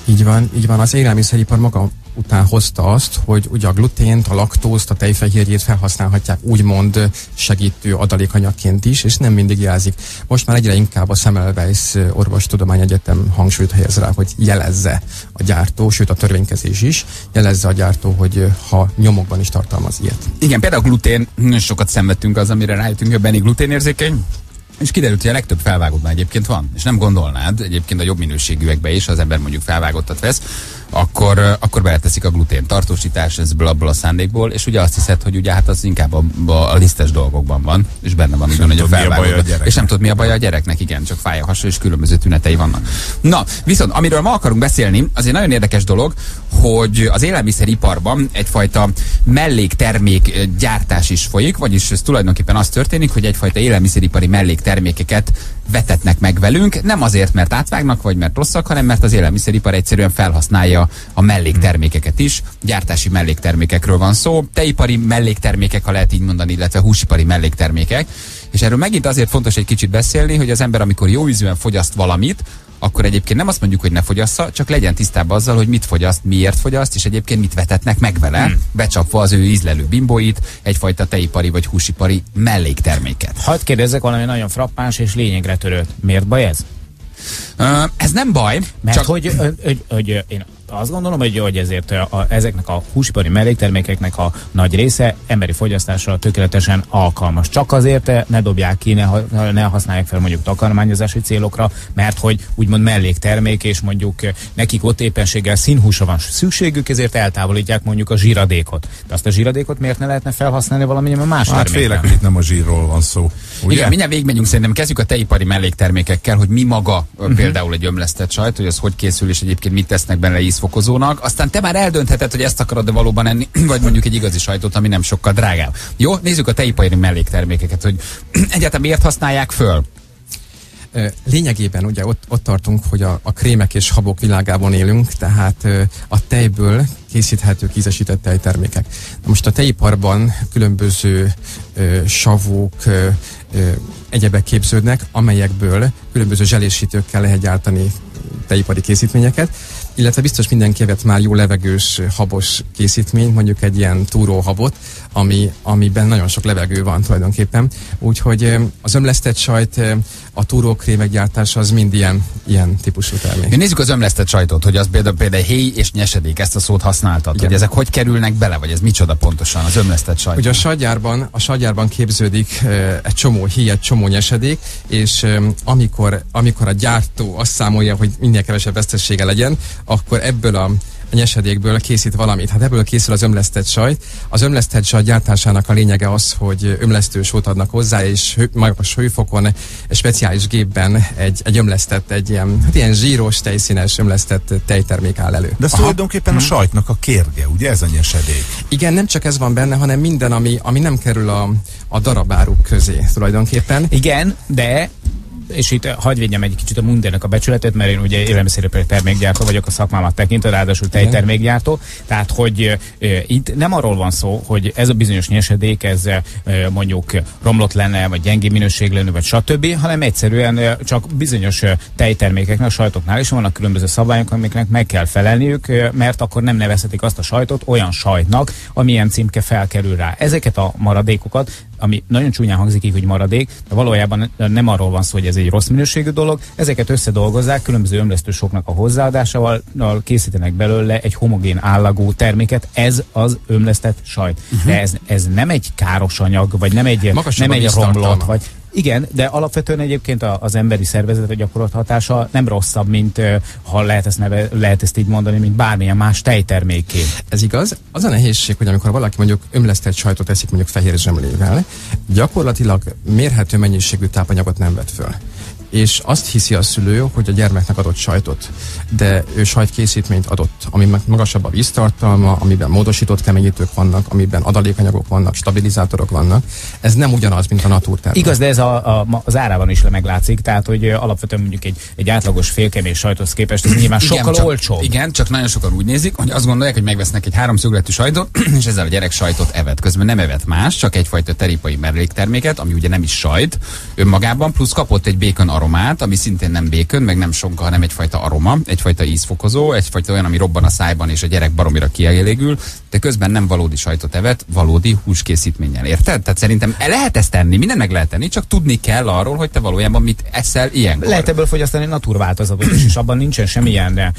Így van, így van. Az élelmiszeripar maga után hozta azt, hogy ugye a glutént, a laktózt, a tejfehérjét felhasználhatják úgymond segítő adalékanyagként is, és nem mindig jelzik. Most már egyre inkább a Semmelweis Orvostudományegyetem hangsúlyt helyez rá, hogy jelezze a gyártó, sőt a törvénykezés is, jelezze a gyártó, hogy ha nyomokban is tartalmaz ilyet. Igen, például a glutén, nagyon sokat szenvedtünk az, amire rájöttünk, hogy Benni gluténérzékeny. És kiderült, hogy a legtöbb felvágódban egyébként van. És nem gondolnád, egyébként a jobb minőségűekbe is, ha az ember mondjuk felvágottat vesz, akkor, akkor beleteszik a glutén tartósítás, ez abból a szándékból, és ugye azt hiszed, hogy ugye hát az inkább a, a, a lisztes dolgokban van, és benne van ugyanúgy a felvágódban. És nem tud mi a baj a gyereknek, igen, csak fáj a hasa, és különböző tünetei vannak. Na, viszont amiről ma akarunk beszélni, az egy nagyon érdekes dolog, hogy az élelmiszeriparban egyfajta melléktermék gyártás is folyik, vagyis ez tulajdonképpen az történik, hogy egyfajta élelmiszeripari melléktermékeket vetetnek meg velünk, nem azért, mert átvágnak, vagy mert rosszak, hanem mert az élelmiszeripar egyszerűen felhasználja a melléktermékeket is. Gyártási melléktermékekről van szó, tejipari melléktermékek, ha lehet így mondani, illetve húsipari melléktermékek. És erről megint azért fontos egy kicsit beszélni, hogy az ember, amikor jó ízűen fogyaszt valamit, akkor egyébként nem azt mondjuk, hogy ne fogyassza, csak legyen tisztában azzal, hogy mit fogyaszt, miért fogyaszt, és egyébként mit vetetnek meg vele, hmm. becsapva az ő ízlelő bimbóit, egyfajta tejipari vagy húsipari mellékterméket. Hadd kérdezzek valami nagyon frappáns és lényegre törőt. Miért baj ez? Uh, ez nem baj. Mert csak... hogy, hogy, hogy, hogy én azt gondolom, hogy, hogy ezért a, a, ezeknek a húsipari melléktermékeknek a nagy része emberi fogyasztásra tökéletesen alkalmas. Csak azért ne dobják ki, ne, ne használják fel mondjuk takarmányozási célokra, mert hogy úgymond melléktermék, és mondjuk nekik ott éppenséggel színhúsra van szükségük, ezért eltávolítják mondjuk a zsíradékot. De azt a zsíradékot miért ne lehetne felhasználni valamilyen más hát termékben? Félek, hogy itt nem a zsírról van szó. Ugye? Igen, mindjárt végigmegyünk, szerintem kezdjük a tejipari melléktermékekkel, hogy mi maga uh-huh. például egy ömlesztett sajt, hogy az hogy készül, és egyébként mit tesznek benne ízfokozónak. Aztán te már eldöntheted, hogy ezt akarod-e valóban enni, vagy mondjuk egy igazi sajtot, ami nem sokkal drágább. Jó, nézzük a tejipari melléktermékeket, hogy egyáltalán miért használják föl. Lényegében ugye ott, ott tartunk, hogy a, a krémek és habok világában élünk, tehát a tejből készíthető ízesített tejtermékek. Na most a tejiparban különböző ö, savók, ö, ö, egyebek képződnek, amelyekből különböző zselésítőkkel lehet gyártani tejipari készítményeket, illetve biztos mindenki evett már jó levegős, habos készítmény, mondjuk egy ilyen túróhabot, ami, amiben nagyon sok levegő van tulajdonképpen. Úgyhogy az ömlesztett sajt, a túrókrémek gyártása az mind ilyen, ilyen típusú termék. Nézzük az ömlesztett sajtot, hogy az például, például héj és nyesedék, ezt a szót használtad, igen. Hogy ezek hogy kerülnek bele, vagy ez micsoda pontosan az ömlesztett sajt? Ugye a sajtgyárban, a sajtgyárban képződik uh, egy csomó héj, egy csomó nyesedék, és um, amikor, amikor a gyártó azt számolja, hogy minél kevesebb vesztesége legyen, akkor ebből a a nyesedékből készít valamit. Hát ebből készül az ömlesztett sajt. Az ömlesztett sajt gyártásának a lényege az, hogy ömlesztősót adnak hozzá, és hő, magas hőfokon egy speciális gépben egy, egy ömlesztett, egy ilyen, hát ilyen zsíros, tejszínes ömlesztett tejtermék áll elő. De ez tulajdonképpen a sajtnak a kérge, ugye ez a nyesedék? Igen, nem csak ez van benne, hanem minden, ami, ami nem kerül a, a darabáruk közé tulajdonképpen. Igen, de és itt hagyj védjem egy kicsit a Mundének a becsületét, mert én ugye élelmiszeripari termékgyártó vagyok a szakmámat tekintve, ráadásul tejtermékgyártó. Tehát, hogy e, itt nem arról van szó, hogy ez a bizonyos nyesedék, ez e, mondjuk romlott lenne, vagy gyengé minőség lenne, vagy stb., hanem egyszerűen e, csak bizonyos e, tejtermékeknek, a sajtoknál is vannak különböző szabályok, amiknek meg kell felelniük, e, mert akkor nem nevezhetik azt a sajtot olyan sajtnak, amilyen címke felkerül rá. Ezeket a maradékokat, ami nagyon csúnyán hangzik így, hogy maradék, de valójában nem arról van szó, hogy ez egy rossz minőségű dolog, ezeket összedolgozzák, különböző ömlesztősoknak a hozzáadásával készítenek belőle egy homogén állagú terméket, ez az ömlesztett sajt. Uh-huh. De ez, ez nem egy káros anyag, vagy nem egy, nem egy romlott, vagy igen, de alapvetően egyébként az emberi szervezetre gyakorolt hatása nem rosszabb, mint ha lehet ezt, neve, lehet ezt így mondani, mint bármilyen más tejterméké. Ez igaz. Az a nehézség, hogy amikor valaki mondjuk ömlesztett sajtot eszik mondjuk fehér zsemlével, gyakorlatilag mérhető mennyiségű tápanyagot nem vett föl. És azt hiszi a szülő, hogy a gyermeknek adott sajtot, de ő sajtkészítményt adott, amiben magasabb a víztartalma, amiben módosított keményítők vannak, amiben adalékanyagok vannak, stabilizátorok vannak. Ez nem ugyanaz, mint a naturtermék. Igaz, de ez a, a, az árában is meglátszik, tehát hogy alapvetően mondjuk egy, egy átlagos félkemény sajthoz képest ez nyilván igen, sokkal csak, olcsóbb. Igen, csak nagyon sokan úgy nézik, hogy azt gondolják, hogy megvesznek egy háromszögletű sajtot, és ezzel a gyerek sajtot evett. Közben nem evett más, csak egyfajta teripai mellékterméket, ami ugye nem is sajt önmagában, plusz kapott egy békon aromát, ami szintén nem békön, meg nem sonka, hanem egyfajta aroma, egyfajta ízfokozó, egyfajta olyan, ami robban a szájban, és a gyerek baromira kielégül, de közben nem valódi sajtot evett, valódi húskészítménnyel. Érted? Tehát szerintem lehet ezt tenni, mindent meg lehet tenni, csak tudni kell arról, hogy te valójában mit eszel ilyenkor. Lehet ebből fogyasztani naturváltozatot is, és abban nincsen semmilyen uh,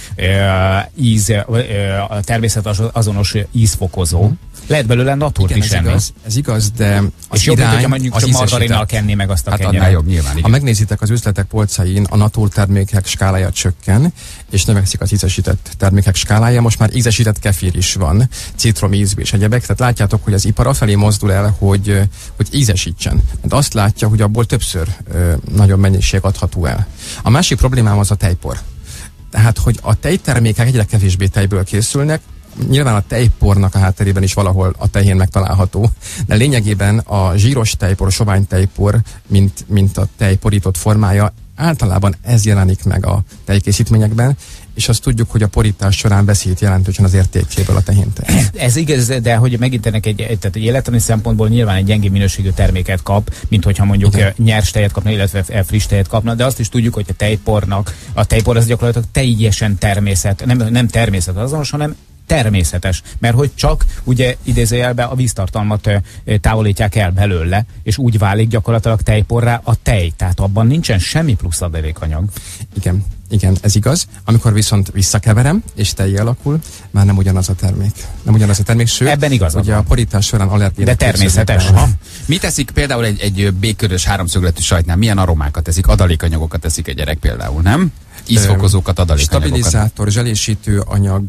íz, uh, természetazonos ízfokozó. Lehet belőle natúrt is enni. Igaz, ez igaz, de az és jobb, irány, hogyha mondjuk csak margarinnal kenni meg azt a hát kenyeret. jobb, nyilván, igen. Ha megnézitek az üzletek polcain, a naturtermékek skálája csökken, és növekszik az ízesített termékek skálája. Most már ízesített kefir is van, citromízű és egyebek. Tehát látjátok, hogy az ipar afelé mozdul el, hogy, hogy ízesítsen. De azt látja, hogy abból többször ö, nagyobb mennyiség adható el. A másik problémám az a tejpor. Tehát, hogy a tejtermékek egyre kevésbé tejből készülnek, nyilván a tejpornak a hátterében is valahol a tehén megtalálható, de lényegében a zsíros tejpor, a sovány tejpor, mint, mint a tej porított formája, általában ez jelenik meg a tejkészítményekben, és azt tudjuk, hogy a porítás során veszít jelentősen az értékéből a tehéntej. Ez igaz, de hogy megint ennek egy, tehát egy élettani szempontból nyilván egy gyengébb minőségű terméket kap, mint hogyha mondjuk igen, nyers tejet kapna, illetve friss tejet kapna, de azt is tudjuk, hogy a tejpornak, a tejpor az gyakorlatilag teljesen természet, nem, nem természet azonos, hanem természetes, mert hogy csak ugye idézőjelben a víztartalmat távolítják el belőle, és úgy válik gyakorlatilag tejporrá a tej, tehát abban nincsen semmi plusz adalékanyag. Igen, igen, ez igaz. Amikor viszont visszakeverem, és tejjé alakul, már nem ugyanaz a termék. Nem ugyanaz a termék, sőt, ebben igazad ugye van. a porítás során allergének. De természetes. Mit teszik például egy, egy békörös háromszögletű sajtnál? Milyen aromákat teszik? Adalékanyagokat teszik egy gyerek például, nem? Ízfokozókat, adalékanyagokat. Stabilizátor, zselésítő anyag,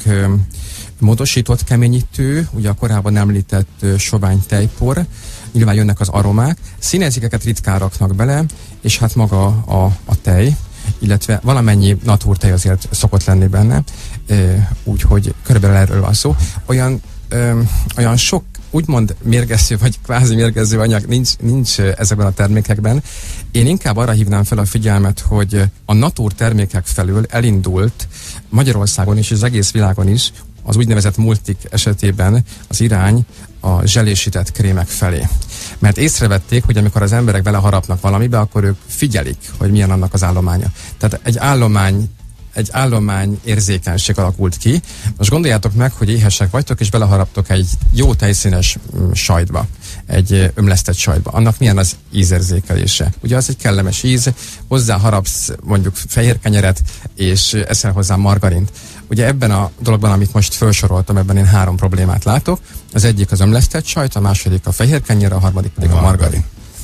módosított keményítő, ugye a korábban említett sovány tejpor, nyilván jönnek az aromák, színezékeket ritkán raknak bele, és hát maga a, a tej, illetve valamennyi naturtej azért szokott lenni benne, úgyhogy körülbelül erről van szó. Olyan, ö, olyan sok úgymond mérgező, vagy kvázi mérgező anyag nincs, nincs ezekben a termékekben. Én inkább arra hívnám fel a figyelmet, hogy a natur termékek felől elindult Magyarországon is, és az egész világon is az úgynevezett multik esetében az irány a zselésített krémek felé. Mert észrevették, hogy amikor az emberek beleharapnak valamibe, akkor ők figyelik, hogy milyen annak az állománya. Tehát egy állomány egy állomány érzékenység alakult ki. Most gondoljátok meg, hogy éhesek vagytok, és beleharaptok egy jó tejszínes sajtba, egy ömlesztett sajtba. Annak milyen az ízérzékelése? Ugye az egy kellemes íz, hozzá harapsz mondjuk fehér kenyeret, és eszel hozzá margarint. Ugye ebben a dologban, amit most felsoroltam, ebben én három problémát látok. Az egyik az ömlesztett sajt, a második a fehér kenyér, a harmadik pedig a margarin.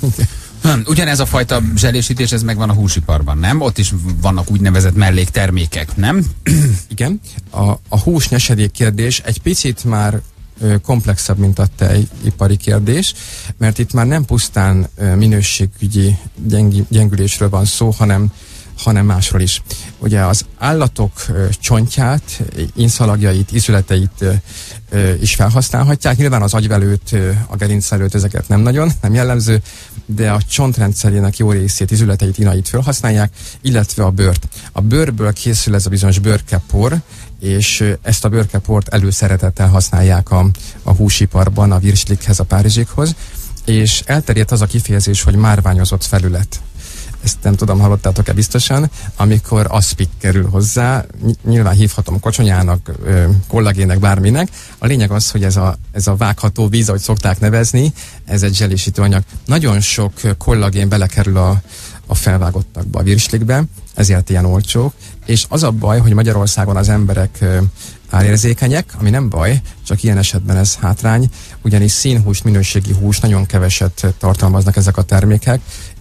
Hm, ugyanez a fajta zselésítés, ez megvan a húsiparban, nem? Ott is vannak úgynevezett melléktermékek, nem? Igen. A, a húsnyesedék kérdés egy picit már ö, komplexebb, mint a tejipari kérdés, mert itt már nem pusztán ö, minőségügyi gyengi, gyengülésről van szó, hanem hanem másról is. Ugye az állatok ö, csontját, inszalagjait, ízületeit ö, ö, is felhasználhatják. Nyilván az agyvelőt, ö, a gerincvelőt, ezeket nem nagyon, nem jellemző, de a csontrendszerének jó részét, ízületeit, inait felhasználják, illetve a bőrt. A bőrből készül ez a bizonyos bőrkepor, és ezt a bőrkeport előszeretettel használják a, a húsiparban, a virslikhez, a párizsikhoz, és elterjedt az a kifejezés, hogy márványozott felület. Ezt nem tudom, hallottátok-e biztosan, amikor aszpik kerül hozzá, nyilván hívhatom kocsonyának, kollagének, bárminek. A lényeg az, hogy ez a, ez a vágható víz, ahogy szokták nevezni, ez egy zselésítő anyag. Nagyon sok kollagén belekerül a, a felvágottakba, a virslikbe, ezért ilyen olcsók, és az a baj, hogy Magyarországon az emberek árérzékenyek, ami nem baj, csak ilyen esetben ez hátrány, ugyanis színhús, minőségi hús nagyon keveset tartalmaznak ezek a termékek,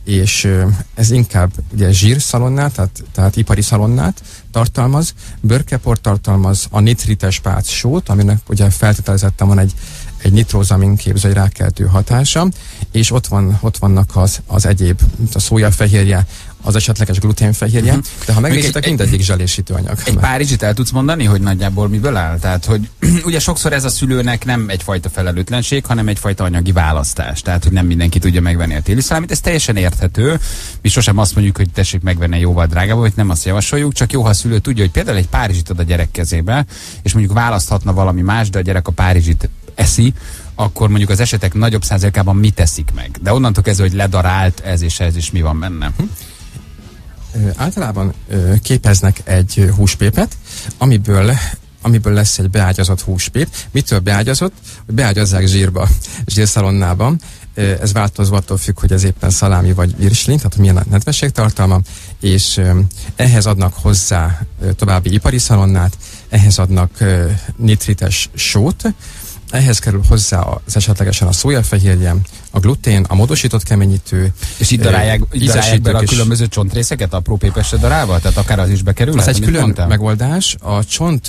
és ez inkább ugye zsírszalonnát, tehát, tehát ipari szalonnát tartalmaz, bőrkeport tartalmaz, a nitrites pácsót, aminek ugye feltételezetten van egy, egy nitrozamin képző rákeltő hatása, és ott, van, ott vannak az, az egyéb, mint a szójafehérje, az esetleges gluténfehérje, uh-huh. de ha megnézitek, mindegyik zselésítő anyag. Egy párizsit el tudsz mondani, hogy nagyjából miből áll? Tehát, hogy ugye sokszor ez a szülőnek nem egyfajta felelőtlenség, hanem egyfajta anyagi választás. Tehát, hogy nem mindenki tudja megvenni a téli szalámit, ez teljesen érthető. Mi sosem azt mondjuk, hogy tessék megvenni jóval drágább, hogy nem azt javasoljuk, csak jó, ha a szülő tudja, hogy például egy párizsit ad a gyerek kezébe, és mondjuk választhatna valami más, de a gyerek a párizsit eszi, akkor mondjuk az esetek nagyobb százalékában mit teszik meg. De onnantól kezdve, hogy ledarált ez és ez is mi van benne. Hm? Ö, általában ö, képeznek egy húspépet, amiből amiből lesz egy beágyazott húspép. Mitől beágyazott? Hogy beágyazzák zsírba, zsírszalonnában. Ez változó attól függ, hogy ez éppen szalámi vagy virsli, tehát milyen a nedvességtartalma, és ehhez adnak hozzá további ipari szalonnát, ehhez adnak nitrites sót, ehhez kerül hozzá az esetlegesen a szójafehérje, a glutén, a módosított keményítő. És itt darálják, itt darálják be a különböző csontrészeket apró pépesre darálva? Tehát akár az is bekerül? Ez egy külön mondtam? megoldás. A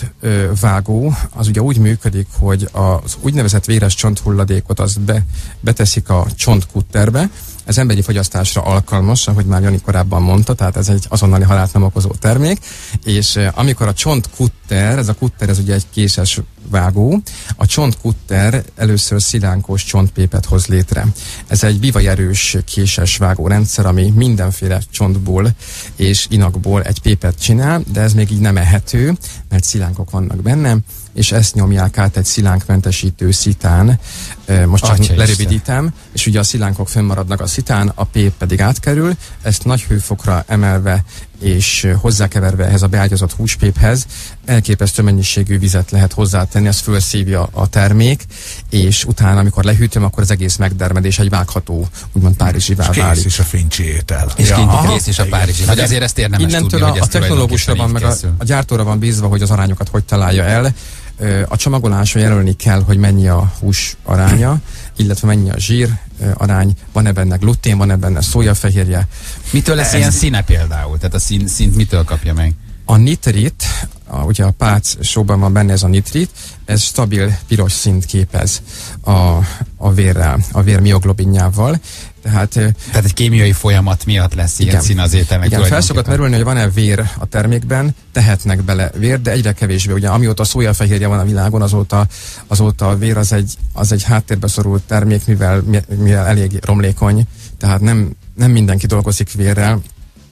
csontvágó az ugye úgy működik, hogy az úgynevezett véres csonthulladékot azt be, beteszik a csontkutterbe. Ez emberi fogyasztásra alkalmas, ahogy már Jani korábban mondta, tehát ez egy azonnali halált nem okozó termék, és eh, amikor a csontkutter, ez a kutter, ez ugye egy késes vágó, a csontkutter először szilánkos csontpépet hoz létre. Ez egy bivajerős késes vágó rendszer, ami mindenféle csontból és inakból egy pépet csinál, de ez még így nem ehető, mert szilánkok vannak benne, és ezt nyomják át egy szilánkmentesítő szitán, most csak Atya lerövidítem, Isten. És ugye a szilánkok fönnmaradnak a szitán, a pép pedig átkerül, ezt nagy hőfokra emelve és hozzákeverve ehhez a beágyazott húspéphez elképesztő mennyiségű vizet lehet hozzátenni, ez fölszívja a termék, és utána, amikor lehűtöm, akkor az egész megdermed, és egy vágható, úgymond párizsivá válik. És kész is a fincsi étel. És ja, kész is a párizsi. Vagy azért ezt érdemes innentől tudni, a, hogy a technológusra van, meg a, a gyártóra van bízva, hogy az arányokat hogy találja el. A csomagoláson jelölni kell, hogy mennyi a hús aránya, illetve mennyi a zsír arány, van-e benne glutén, van-e benne szójafehérje. Mitől lesz Ez ilyen színe például? Tehát a szín, színt mitől kapja meg? A nitrit, a, ugye a pác sóban van benne ez a nitrit, ez stabil piros színt képez a, a vérrel, a vér mioglobinjával. Tehát, Tehát egy kémiai folyamat miatt lesz igen, ilyen szín az ételnek. Igen, fel szokott merülni, hogy van-e vér a termékben, tehetnek bele vér, de egyre kevésbé. Ugye amióta szójafehérje van a világon, azóta, azóta a vér az egy, az egy háttérbe szorult termék, mivel, mivel elég romlékony, tehát nem, nem mindenki dolgozik vérrel,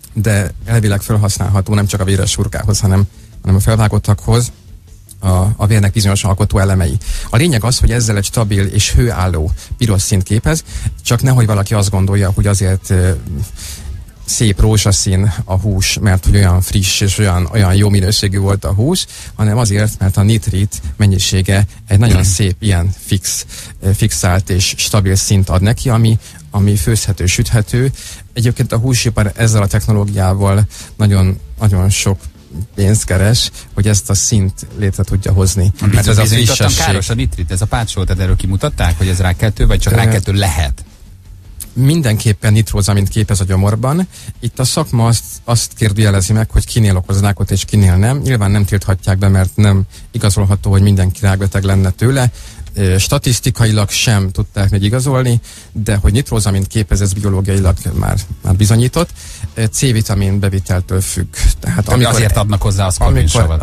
de elvileg felhasználható nem csak a véres hurkához, hanem, hanem a felvágottakhoz. A, a vérnek bizonyos alkotó elemei. A lényeg az, hogy ezzel egy stabil és hőálló piros színt képez, csak nehogy valaki azt gondolja, hogy azért e, szép rózsaszín a hús, mert hogy olyan friss és olyan, olyan jó minőségű volt a hús, hanem azért, mert a nitrit mennyisége egy nagyon szép ilyen fix, fixált és stabil szint ad neki, ami, ami főzhető, süthető. Egyébként a húsipar ezzel a technológiával nagyon, nagyon sok pénzt keres, hogy ezt a szint létre tudja hozni. Mert ez a frissesség. Káros a nitrit, ez a pácsol, tehát erről kimutatták, hogy ez rákkeltő, vagy csak rákkeltő lehet? Mindenképpen nitrózamint képez a gyomorban. Itt a szakma azt, azt kérdőjelezi meg, hogy kinél okoz rákot és kinél nem. Nyilván nem tilthatják be, mert nem igazolható, hogy mindenki rákbeteg lenne tőle. Statisztikailag sem tudták még igazolni, de hogy nitrózamint képez, ez biológiailag már, már bizonyított. C-vitamin beviteltől függ. Tehát amikor, azért adnak hozzá a szkorvénysavat.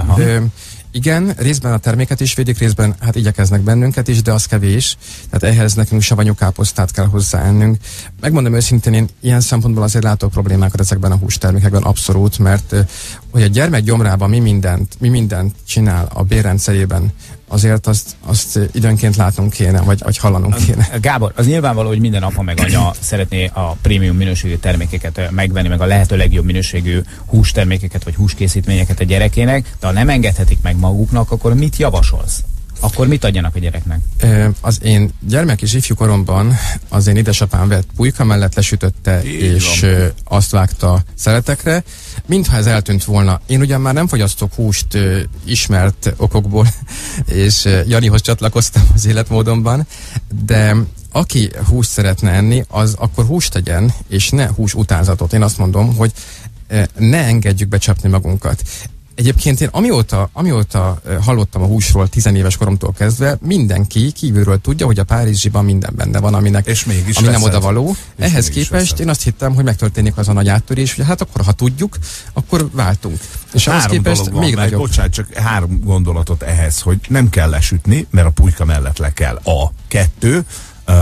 Igen, részben a terméket is védik, részben hát igyekeznek bennünket is, de az kevés. Tehát ehhez nekünk savanyú káposztát kell hozzáennünk. Megmondom őszintén, én ilyen szempontból azért látok problémákat ezekben a hústermékekben abszolút, mert hogy a gyermek gyomrában mi mindent, mi mindent csinál a bérrendszerében, azért azt, azt időnként látnunk kéne, vagy, vagy hallanunk kéne. Gábor, az nyilvánvaló, hogy minden apa meg anya szeretné a prémium minőségű termékeket megvenni, meg a lehető legjobb minőségű hústermékeket, vagy húskészítményeket a gyerekének, de ha nem engedhetik meg maguknak, akkor mit javasolsz? Akkor mit adjanak a gyereknek? Az én gyermek és ifjú koromban az én édesapám vett pulyka mellett, lesütötte, és van. Azt vágta szeletekre. Mintha ez eltűnt volna. Én ugyan már nem fogyasztok húst ö, ismert okokból, és ö, Janihoz csatlakoztam az életmódomban, de aki húst szeretne enni, az akkor húst tegyen, és ne hús utánzatot. Én azt mondom, hogy ö, ne engedjük becsapni magunkat. Egyébként én amióta, amióta hallottam a húsról tizenéves koromtól kezdve, mindenki kívülről tudja, hogy a párizsiban minden benne van, aminek, és mégis ami nem odavaló. Ehhez képest veszed. Én azt hittem, hogy megtörténik az a nagy áttörés, hogy hát akkor, ha tudjuk, akkor váltunk. És ahhoz képest van, még meg, nagyobb. Bocsánat, csak három gondolatot ehhez, hogy nem kell lesütni, mert a pulyka mellett le kell. A kettő, Uh,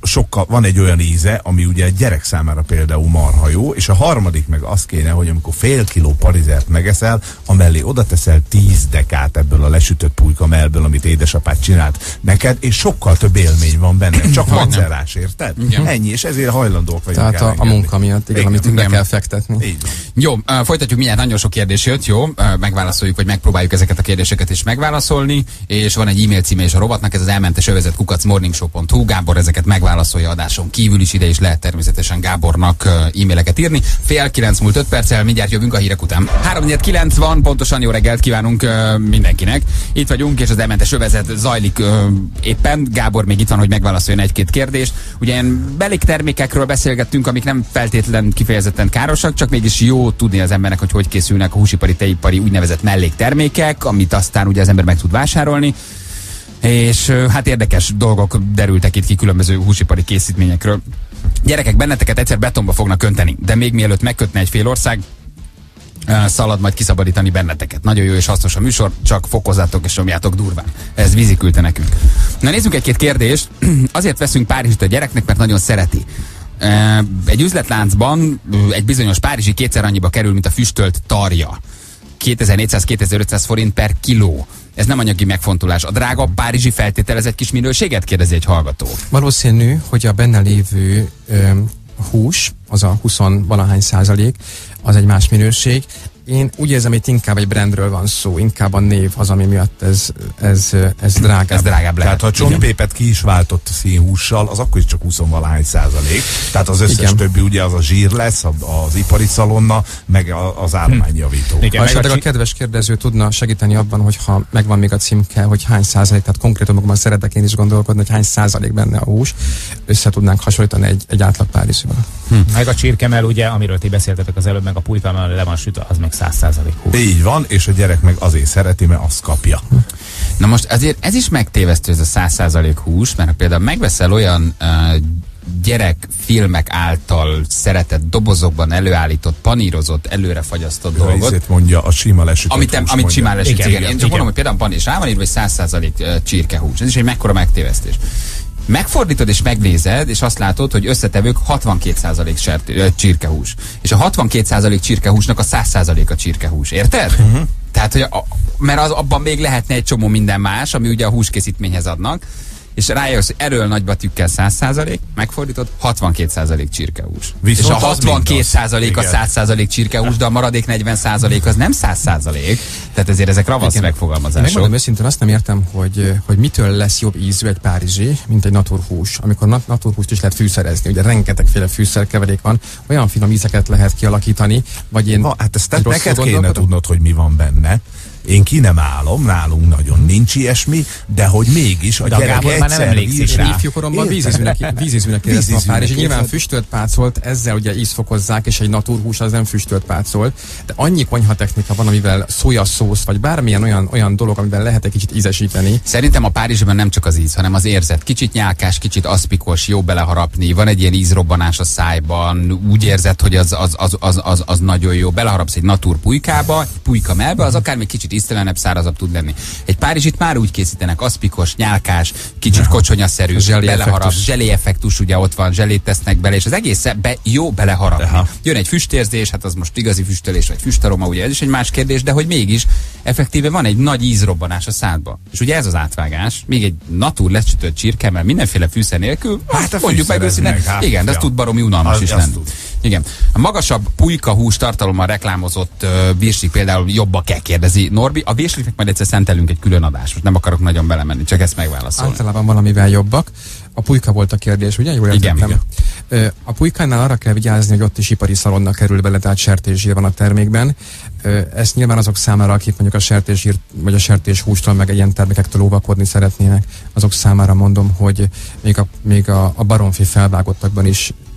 sokkal, van egy olyan íze, ami ugye egy gyerek számára például marha jó, és a harmadik meg az kéne, hogy amikor fél kiló parizert megeszel, amellé oda teszel tíz dekát ebből a lesütött pulyka mellből, amit édesapád csinált neked, és sokkal több élmény van benne, csak macerás, érted? Igen. Ennyi, és ezért hajlandók vagyunk. Tehát a, a munka miatt, igen, amit be kell fektetni. Így van. Jó, uh, folytatjuk mindjárt, nagyon sok kérdés jött, jó? Uh, megválaszoljuk, vagy megpróbáljuk ezeket a kérdéseket is megválaszolni, és van egy e-mail címe is a rovatnak, ez az elmentes övezet kukac morningshow pont hu. Gábor ezeket megválaszolja adáson kívül is, ide is lehet természetesen Gábornak uh, e-maileket írni. Fél kilenc múlt öt perccel, mindjárt jövünk a hírek után. három negyven kilenc van, pontosan jó reggelt kívánunk uh, mindenkinek. Itt vagyunk, és az elmentes övezet zajlik uh, éppen. Gábor még itt van, hogy megválaszoljon egy-két kérdést. Ugye ilyen beléktermékekről beszélgettünk, amik nem feltétlen kifejezetten károsak, csak mégis jó tudni az embernek, hogy hogy készülnek a húsipari, tejipari úgynevezett melléktermékek, amit aztán ugye az ember meg tud vásárolni. És hát érdekes dolgok derültek itt ki különböző húsipari készítményekről. Gyerekek, benneteket egyszer betonba fognak önteni, de még mielőtt megkötne egy fél ország, szalad majd kiszabadítani benneteket. Nagyon jó és hasznos a műsor, csak fokozzátok és nyomjátok durván. Ez vízi küldte nekünk. Na nézzünk egy-két kérdést. Azért veszünk Párizsit a gyereknek, mert nagyon szereti. Egy üzletláncban egy bizonyos párizsi kétszer annyiba kerül, mint a füstölt tarja. kétezer-négyszáz-kétezer-ötszáz forint per kiló. Ez nem anyagi megfontolás. A drága párizsi feltételez egy kis minőséget, kérdezi egy hallgató. Valószínű, hogy a benne lévő ö, hús, az a húsz-valahány százalék, az egy más minőség. Én úgy érzem, hogy inkább egy brandről van szó, inkább a név az, ami miatt ez, ez, ez drágább. Ez drágább lehet. Tehát ha a csontpépet ki is váltott színhússal, az akkor is csak húsz-valahány százalék. Tehát az összes igen. többi ugye az a zsír lesz, az ipari szalonna, meg az állományjavító. Ha esetleg a kedves kérdező tudna segíteni abban, hogyha megvan még a címke, hogy hány százalék, tehát konkrétumokban szeretek én is gondolkodni, hogy hány százalék benne a hús, össze tudnánk hasonlítani egy, egy átlag párizsival. Hm. Meg a csirkemell, ugye, amiről ti beszéltetek az előbb, meg a pulykamell le van sütve, az meg száz százalék hús. Így van, és a gyerek meg azért szereti, mert azt kapja. Na most azért ez is megtévesztő, ez a száz százalék hús, mert ha például megveszel olyan uh, gyerekfilmek által szeretett dobozokban előállított, panírozott, előrefagyasztott dolgot. Ezért mondja a sima lesütött Amit, hús, amit simán lesütött, igen, igen. Én csak igen. mondom, hogy például pan és rá van írva, hogy száz százalék uh, csirkehús. Ez is egy mekkora megtévesztés. Megfordítod és megnézed, és azt látod, hogy összetevők hatvankét százalék csirkehús. És a hatvankét százalék csirkehúsnak a száz százalék a csirkehús. Érted? Uh-huh. Tehát, hogy a, mert az, abban még lehetne egy csomó minden más, ami ugye a húskészítményhez adnak, és rájössz, hogy erről nagybetűkkel száz százalék, megfordítod, hatvankét százalék csirkehús. Viszont és a hatvankét százalék a száz százalék csirkehús, de a maradék negyven százalék az nem száz százalék. Tehát ezért ezek ravasz igen. megfogalmazások. Megmondom őszintén, azt nem értem, hogy, hogy mitől lesz jobb ízű egy párizsi, mint egy naturhús. Amikor nat- naturhúst is lehet fűszerezni, ugye rengetegféle fűszerkeverék van, olyan finom ízeket lehet kialakítani, vagy én... Ha, hát ezt neked kéne tudnod, hogy mi van benne. Én ki nem állom, nálunk nagyon nincs ilyesmi, de hogy mégis a de gyerek a egyszer nem és ifjúkoromban vízízűnek éreztem a párizsi. Nyilván füstölt pácolt, ezzel ugye ízfokozzák, és egy naturhús az nem füstölt pácolt, de annyi konyhatechnika van, amivel szójaszósz, vagy bármilyen olyan, olyan dolog, amivel lehet egy kicsit ízesíteni. Szerintem a párizsiban nem csak az íz, hanem az érzet. Kicsit nyálkás, kicsit aszpikos, jó beleharapni, van egy ilyen ízrobbanás a szájban, úgy érzed, hogy az, az, az, az, az, az nagyon jó. Beleharapsz egy natur pulykába, pulyka mellbe, az akár még kicsit íztelenebb, szárazabb tud lenni. Egy párizsit már úgy készítenek, aszpikos, nyálkás, kicsit kocsonyaszerű, beleharap, zselé effektus, ugye ott van, zselét tesznek bele, és az egész be, jó beleharapni. Aha. Jön egy füstérzés, hát az most igazi füstölés, vagy füstaroma, ugye ez is egy más kérdés, de hogy mégis effektíve van egy nagy ízrobbanás a szádba. És ugye ez az átvágás, még egy natur lesütött csirkemmel, mindenféle fűszer nélkül, hát mondjuk meg őszintén, hát, igen, de ez tud baromi unalmas az, is lenni. Igen. A magasabb pulyka-hús tartalommal reklámozott uh, virslik például jobba kell, kérdezi Norbi. A virsliknek majd egyszer szentelünk egy külön adást. Most nem akarok nagyon belemenni, csak ezt megválaszolni. Általában valamivel jobbak. A pulyka volt a kérdés, ugye? Jól igen, igen. A pulykánál arra kell vigyázni, hogy ott is ipari szalonna kerül bele, tehát sertészsír van a termékben. Ezt nyilván azok számára, akik mondjuk a sertészsír vagy a sertéshústól, meg ilyen termékektől óvakodni szeretnének, azok számára mondom, hogy még a, még a, a baromfi felvágottakban is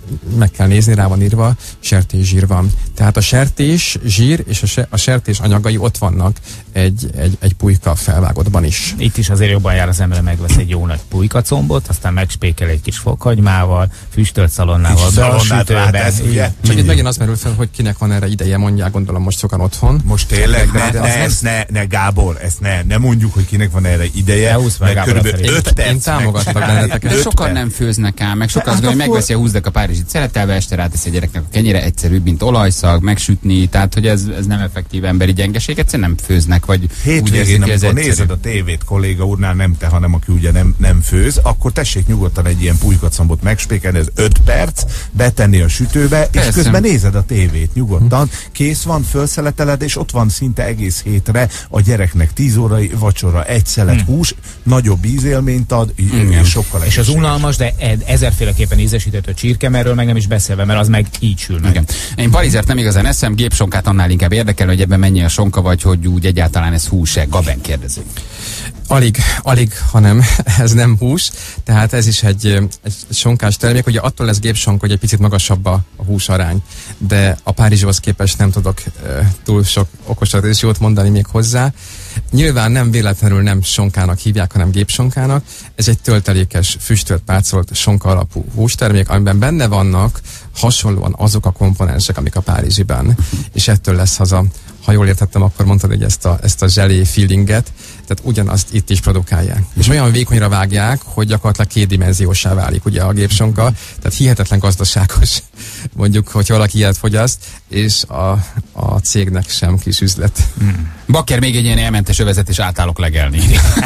meg kell nézni, rá van írva, sertészsír van. Tehát a sertés zsír és a, se, a sertés anyagai ott vannak egy, egy, egy pulyka felvágottban is. Itt is azért jobban jár az ember, megvesz egy jó nagy pulykacombot, aztán megspékel egy kis fokhagymával, füstölt szalonnával, be a sütőbe. Csak itt megint az merül fel, hogy kinek van erre ideje, mondják, gondolom most sokan otthon. Most tényleg, ne, ne, ne, ne, ne, Gábor, ezt ne, ne mondjuk, hogy kinek van erre ideje, mert körülbelül öt perc. Én támogatlak benneteket. De sokan nem főznek ám, meg sokan azt gondolja, hogy megveszi a húszdek a párizsit szeretelve, este ráteszi a gyereknek a kenyére, egyszerűbb, mint olajszag, megsütni, tehát hogy ez, ez nem effektív emberi gyengeség, egyszerűen nem főznek, vagy hétvégén, amikor nézed a tévét kolléga úrnál, nem te, hanem aki ugye nem, nem főz, akkor tessék nyugodtan egy ilyen pulykacombot megspékelni, ez öt perc, betenni a sütőbe, persze. És közben nézed a tévét nyugodtan, kész van, felszeleteled, és ott van szinte egész hétre a gyereknek tíz órai vacsora, egy szelet hmm. hús, nagyobb ízélményt ad, mm. és sokkal És az unalmas, de ezerféleképpen ízesített csirkemerről meg nem is beszélve, mert az meg így sül meg. Igen. Én parizert nem igazán eszem, gépsonkát annál inkább érdekel, hogy ebben mennyi a sonka, vagy hogy úgy egyáltalán ez hús-e. Gaben kérdezi. Alig, alig, hanem ez nem hús, tehát ez is egy, egy sonkás termék, ugye attól lesz gépsonka, hogy egy picit magasabb a, a húsarány, de a párizsihoz képest nem tudok e, túl sok okosat és jót mondani még hozzá. Nyilván nem véletlenül nem sonkának hívják, hanem gépsonkának. Ez egy töltelékes, füstölt, pácolt sonka alapú hústermék, amiben benne vannak hasonlóan azok a komponensek, amik a párizsiben, és ettől lesz az a, ha jól értettem, akkor mondtad, hogy ezt a, ezt a zselé feelinget, tehát ugyanazt itt is produkálják. És olyan vékonyra vágják, hogy gyakorlatilag kétdimenziósá válik ugye a gépsonka, tehát hihetetlen gazdaságos, mondjuk, hogy valaki ilyet fogyaszt, és a, a cégnek sem kis üzlet. Hmm. Bakker, még egy ilyen elmentes övezet, és átállok legelni.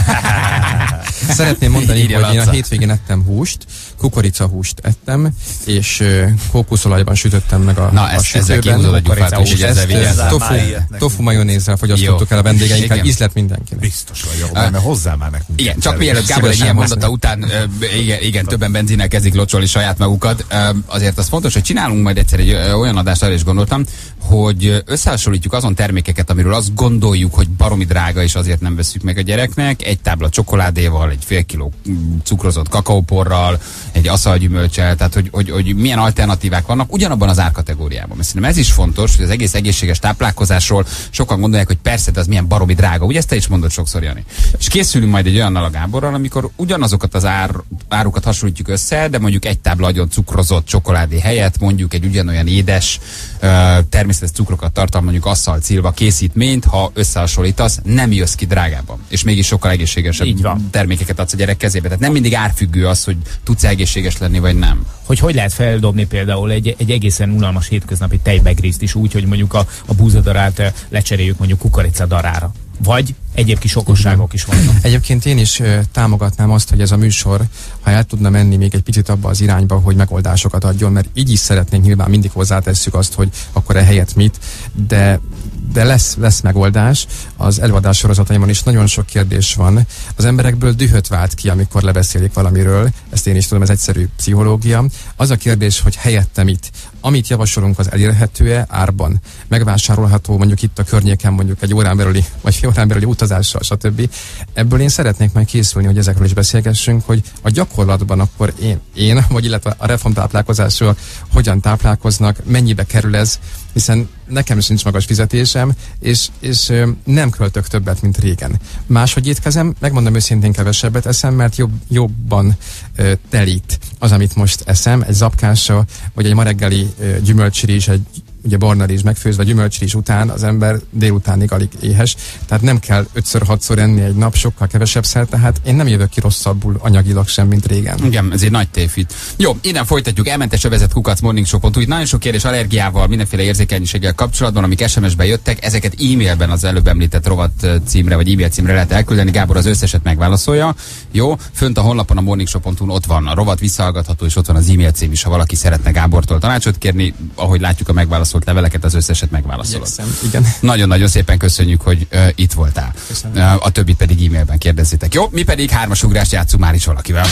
Szeretném mondani, hogy én a hétvégén ettem húst, kukoricahúst ettem, és uh, kókuszolajban sütöttem meg a, Na, a ezt, sütőben. Na, ezzel ezt tofu, tofu majonézzel fogyasztottuk el a vendégeinkkel, ízlet mindenkinek. Biztos vagyok benne, hozzá már nekünk. Igen, csak mielőtt Gábor egy ilyen mondata után, uh, igen, igen, többen benzinnel kezdik locsolni saját magukat. Uh, azért az fontos, hogy csinálunk majd egyszer egy uh, olyan adást, arra is gondoltam, hogy összehasonlítjuk azon termékeket, amiről azt gondoljuk, hogy baromi drága, és azért nem veszük meg a gyereknek, egy tábla csokoládéval, egy fél kiló cukrozott kakaóporral, egy aszalgyümölccsel, tehát hogy, hogy, hogy milyen alternatívák vannak ugyanabban az árkategóriában. Mert szerintem ez is fontos, hogy az egész egészséges táplálkozásról sokan gondolják, hogy persze, de az milyen baromi drága. Ugye ezt te is mondod sokszor, Jani. És készülünk majd egy olyannal a Gáborral, amikor ugyanazokat az ár, árukat hasonlítjuk össze, de mondjuk egy tábla agyon cukrozott csokoládé helyett mondjuk egy ugyanolyan édes, természetes cukrokat tartalmazó, mondjuk asszal cilva készítményt, ha összehasonlítasz, nem jössz ki drágában. És mégis sokkal egészségesebb termékeket adsz a gyerek kezébe. Tehát nem mindig árfüggő az, hogy tudsz egészséges lenni, vagy nem. Hogy hogy lehet feldobni például egy, egy egészen unalmas hétköznapi tejbegrízt is úgy, hogy mondjuk a, a búzadarát lecseréljük mondjuk kukoricadarára. Vagy egyéb kis okosságok is vannak. Egyébként én is uh, támogatnám azt, hogy ez a műsor, ha el tudna menni még egy picit abba az irányba, hogy megoldásokat adjon, mert így is szeretnénk, nyilván mindig hozzátesszük azt, hogy akkor ehelyett mit, de de lesz, lesz megoldás. Az előadás sorozataimon is nagyon sok kérdés van. Az emberekből dühöt vált ki, amikor lebeszélik valamiről. Ezt én is tudom, ez egyszerű pszichológia. Az a kérdés, hogy helyette mit. Amit javasolunk, az elérhető-e árban? Megvásárolható mondjuk itt a környéken, mondjuk egy órán belüli, vagy fél órán belüli utazással, stb. Ebből én szeretnék majd készülni, hogy ezekről is beszélgessünk, hogy a gyakorlatban akkor én, én vagy illetve a reformtáplálkozásról hogyan táplálkoznak, mennyibe kerül ez, hiszen nekem sincs magas fizetésem, és, és ö, nem költök többet, mint régen. Máshogy étkezem, megmondom őszintén, kevesebbet eszem, mert jobb, jobban ö, telít az, amit most eszem, egy zapkása, vagy egy ma reggeli ö, gyümölcsrizs, egy ugye barna rizs megfőzve, gyümölcsrizs után az ember délutánig alig éhes, tehát nem kell ötször-hatszor enni egy nap, sokkal kevesebbszer, tehát én nem jövök ki rosszabbul anyagilag sem, mint régen. Igen, ez egy nagy tévhit. Jó, innen folytatjuk, elmentes övezet kukac morningshow pont hu. Itt nagyon sok kérdés allergiával, mindenféle érzékenységgel kapcsolatban, amik es em es-ben jöttek, ezeket e-mailben az előbb említett rovat címre, vagy e-mail címre lehet elküldeni, Gábor az összeset megválaszolja. Jó, fönt a honlapon a morningshow pont hu ott van a rovat visszahallgatható, és ott van az e-mail cím is, ha valaki szeretne Gábortól tanácsot kérni, ahogy látjuk a megválaszolt leveleket, az összeset megválaszolod. Igen. Nagyon-nagyon szépen köszönjük, hogy uh, itt voltál. Uh, a többit pedig e-mailben kérdezzétek. Jó, mi pedig hármas ugrást játszunk már is valakivel.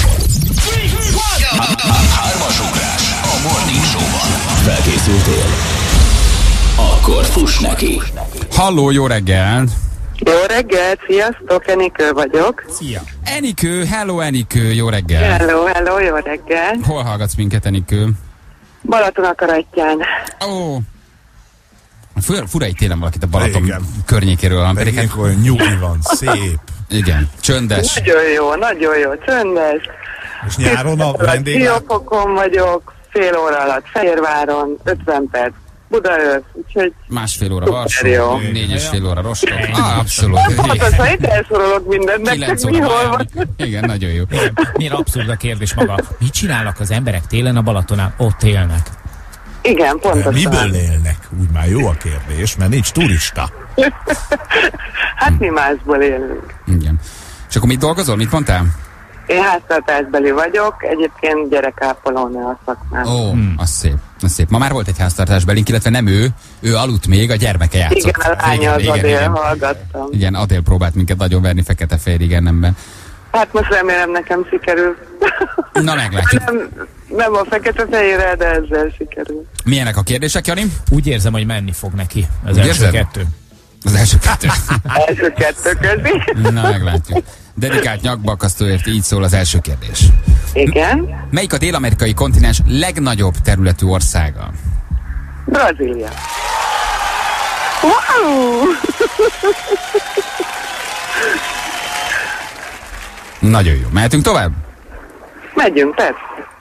Hármas ugrás a Morning Show-ban. Felkészültél? Akkor fuss neki. Halló, jó reggel! Jó reggel, sziasztok, Enikő vagyok. Szia! Enikő, hello Enikő, jó reggel! Hello, hello, jó reggel. Hol hallgatsz minket, Enikő? Balatonakarattyán. Ó. Oh. Fura, fura itt tényleg valakit a Balaton Igen. környékéről. Van, pedig hát... olyan nyugi van, szép. Igen, csöndes. Nagyon jó, nagyon jó, csöndes. És nyáron a vendéglát... Siófokon vagyok, fél óra alatt Fehérváron, ötven perc Budaörsz, úgyhogy... Másfél óra Varsó, négy és fél óra Rostock. Ah, abszolút. Hát az, ha itt elszorolok mindent, nektek mi hol van? Igen, nagyon jó. Igen, milyen abszurd a kérdés maga. Mit csinálnak az emberek télen a Balatonán? Ott élnek. Igen, pontosan. Miből élnek? Úgy már jó a kérdés, mert nincs turista. Hát mi másból élünk. Igen. És akkor mit dolgozol? Mit mondtál? Én háztartásbeli vagyok, egyébként gyerekápolónál a szakmám. Ó, hmm. az szép, az szép. Ma már volt egy háztartásbelink, illetve nem ő, ő aludt még, a gyermeke játszott. Igen, a lánya az Adél, hallgattam. Igen, Adél próbált minket nagyon verni fekete-fehér igennemben. Hát most remélem nekem sikerül. Na, meglátjuk. Nem, nem a fekete-fehérrel, de ezzel sikerül. Milyenek a kérdések, Jani? Úgy érzem, hogy menni fog neki az Úgy első érzem? kettő. Az első kettő. első kettő közé. Na, meglátjuk. Dedikált nyakbakasztóért így szól az első kérdés. Igen. Melyik a dél-amerikai kontinens legnagyobb területű országa? Brazília. Wow! Nagyon jó. Mehetünk tovább? Megyünk, persze.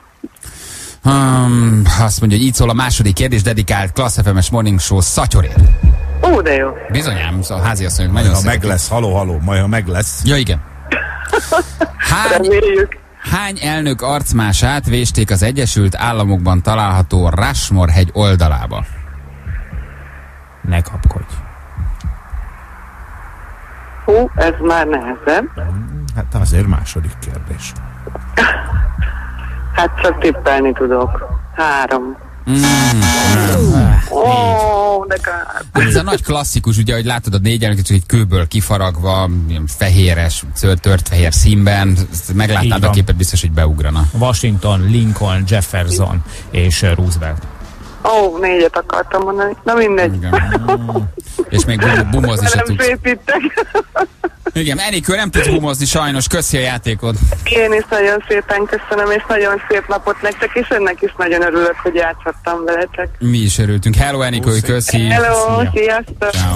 Um, azt mondja, hogy így szól a második kérdés, dedikált Klassz ef em-es Morning Show Szatyorért. Ó, de jó. Bizonyám, szóval a háziasszonyok nagyon Ha szeretik. meg lesz, haló, haló, majd ha meg lesz. Ja, igen. Hány, hány elnök arcmását vésték az Egyesült Államokban található Rushmore hegy oldalába? Ne kapkodj. Hú, ez már nehezebb. Hát azért második kérdés. Hát csak tippelni tudok. Három. Mm. Ó, de kár. Ez a nagy klasszikus, ugye, hogy látod a négy elnököt, csak egy kőből kifaragva, ilyen fehéres, tört fehér színben, meglátnád a képet, biztos, hogy beugrana. Washington, Lincoln, Jefferson és Roosevelt. Ó, négyet akartam mondani. Na mindegy. És még bum- bumozni se Nem tudsz. szépítek. Igen, Enikő, nem tudsz bumozni sajnos, köszi a játékod. Én is nagyon szépen köszönöm, és nagyon szép napot nektek, és önnek is nagyon örülök, hogy játszhattam veletek. Mi is örültünk. Hello, Enikő, köszi. Hello, sziasztok. Ciao.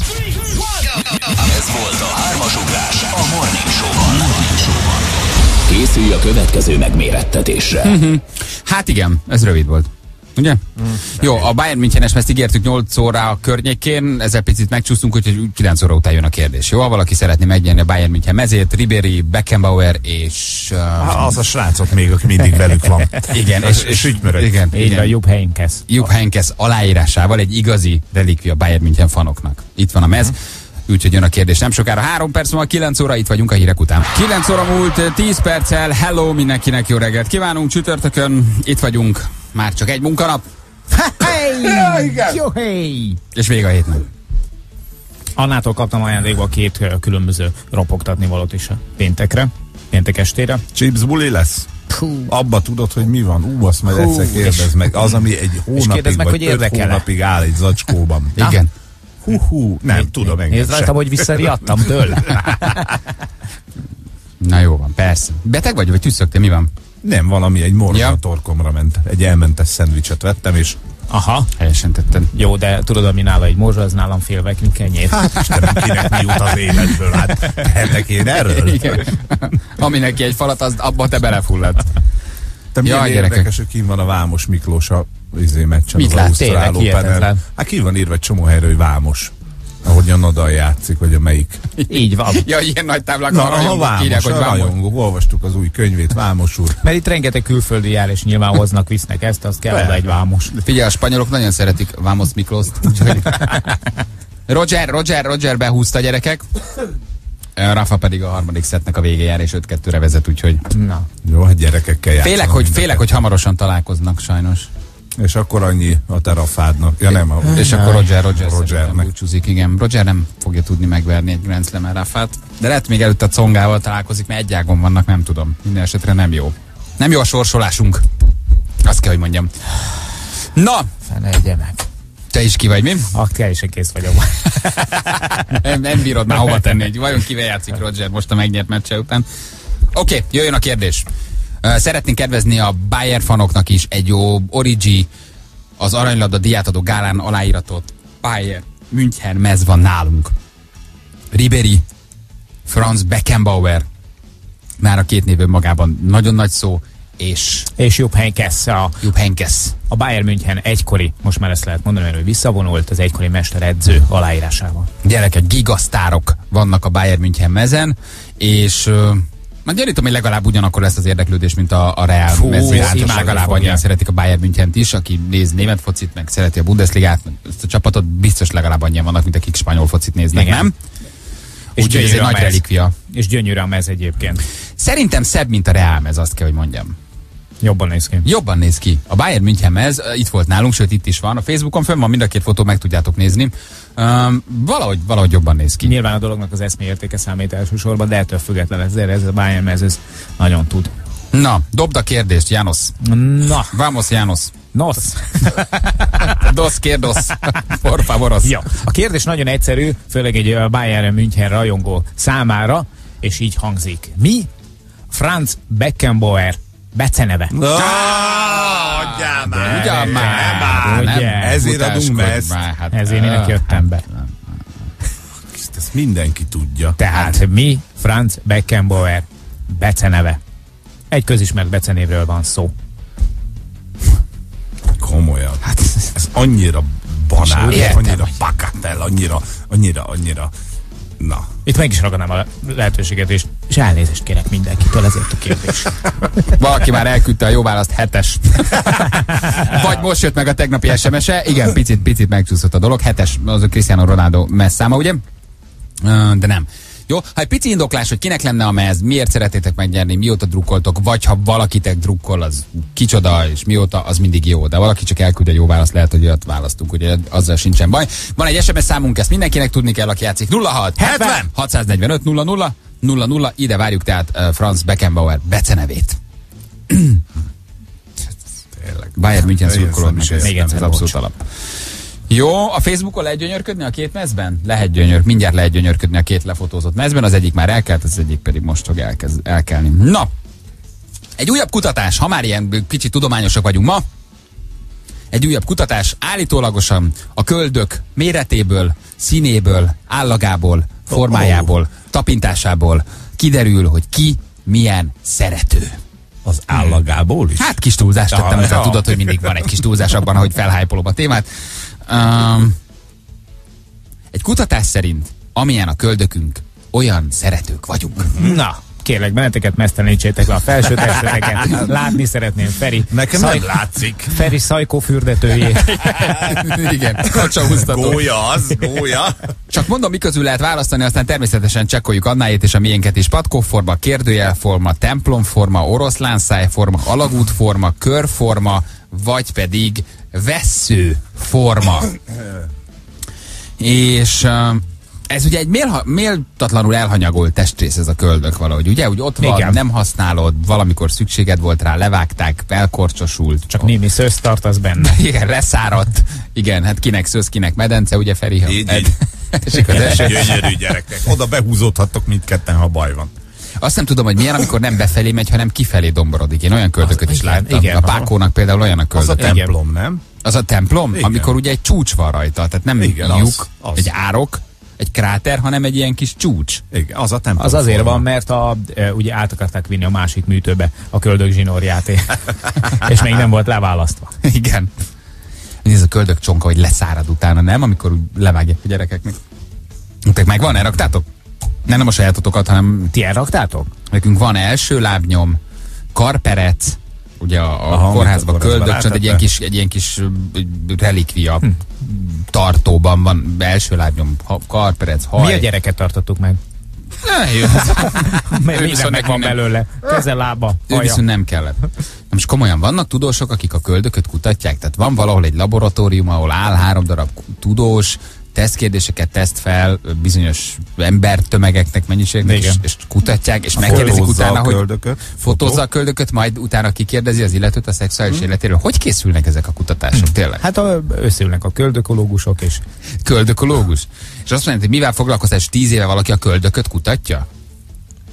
Ez volt a hármas ugrás a Morning Show-ban. Készülj a következő megmérettetésre. Hát igen, ez rövid volt. Ugye? Mm, jó, a Bayern Münchenes mezt ígértük nyolc óra a környékén, ezzel picit megcsúsztunk, úgyhogy kilenc óra után jön a kérdés. Jó, ha valaki szeretné megnyerni a Bayern München mezét, Ribéry, Beckenbauer és... Uh, az a srácok még, aki mindig velük van. Igen, és, és ügymörök. Igen, így igen. a Jupp Heynckes. Jupp Heynckes aláírásával egy igazi relikvia Bayern München fanoknak. Itt van a mez. Mm. Úgyhogy jön a kérdés nem sokára. Három perc múlva, kilenc óra, itt vagyunk a hírek után. kilenc óra múlt, tíz perccel. Hello mindenkinek, jó reggelt kívánunk. Csütörtökön itt vagyunk. Már csak egy munkanap. Hey! Ja, igen. Jó, hey! És vége a hétnek. Annától kaptam ajándékba két ö, különböző ropogtatni valót is a péntekre, péntek estére. Chips buli lesz? Hú. Abba tudod, hogy mi van? Ú, azt majd egyszer kérdezd meg. Az, ami egy hónapig meg, vagy hogy öt érdekele. hónapig áll egy zacskóban. Igen. Hú, hú, nem Nézd, tudom engem Nézd rajtam, hogy visszariadtam tőle. Na jó van, persze. Beteg vagy, vagy tüsszögtél, mi van? Nem, valami egy morzsa Ja. a torkomra ment. Egy elmentes szendvicset vettem, és Aha. Helyesen tettem. Jó, de tudod, ami nála egy morzsa, az nálam félvekünk kenyér. hát Istenem, kinek mi jut az életből? Hát tehetek én erről? Igen. Ami neki egy falat, az abba te belefulladt. Te milyen Ja, érdekes, gyerekek. hogy kín van a Vámos Miklós a izé meccsen. Mit az lát? Ausztrál Tényleg, Openen. hihetetlen. Hát ki van írva egy csomó helyre, hogy Vámos. Ahogyan oda játszik, vagy a melyik. Így van. Ja, ilyen nagy táblák, Na, a a rajongók Vámos, írják, hogy a Vámos. rajongók. Olvastuk az új könyvét, Vámos úr. Mert itt rengeteg külföldi jár, és nyilván hoznak, visznek ezt, azt kell oda egy vámos. Figyelj, a spanyolok nagyon szeretik Vámos Miklóst. úgyhogy- Roger, Roger, Roger behúzta, gyerekek. Rafa pedig a harmadik szettnek a végén jár, és öt kettőre vezet, úgyhogy Na. Jó, hát gyerekekkel játszanak. félek, hogy, mindent. félek, hogy hamarosan találkoznak, sajnos. És akkor annyi a terafádnak. Ja nem, a És akkor Roger, Roger Rogernek. búcsúzik, igen. Roger nem fogja tudni megverni egy Grand Slam Rafát, de lehet még előtt a Congával találkozik, mert egy ágon vannak, nem tudom. Minden esetre nem jó. Nem jó a sorsolásunk. Azt kell, hogy mondjam. Na, Fenegye meg. te is ki vagy, mi? Aktuálisan kész vagyok. nem, nem bírod már hova tenni, hogy vajon kivel játszik Roger most a megnyert meccse után. Oké, okay, jöjjön a kérdés. Szeretnénk kedvezni a Bayern fanoknak is egy jó Origi, az aranylabda díjátadó gálán aláíratot. Bayern München mez van nálunk. Ribéry, Franz Beckenbauer, már a két név magában nagyon nagy szó, és... És Jupp Heynckes, a, Jupp Heynckes. a Bayern München egykori, most már ezt lehet mondani, mert ő visszavonult az egykori mesteredző aláírásával. Gyerekek, gigasztárok vannak a Bayern München mezen, és... Már gyanítom, hogy legalább ugyanakkor lesz az érdeklődés, mint a, a Real mezőját, és legalább annyian szeretik a Bayern Münchent is, aki néz német focit, meg szereti a Bundesligát, ezt a csapatot biztos legalább annyian vannak, mint akik spanyol focit néznek, igen. Nem? Úgyhogy ez egy nagy relikvia. És gyönyörű a mez egyébként. Szerintem szebb, mint a Real mez, azt kell, hogy mondjam. Jobban néz ki. Jobban néz ki. A Bayern München mez itt volt nálunk, sőt itt is van. A Facebookon fönn van mind a két fotó, meg tudjátok nézni. Um, valahogy, valahogy jobban néz ki. Nyilván a dolognak az eszméértéke számít elsősorban, de ettől független ezzel ez a Bayern mez ez nagyon tud. Na, dobd a kérdést, János. Na. Vamos, János. Nos. Dos kérdos. Por favoros. Ja. A kérdés nagyon egyszerű, főleg egy Bayern München rajongó számára, és így hangzik. Mi? Franz Beckenbauer beceneve. Oh, adjál már! Ugyan már! Nem, ezért adunk mezt. Hát, ezért minek jöttem be. Ezt mindenki tudja. Tehát mi? Franz Beckenbauer beceneve. Egy közismert becenévről van szó. Komolyan. Hát ez annyira banál, annyira bakatel, annyira, annyira, annyira. Na. Itt meg is ragadnám a lehetőséget, és, és elnézést kérek mindenkitől ezért a kérdés. Valaki már elküldte a jó választ, hetes. Vagy most jött meg a tegnapi es em es-e. Igen, picit, picit megcsúszott a dolog. Hetes, az a Cristiano Ronaldo messzáma, ugye? De nem. Jó, ha egy pici indoklás, hogy kinek lenne a mez, miért szeretnétek megnyerni, mióta drukkoltok, vagy ha valakitek drukkol, az kicsoda, és mióta, az mindig jó. De valaki csak elküld egy jó választ, lehet, hogy olyat választunk, ugye azzal sincsen baj. Van egy es em es számunk, ezt mindenkinek tudni kell, aki játszik. nulla hat hetven hatszáznegyvenöt nulla nulla nulla nulla, ide várjuk tehát uh, Franz Beckenbauer becenevét. Bayern München szurkolódnak, ez, ez abszolút alap. Jó, a Facebookon lehet gyönyörködni a két mezben? Lehet gyönyör, mindjárt lehet gyönyörködni a két lefotózott mezben, az egyik már elkelt, az egyik pedig most fog elkezd, elkelni. Na, egy újabb kutatás, ha már ilyen kicsit tudományosak vagyunk ma, egy újabb kutatás állítólagosan a köldök méretéből, színéből, állagából, formájából, tapintásából kiderül, hogy ki milyen szerető. Az állagából is? Hát kis túlzást tettem, ezzel tudod, hogy mindig van egy kis túlzás abban, ahogy felhájpolom a témát. Um, egy kutatás szerint, amilyen a köldökünk, olyan szeretők vagyunk. Na, kérlek, benneteket mesztelenítsétek le a felső testeteket. Látni szeretném Feri. Nekem szaj... nem látszik. Feri szajkófürdetőjét. Igen, kacsahúztató. Gólya az, gólya. Csak mondom, mi közül lehet választani, aztán természetesen csekkoljuk Annáét és a miénket is. Patkóforma, kérdőjelforma, templomforma, oroszlánszájforma, alagútforma, körforma, vagy pedig vesszőforma. És uh, ez ugye egy mélha, méltatlanul elhanyagolt testrész, ez a köldök valahogy, ugye? Úgy ott van, igen. Nem használod, valamikor szükséged volt rá, levágták, elkorcsosult. Csak oh. némi szősz tartasz benne. Igen, leszáradt. Igen, hát kinek szősz, kinek medence, ugye Feri? Így, így. Gyönyörű gyerekek. Oda behúzódhattok mindketten, ha baj van. Azt nem tudom, hogy milyen, amikor nem befelé megy, hanem kifelé domborodik. Én olyan köldököt is igen, láttam. Igen, a Pákónak például olyan a köldök. Az a templom, nem? Az a templom, igen. Amikor ugye egy csúcs van rajta, tehát nem igen, lyuk, az, az. Egy árok, egy kráter, hanem egy ilyen kis csúcs. Igen, az a templom. Az azért van, mert a, e, ugye át akarták vinni a másik műtőbe a köldök zsinórját, és még nem volt leválasztva. Igen. Ez a köldök csonka, hogy leszárad utána, nem? Amikor úgy levágják a gyerekeknek. Nektek megvan, elraktátok? Nem, nem a sajátotokat, hanem... Ti elraktátok? Nekünk van első lábnyom, karperec, ugye a, a Aha, kórházban köldök, csak egy ilyen kis, egy ilyen kis relikvia hm. tartóban van első lábnyom, karperec, haj. Mi a gyereket tartottuk meg? Mindennek van belőle. Keze, lába, haja. Ő viszont nem kellett. Most komolyan, vannak tudósok, akik a köldököt kutatják? Tehát van valahol egy laboratórium, ahol áll három darab tudós, tesztkérdéseket teszt fel bizonyos embertömegeknek, mennyiségnek, és, és kutatják, és megkérdezik utána, hogy fotózza a köldököt, majd utána kikérdezi az illetőt a szexuális hmm. életéről. Hogy készülnek ezek a kutatások tényleg? Hát a, összeülnek a köldökológusok, és... Köldökológus? És azt mondja, hogy mivel foglalkoztál, és tíz éve valaki a köldököt kutatja?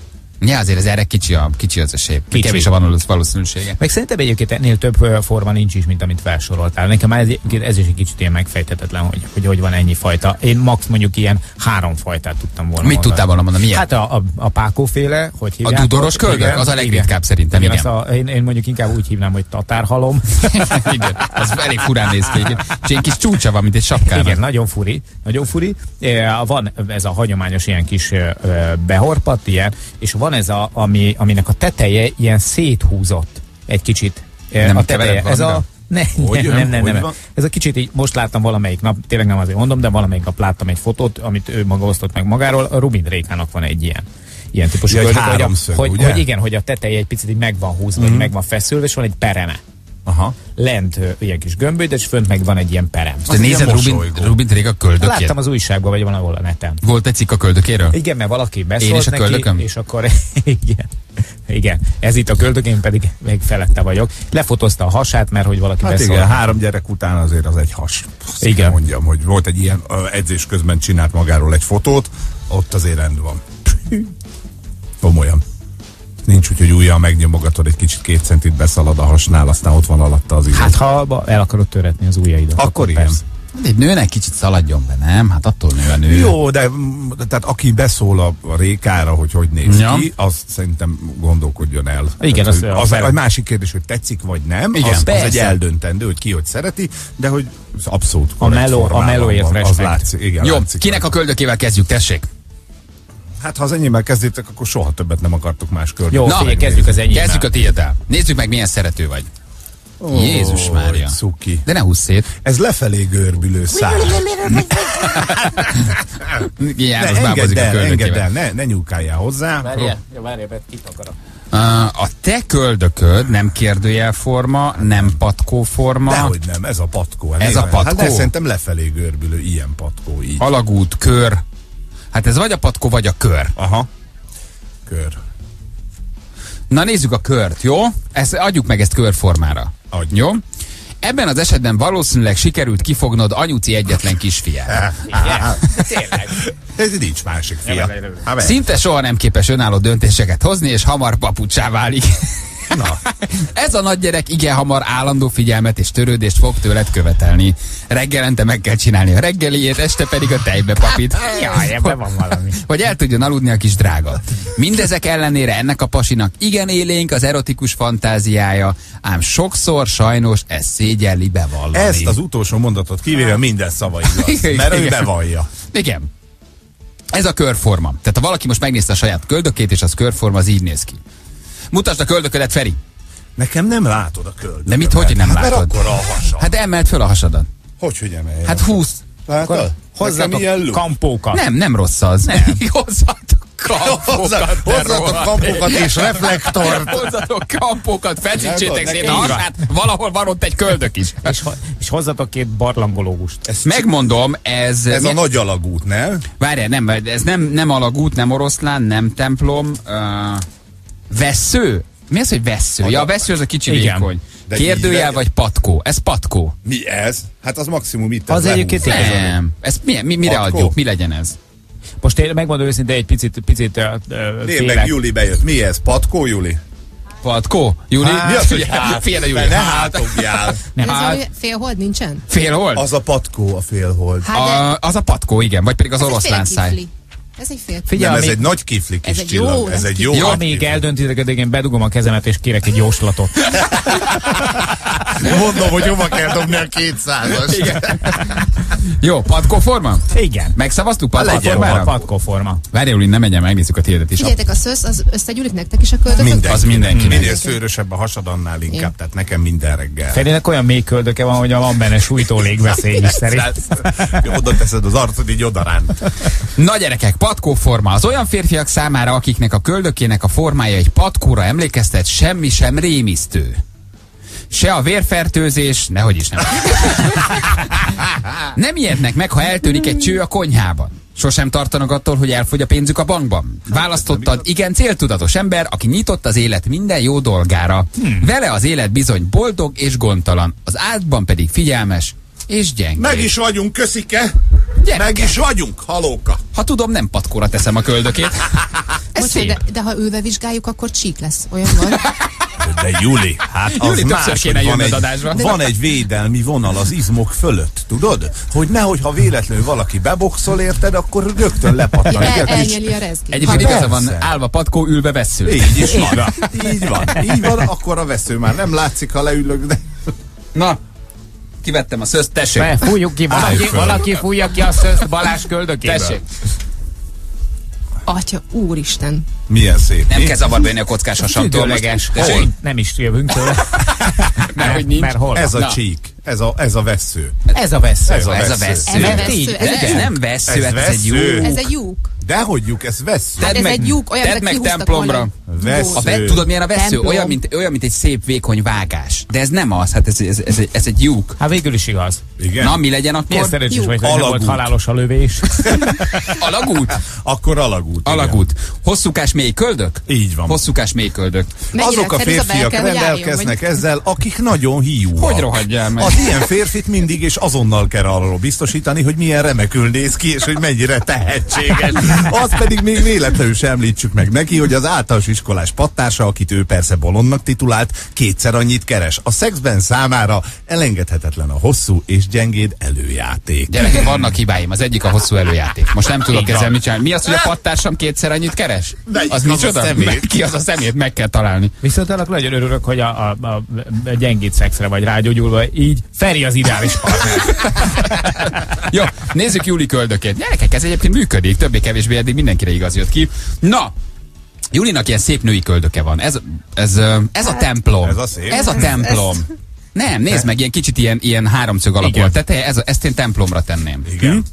Ja, azért ez erre kicsi, a, kicsi az esély. Kicsi. Kevés a valószínűsége. Meg szerintem egyébként ennél több forma nincs is, mint amit felsoroltál. Nekem már ez, ez is egy kicsit ilyen megfejthetetlen, hogy, hogy hogy van ennyi fajta. Én max mondjuk ilyen három fajtát tudtam volna Mit tudtál volna mondani? Milyen? Hát a, a, a pákóféle, hogy hívják? A dudoros köldök? Az a legritkább szerintem, igen. igen. A, én, én mondjuk inkább úgy hívnám, hogy tatárhalom. Igen, az elég furán néz ki. És egy kis csúcsa van, mint egy sapkának. Igen, nagyon furi. Nagyon furi. E, van ez a hagyományos ilyen kis e, behorpat, ilyen, és van ez a, ami, aminek a teteje ilyen széthúzott egy kicsit. E, nem a teteje. Ez a Ne, hogy, nem, nem, nem, nem. Van? Ez a kicsit így, most láttam valamelyik nap, tényleg nem azért mondom, de valamelyik nap láttam egy fotót, amit ő maga osztott meg magáról. A Rubin Rékának van egy ilyen. Ilyen típusú ja, köldök, háromszög, hogy, ugye? hogy igen, hogy a teteje egy picit így meg van húzva, mm-hmm. meg van feszülve, és van egy pereme. Aha. Lent ö, ilyen kis gömböd, és fönt meg van egy ilyen perem. Te nézed Rubin, Rubin Réka köldökét? Láttam az újságban, vagy valahol a neten. Volt egy cikk a köldökéről? Igen, mert valaki beszólt Én is a neki, köldököm? és akkor igen. Igen, ez itt a köldök, én pedig még felette vagyok. Lefotózta a hasát, mert hogy valaki Hát beszólt. igen, három gyerek után azért az egy has. Azt Igen. mondjam, hogy volt egy ilyen ö, edzés közben csinált magáról egy fotót, ott azért rend van. Komolyan. Nincs úgy, hogy újjal megnyomogatod, egy kicsit két centit beszalad a hasnál, aztán ott van alatta az idő. Hát ha el akarod töretni az ujjaidat. Akkor igen. Persze. Egy nőnek kicsit szaladjon be, nem? Hát attól nő a nő. Jó, de mm, tehát aki beszól a, a Rékára, hogy hogy néz Ja. ki, az szerintem gondolkodjon el. Igen, tehát, az- hogy az- az egy másik kérdés, hogy tetszik vagy nem, Igen, az, az persze. egy eldöntendő, hogy ki hogy szereti, de hogy az abszolút A korrekt meló- a formában melóért van, az respekt. látszik. Igen, Jó, látszik. kinek a köldökével kezdjük, tessék? Hát ha az enyémmel kezdétek, akkor soha többet nem akartuk más köldöket. Jó, figyelj, kezdjük az enyémmel. Kezdjük a tiéddel. Nézzük meg, milyen szerető vagy. Ó, Jézus Mária. Cuki. De ne húzz szét. Ez lefelé görbülő szár. Igen, János Ne, engedd bábozik a el, engedd köldökével. el, ne, ne nyúlkáljál hozzá. Várjál, jó, várjál, mert kit akarok. Uh, a te köldököd nem kérdőjelforma, nem patkóforma, Dehogy nem, ez a patkó. Ez a patkó? Hát de szerintem lefelé görbülő, ilyen patkó, így. alagút, kör. Hát ez vagy a patkó, vagy a kör. Aha. Kör. Na nézzük a kört, jó? Ezt, adjuk meg ezt körformára. Adjuk. Jó? Ebben az esetben valószínűleg sikerült kifognod anyuci egyetlen kisfiát. Igen, tényleg. Ez nincs másik fia. Hát, Szinte soha nem képes önálló döntéseket hozni, és hamar papucsá válik. Na. Ez a nagygyerek igen hamar állandó figyelmet és törődést fog tőled követelni. Reggelente meg kell csinálni a reggeliét, este pedig a tejbe papit. Jaj, ebben van valami. Hogy el tudjon aludni a kis drága. Mindezek ellenére ennek a pasinak igen élénk az erotikus fantáziája, ám sokszor sajnos ez szégyelli bevallani. Ezt az utolsó mondatot kivéve minden szava igaz, Igen, mert ő igen. bevallja. Igen. Ez a körforma. Tehát ha valaki most megnézte a saját köldökét, és az körforma, az így néz ki. Mutasd a köldöködet, Feri. Nekem nem látod a köldökömet. De mit, hogy nem hát, látod? Mert akkor a hasa. Hát emeld föl a hasadat. Hogy, hogy emeljem? Hát húsz. Látod? Hozzatok kampókat. Nem, nem rossz az. Nem. Hozzatok kampókat. te Hozzatok rohadt. kampókat és reflektort. Hozzatok kampókat, feszítsétek Nem, szét a nekem hasát. Valahol van ott egy köldök is. És, ho- és hozzatok két barlangológust. Ez, Megmondom, ez... ez a nagy alagút, nem? Várjál, nem, ez nem, nem alagút, nem oroszlán, nem templom. Uh, vessző? Mi az, hogy vessző? Ja, a vessző az a kicsi Igen. vékony. De Kérdőjel így vagy patkó? Ez patkó. Mi ez? Hát az maximum itt. Az ez egyébként lehúzza. igen. Nem. Ezt mi, mi, mire Patkó? adjuk? Mi legyen ez? Most én megmondom őszintén, egy picit, picit uh, Nézd félek. meg, Juli bejött. Mi ez? Patkó, Juli? Patkó? Júli? Hát, Mi az, hogy hát, hát, fél a Júli? Ne, ne Hát, hátogjál. Ez Hát. a félhold nincsen? félhold? Az a patkó, a félhold. Hát de A, az a patkó, igen. Vagy pedig az ez egy oroszlán száj. félkifli. Ez egy fél. Figyelj, Nem, ez amíg, egy nagy kifli kis Ez egy csillag. jó, Ez nem egy jó. Jó, nagy amíg kifli. eldöntitek, addig én bedugom a kezemet és kérek egy jóslatot. Mondom, hogy hova kell dobni a kétszázas. Jó, patkóforma? Igen. Megszavaztuk legyen patkóformára? Patkóforma. Várj, Júli, ne megyen, megnézzük a tiédet is. Figyeljetek, a szösz, az összegyűlik nektek is a köldököt? Minden. Az mindenkinek. Minél szőrösebb a hasad, annál inkább. Igen. Tehát nekem minden reggel. Ferinek olyan mély köldöke van, hogy van benne sújtó légveszély is szerint. Oda teszed az arcod, így odaránt. Na gyerekek, patkóforma. Az olyan férfiak számára, akiknek a köldökének a formája egy patkóra emlékeztet, semmi sem rémisztő. Se a vérfertőzés, nehogy is nem. Nem ijednek meg, ha eltörik egy cső a konyhában. Sosem tartanak attól, hogy elfogy a pénzük a bankban. Választottad igen céltudatos ember, aki nyitott az élet minden jó dolgára. Hmm. Vele az élet bizony boldog és gondtalan, az áldban pedig figyelmes és gyenge. Meg is vagyunk, köszike. Gyerekek. Meg is vagyunk, halóka. Ha tudom, nem patkóra teszem a köldökét. Ez szép. De, de ha ülve vizsgáljuk, akkor csík lesz. Olyan van? De Júli, hát az Júli, más, kéne hogy van jönnöd egy, adásra. van egy védelmi vonal az izmok fölött, tudod? Hogy nehogy, ha véletlenül valaki beboxol, érted, akkor rögtön lepattan. El, elnyeli a rezgét. Egyébként igaza van, állva patkó, ülve vessző. Így is van. Így van. Így van, akkor a vesző már nem látszik, ha leülök, de... Na, kivettem a szözt, tessék. Be, fújjuk ki, valaki, valaki fújja ki a szözt Balázs köldökéből. Tessék. Atya, úristen. Milyen szép. Nem kell zavarba jönni a kockás hasamtól. Függőleges. Tessék. Nem is jövünk tőle. Mert hogy nincs. Mert hol? Ez a Na. csík. Ez a, ez a vesző. Ez a vesző. Ez a Ez a vesző. vesző. Ez a vesző. Ez, ez nem vesző, Ez ez, ez egy jó. vesző. Ez egy lyuk. Dehogyjuk, ez vesző. Hát ez meg- egy lyuk, olyan, tedd de meg kihúztak templomra. volna. Vesző. A ve, tudod milyen a vesző? Templom. Olyan mint, olyan, mint egy szép vékony vágás. De ez nem az, hát ez, ez, ez, egy- ez egy lyuk. Hát végül is igaz. Igen? Na, mi legyen Milyen akkor? szerencsés Lyuk. vagy, hogy nem volt Alagút. halálos a lövés. Alagút? Akkor alagút. igen. Alagút. Hosszúkás mély köldök? Így van. Hosszúkás mély köldök. Mennyire Azok a egyszerű, ez a férfiak belke, hogy álljon, rendelkeznek vagy- ezzel, akik nagyon hiúak. Hogy rohadjál meg? Az ilyen férfit mindig és azonnal kell arról biztosítani, hogy milyen remekül néz ki, és hogy mennyire tehetséges. Azt pedig még véletlenül sem említsük meg neki, hogy az általános iskolás pattársa, akit ő persze bolondnak titulált, kétszer annyit keres. A szexben számára elengedhetetlen a hosszú és gyengéd előjáték. Gyerekek, vannak hibáim. Az egyik a hosszú előjáték. Most nem tudok Így van. ezzel mit csinálni. Mi az, hogy a pattársam kétszer annyit keres? Melyik Az az a micsoda? szemét? Ki az a szemét? Meg kell találni. Viszont annak nagyon örülök, hogy a, a, a, a gyengéd szexre vagy rágyógyulva, így Feri az ideális partner. Jó, nézzük Júli köldökét. Gyerekek, ez egyébként működik. Többé-kevésbé eddig mindenkire igaz jött ki. Na, Júlinak ilyen szép női köldöke van. Ez, ez, ez a templom. Ez a szép. Ez a templom. Nem, nézd meg, ilyen kicsit ilyen, ilyen háromszög alakú Igen. a teteje, ez a, ezt én templomra tenném. Igen.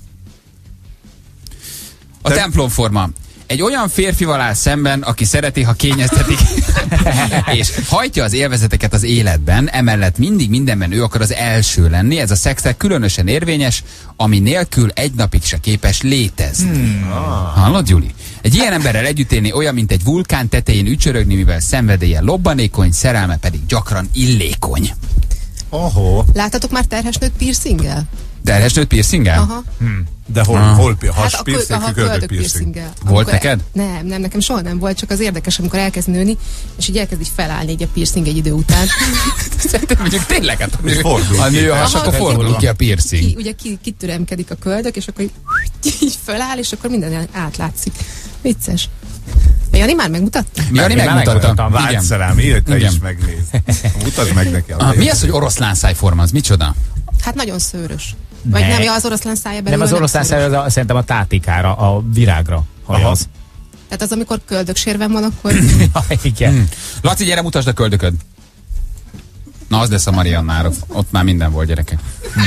A Te- templomforma. Egy olyan férfival áll szemben, aki szereti, ha kényeztetik, és hajtja az élvezeteket az életben, emellett mindig mindenben ő akar az első lenni. Ez a szexek különösen érvényes, ami nélkül egy napig se képes létezni. Hmm. Hallod, Juli? Egy ilyen emberrel együtt élni olyan, mint egy vulkán tetején ücsörögni, mivel szenvedélye lobbanékony, szerelme pedig gyakran illékony. Ahó. Láttatok már terhes nőt piercinggel? Terhes nőt piercinggel? Aha. De hol, Ah. hol has Hát a kö- piercing, aha, köldök köldök piercing. piercinggel. Volt Amikor- neked? Nem, nem, nekem soha nem volt, csak az érdekes, amikor elkezd nőni, és így elkezd így felállni így a piercing egy idő után. Szerintem mondjuk tényleg, hát a nő, Fordul a ki. nő a has, Aha, akkor ki- fordul ki a Ki, piercing. ugye ki, kitüremkedik a köldök, és akkor így, így feláll, és akkor minden átlátszik. Vicces. Jani már megmutatta? Jani Én már megmutatta. megmutattam. Igen. Vágysz rám, ér, te Igen. is megnézd. Mutasd meg neki. Ah, mi az, hogy oroszlán szájforma? Az micsoda? Hát nagyon szőrös. Vagy Ne. nem, ja, az oroszlán szája belül. Nem az oroszlán szőrös. száj, az a, szerintem a tátikára, a virágra hajaz. Tehát az, amikor köldöksérven van, akkor... Igen. Hmm. Laci, gyere, mutasd a köldököd. Na, az lesz a Mariannára. Ott már minden volt, gyerekek.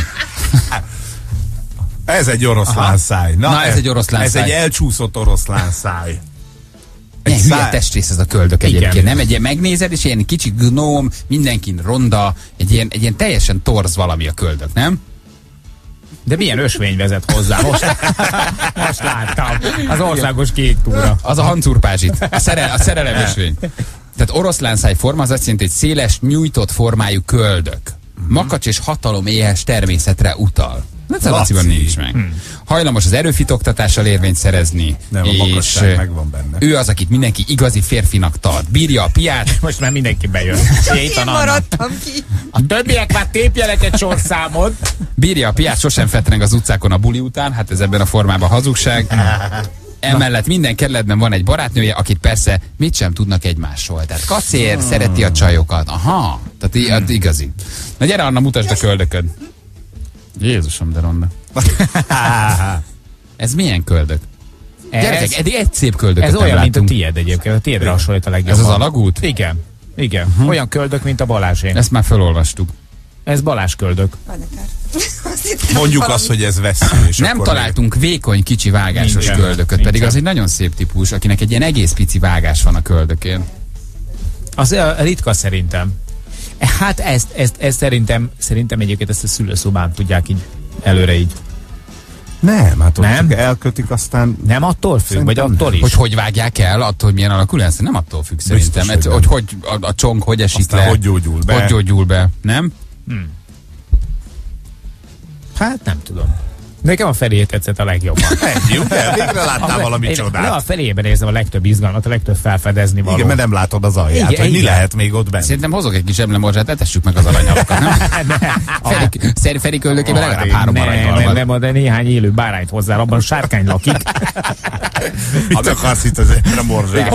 Ez egy oroszlán Aha. száj. Na, ez egy oroszlán ez száj. egy elcsúszott oroszlán száj. Egy Egy hülye száj. testrész ez a köldök Igen. egyébként. Nem egy ilyen megnézed, és ilyen kicsi gnóm, mindenkin ronda, egy ilyen, egy ilyen teljesen torz valami a köldök, nem? De milyen ösvény vezet hozzá? Most, most láttam. Az országos kék túra. Az a hancurpázsit, a, szerel, a szerelemösvény. Tehát oroszlán száj forma az azt jelenti, hogy széles, nyújtott formájú köldök. Makacs és hatalom éhes természetre utal. Ez a Laciban Laci. nincs meg. Hajlamos az erőfitoktatással érvényt szerezni. Nem, a és magasság megvan benne. ő az, akit mindenki igazi férfinak tart. Bírja a piát. Most már mindenki bejön. Én maradtam ki. A többiek már tépjelek egy sorszámot. Bírja a piát, sosem fetreng az utcákon a buli után, hát ez ebben a formában hazugság. Emellett minden kerületben van egy barátnője, akit persze mit sem tudnak egymásról. Tehát kacér, szereti a csajokat. Aha, tehát i- hát igazi. Na gyere, Anna, mutasd a köldököd. Jézusom, de ronda. Ez milyen köldök? Gyerekek, eddig egy szép köldököt Ez nem olyan, mint a láttunk. tiéd egyébként. A tiédre hasonlít a legjobban. Ez az alagút? Igen. Igen. Uh-huh. Olyan köldök, mint a Balázsé. Ezt már felolvastuk. Ez Balázs köldök. Mondjuk azt, hogy ez vesző. És Nem akkor találtunk vékony, kicsi vágásos Nincsen. köldököt, Nincsen. pedig az egy nagyon szép típus, akinek egy ilyen egész pici vágás van a köldökén. Az uh, ritka szerintem. Hát ezt, ezt, ezt szerintem, szerintem egyébként ezt a szülőszobán tudják így előre így. Nem, hát ott Nem? csak elkötik, aztán... Nem attól függ, Szerintem vagy attól is? Hogy hogy vágják el, attól, hogy milyen alakul lesz? Nem attól függ szerintem. hogy Ez, nem. hogy, hogy a, a csonk hogy esik Aztán le. hogy gyógyul be. Hogy gyógyul be, nem? Hmm. Hát nem tudom. Nekem a feléje tetszett a legjobban. Ennyi, ugye? Végre láttál a, valami én, csodát. Nem, a feléjében érzem a legtöbb izgalmat, a legtöbb felfedezni való. Igen, mert nem látod az alját, Igen, hogy mi igen. lehet még ott benne. Szerintem hozok egy kis emlemorzsát, etessük meg az aranyalakat, nem? Feri, Feri, Feri köldökében legalább három nem, aranyal nem, van. nem, de néhány élő bárányt hozzá, abban sárkány lakik. Mit akarsz itt az emlemorzsát?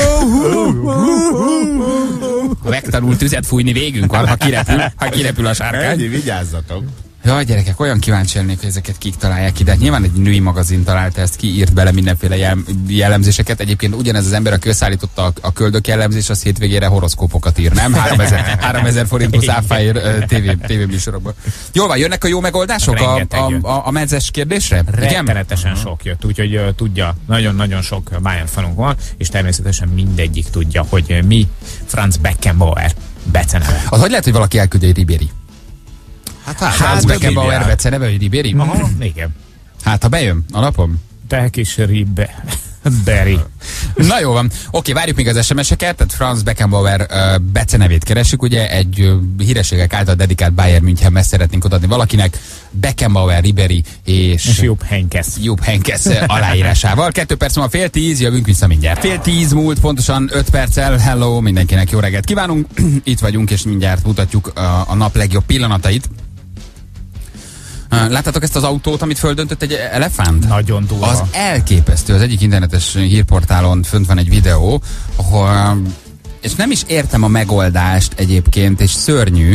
Ha megtanult tüzet fújni, végünk van, ha kirepül, ha kirepül a sárkány. Ennyi, vigyázzatok. Jaj, gyerekek, olyan kíváncsi lennék, hogy ezeket kik találják ki, de hát nyilván egy női magazin találta ezt ki, írt bele mindenféle jel- jellemzéseket. Egyébként ugyanez az ember, aki összeállította a, a köldök jellemzés, az hétvégére horoszkópokat ír, nem? háromezer forint plusz áfáért tévé, tévéműsorokban. Jól van, jönnek a jó megoldások a, a, a, a medzes kérdésre? Rettenetesen sok jött, úgyhogy uh, tudja, nagyon-nagyon sok Bayern fanunk van, és természetesen mindegyik tudja, hogy uh, mi Franz Beckenbauer beceneve. Az hogy lehet, hogy valaki elküldje egy Ribéry? Hát, Hát Beckenbauer beceneve, hogy Ribéry? Aha, igen. Hát, ha bejön a napom. Te kis Ribbe. Beri. Na jó van. Oké, várjuk még az es em es-eket, tehát Franz Beckenbauer uh, becenevét keresünk, ugye egy uh, hírességek által dedikált Bayern Münchenbe szeretnénk odaadni valakinek, Beckenbauer, Ribéry és, és Jupp Heynckes. Jupp Heynckes aláírásával. Kettő perc múlva fél tíz, jövünk vissza mindjárt. Fél tíz múlt, pontosan öt perccel. Hello, mindenkinek jó reggelt kívánunk. Itt vagyunk, és mindjárt mutatjuk a, a nap legjobb pillanatait. Láttátok ezt az autót, amit földöntött egy elefánt? Nagyon durva. Az elképesztő. Az egyik internetes hírportálon fönt van egy videó, ahol, és nem is értem a megoldást egyébként, és szörnyű.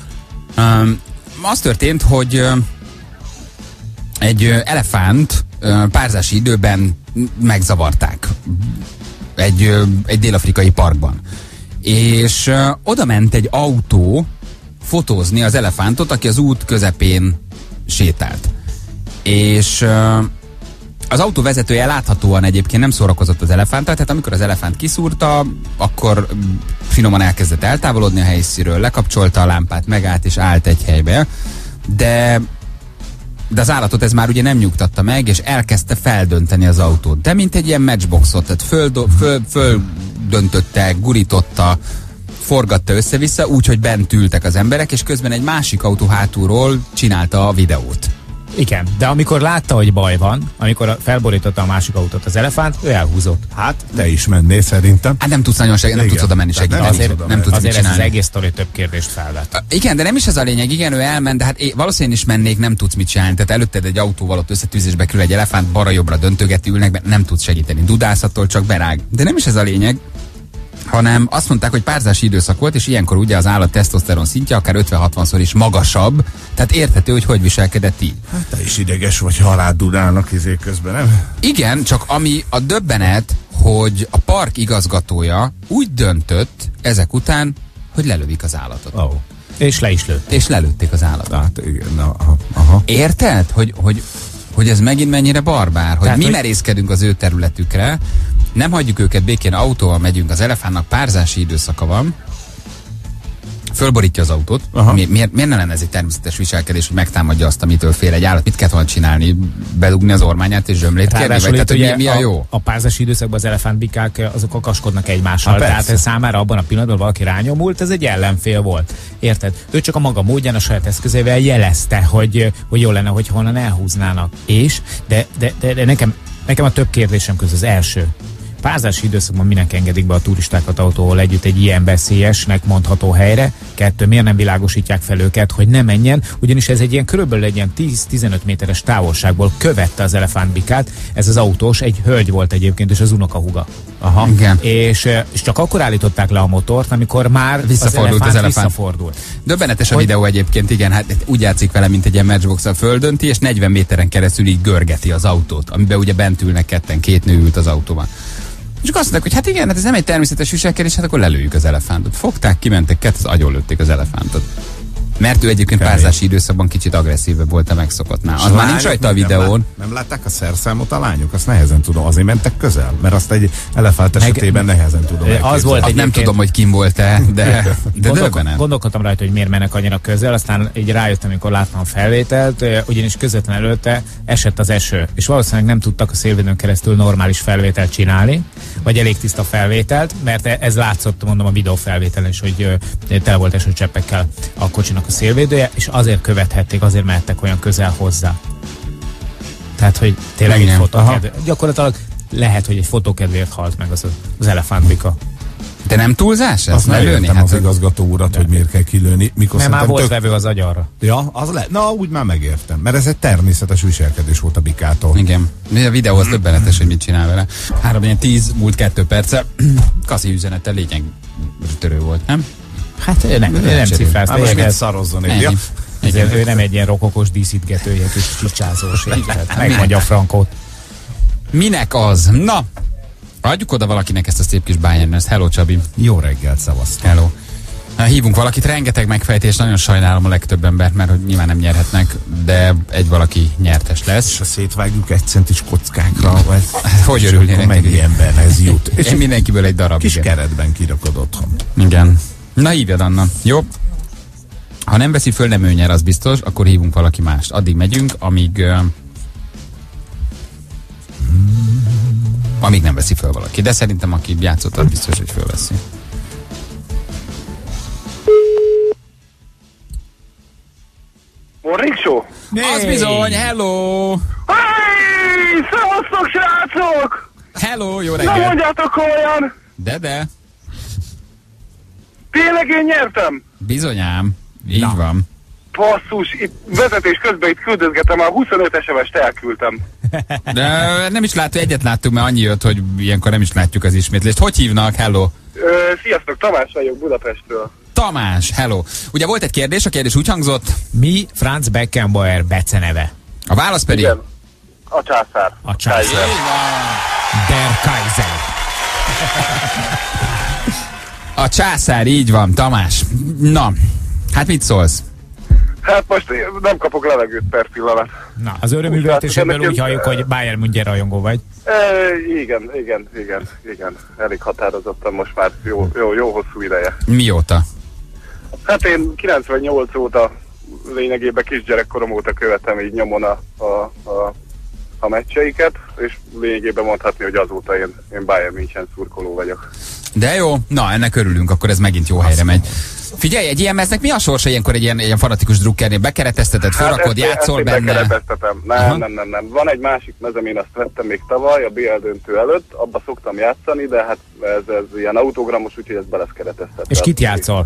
Az történt, hogy egy elefánt párzási időben megzavarták egy, egy dél-afrikai parkban. És oda ment egy autó fotózni az elefántot, aki az út közepén sétált. És uh, az autó vezetője láthatóan egyébként nem szórakozott az elefánttal, tehát amikor az elefánt kiszúrta, akkor finoman elkezdett eltávolodni a helyszínről, lekapcsolta a lámpát, megállt és állt egy helybe, de de az állatot ez már ugye nem nyugtatta meg, és elkezdte feldönteni az autót. De mint egy ilyen matchboxot, tehát földöntötte, föl, föl gurította, forgatta össze-vissza, úgy, hogy bent ültek az emberek, és közben egy másik autó hátulról csinálta a videót. Igen, de amikor látta, hogy baj van, amikor felborította a másik autót az elefánt, ő elhúzott. Hát, te is mennél szerintem. Hát nem tudsz nagyon segíteni, nem tudsz oda menni segíteni. Nem, azért, nem tudsz azért mit ez az egész sztori több kérdést felvett. Igen, de nem is ez a lényeg, igen, ő elment, de hát én valószínűleg is mennék, nem tudsz mit csinálni. Tehát előtted egy autóval ott összetűzésbe kerül egy elefánt, balra-jobbra döntögeti, ülnek be, nem tudsz segíteni. Dudászattól csak berág. De nem is ez a lényeg, hanem azt mondták, hogy párzási időszak volt, és ilyenkor ugye az állat tesztoszteron szintje akár ötven-hatvanszor is magasabb, tehát érthető, hogy hogy viselkedett így. Hát te is ideges vagy, ha rád dudálnak izé közben, nem? Igen, csak ami a döbbenet, hogy a park igazgatója úgy döntött ezek után, hogy lelövik az állatot. Oh. És le is lőtt. És lelőtték az állatot. Hát igen, na, aha, aha. Érted, hogy, hogy, hogy ez megint mennyire barbár, hogy Tehát, mi hogy... merészkedünk az ő területükre, nem hagyjuk őket békén, autóval megyünk, az elefántnak párzási időszaka van, fölborítja az autót. Mi, miért, miért ne lenne ez egy természetes viselkedés, hogy megtámadja azt, amitől fél egy állat? Mit kellett volna csinálni? Bedugni az ormányát és zsömlét kérni? Vagy, tehát, ugye, mi, mi a jó? A, a párzási időszakban az elefántbikák azok akaskodnak egymással. Ha, tehát számára abban a pillanatban valaki rányomult, ez egy ellenfél volt. Érted? Ő csak a maga módján, a saját eszközével jelezte, hogy, hogy jó lenne, hogy honnan elhúznának. És, de, de, de, de nekem, nekem a több kérdésem közül az első. Párzási időszakban minek engedik be a turistákat autóval együtt egy ilyen veszélyesnek mondható helyre? Kettő, miért nem világosítják fel őket, hogy ne menjen, ugyanis ez egy ilyen körülbelül egy ilyen tíz-tizenöt méteres távolságból követte az elefántbikát. Ez az autós egy hölgy volt egyébként, és az unokahúga. Aha. Igen. És, és csak akkor állították le a motort, amikor már visszafordult az elefánt, az elefánt. Visszafordult. Döbbenetes a hogy... videó egyébként, igen, hát úgy játszik vele, mint egy ilyen matchbox-a földönti, és negyven méteren keresztül így görgeti az autót, amiben ugye bent ülnek ketten, két nő ült az autóban. És akkor azt mondták, hogy hát igen, hát ez nem egy természetes viselkedés, hát akkor lelőjük az elefántot. Fogták, kimentek, kettőt, agyonlőtték az elefántot. Mert ő egyébként párzási időszakban kicsit agresszívebb volt a megszokottnál. Az már nincs rajta a videón. Nem, lát, nem látták a szerszámot a lányok? Azt nehezen tudom. Azért mentek közel? Mert azt egy elefánt esetében Meg, nehezen tudom az volt azt nem tudom, hogy kim volt-e, de, de Gondol, gondolkodtam rajta, hogy miért mennek annyira közel, aztán így rájöttem, amikor láttam a felvételt, ugyanis közvetlen előtte esett az eső, és valószínűleg nem tudtak a szélvédőn keresztül normális felvételt csinálni, vagy elég tiszta felvételt, mert ez látszott, mondom, a videó felvételen is, hogy tele volt esőcseppekkel a kocsinak a szélvédője, és azért követhették, azért mehettek olyan közel hozzá. Tehát, hogy tényleg egy fotókedvéért. Gyakorlatilag lehet, hogy egy fotókedvéért halt meg az, az elefántbika. De nem túlzás ez? Azt nem értem hát az igazgató urat, hogy miért kell kilőni. Mikor mert már volt tök... vevő az agyarra. Ja, az le... Na, úgy már megértem. Mert ez egy természetes viselkedés volt a bikától. Igen. A videó az döbbenetes, hogy mit csinál vele. három tíz múlt kettő perce. Kaszi üzenete lényeg törő volt, nem? Hát ő nem, ő nem cifráz. Hát most mit szarozzon egy. Ja. Ő nem egy ilyen rokokos díszítgető, egy kis csicsázós. Megmondja a frankót. Minek az? Na, adjuk oda valakinek ezt a szép kis Bayern-t. Hello, Csabi. Jó reggelt, szavaztam. Hello. Hívunk valakit, rengeteg megfejtés, nagyon sajnálom a legtöbb embert, mert hogy nyilván nem nyerhetnek, de egy valaki nyertes lesz. És ha szétvágjuk egy centis kockákra, vagy... Hogy örülnének? Mennyi emberhez jut. És mindenkiből egy darab. Kis igen. keretben kirakod otthon. Igen. Na hívjad, Anna. Jó? Ha nem veszi föl, nem ő nyer, az biztos, akkor hívunk valaki mást. Addig megyünk, amíg... Uh, amíg nem veszi föl valaki. De szerintem aki játszott, az biztos, hogy fölveszi. Morning Show? Az bizony, hello! Hey, szevasztok, srácok! Hello, jó reggelt! Nem mondjátok olyan! De, de. Tényleg én nyertem? Bizonyám, így Na. van. Basszus, itt vezetés közben itt küldözgetem, már huszonöt es em est elküldtem. De nem is láttuk, egyet láttuk, mert annyi jött, hogy ilyenkor nem is látjuk az ismétlést. Hogy hívnak? Hello! Ö, sziasztok, Tamás vagyok Budapestről. Tamás, hello! Ugye volt egy kérdés, a kérdés úgy hangzott. Mi Franz Beckenbauer beceneve? A válasz pedig? Igen. A császár. A császár. Der Kaiser. A császár, így van, Tamás. Na, hát mit szólsz? Hát most nem kapok levegőt per pillanat. Na, az örömüvöltésemből úgy halljuk, hogy Bayern München rajongó vagy. E, igen, igen, igen, igen. Elég határozottan most már jó, jó, jó hosszú ideje. Mióta? Hát én kilencvennyolc óta, lényegében kisgyerekkorom óta követem így nyomon a, a, a, a meccseiket, és lényegében mondhatni, hogy azóta én, én Bayern München szurkoló vagyok. De jó, na ennek örülünk, akkor ez megint jó helyre megy. Figyelj, egy ilyen meznek mi a sorsa ilyenkor egy ilyen, ilyen fanatikus drukkernél? Bekeretezteted, felrakod, hát játszol ezt benne? Bekereteztetem. Nem, Aha. nem, nem, nem. Van egy másik mezem, én azt vettem még tavaly, a bé el döntő előtt, abba szoktam játszani, de hát ez, ez ilyen autogramos, úgyhogy ez be lesz kereteztetve. És kit játszol?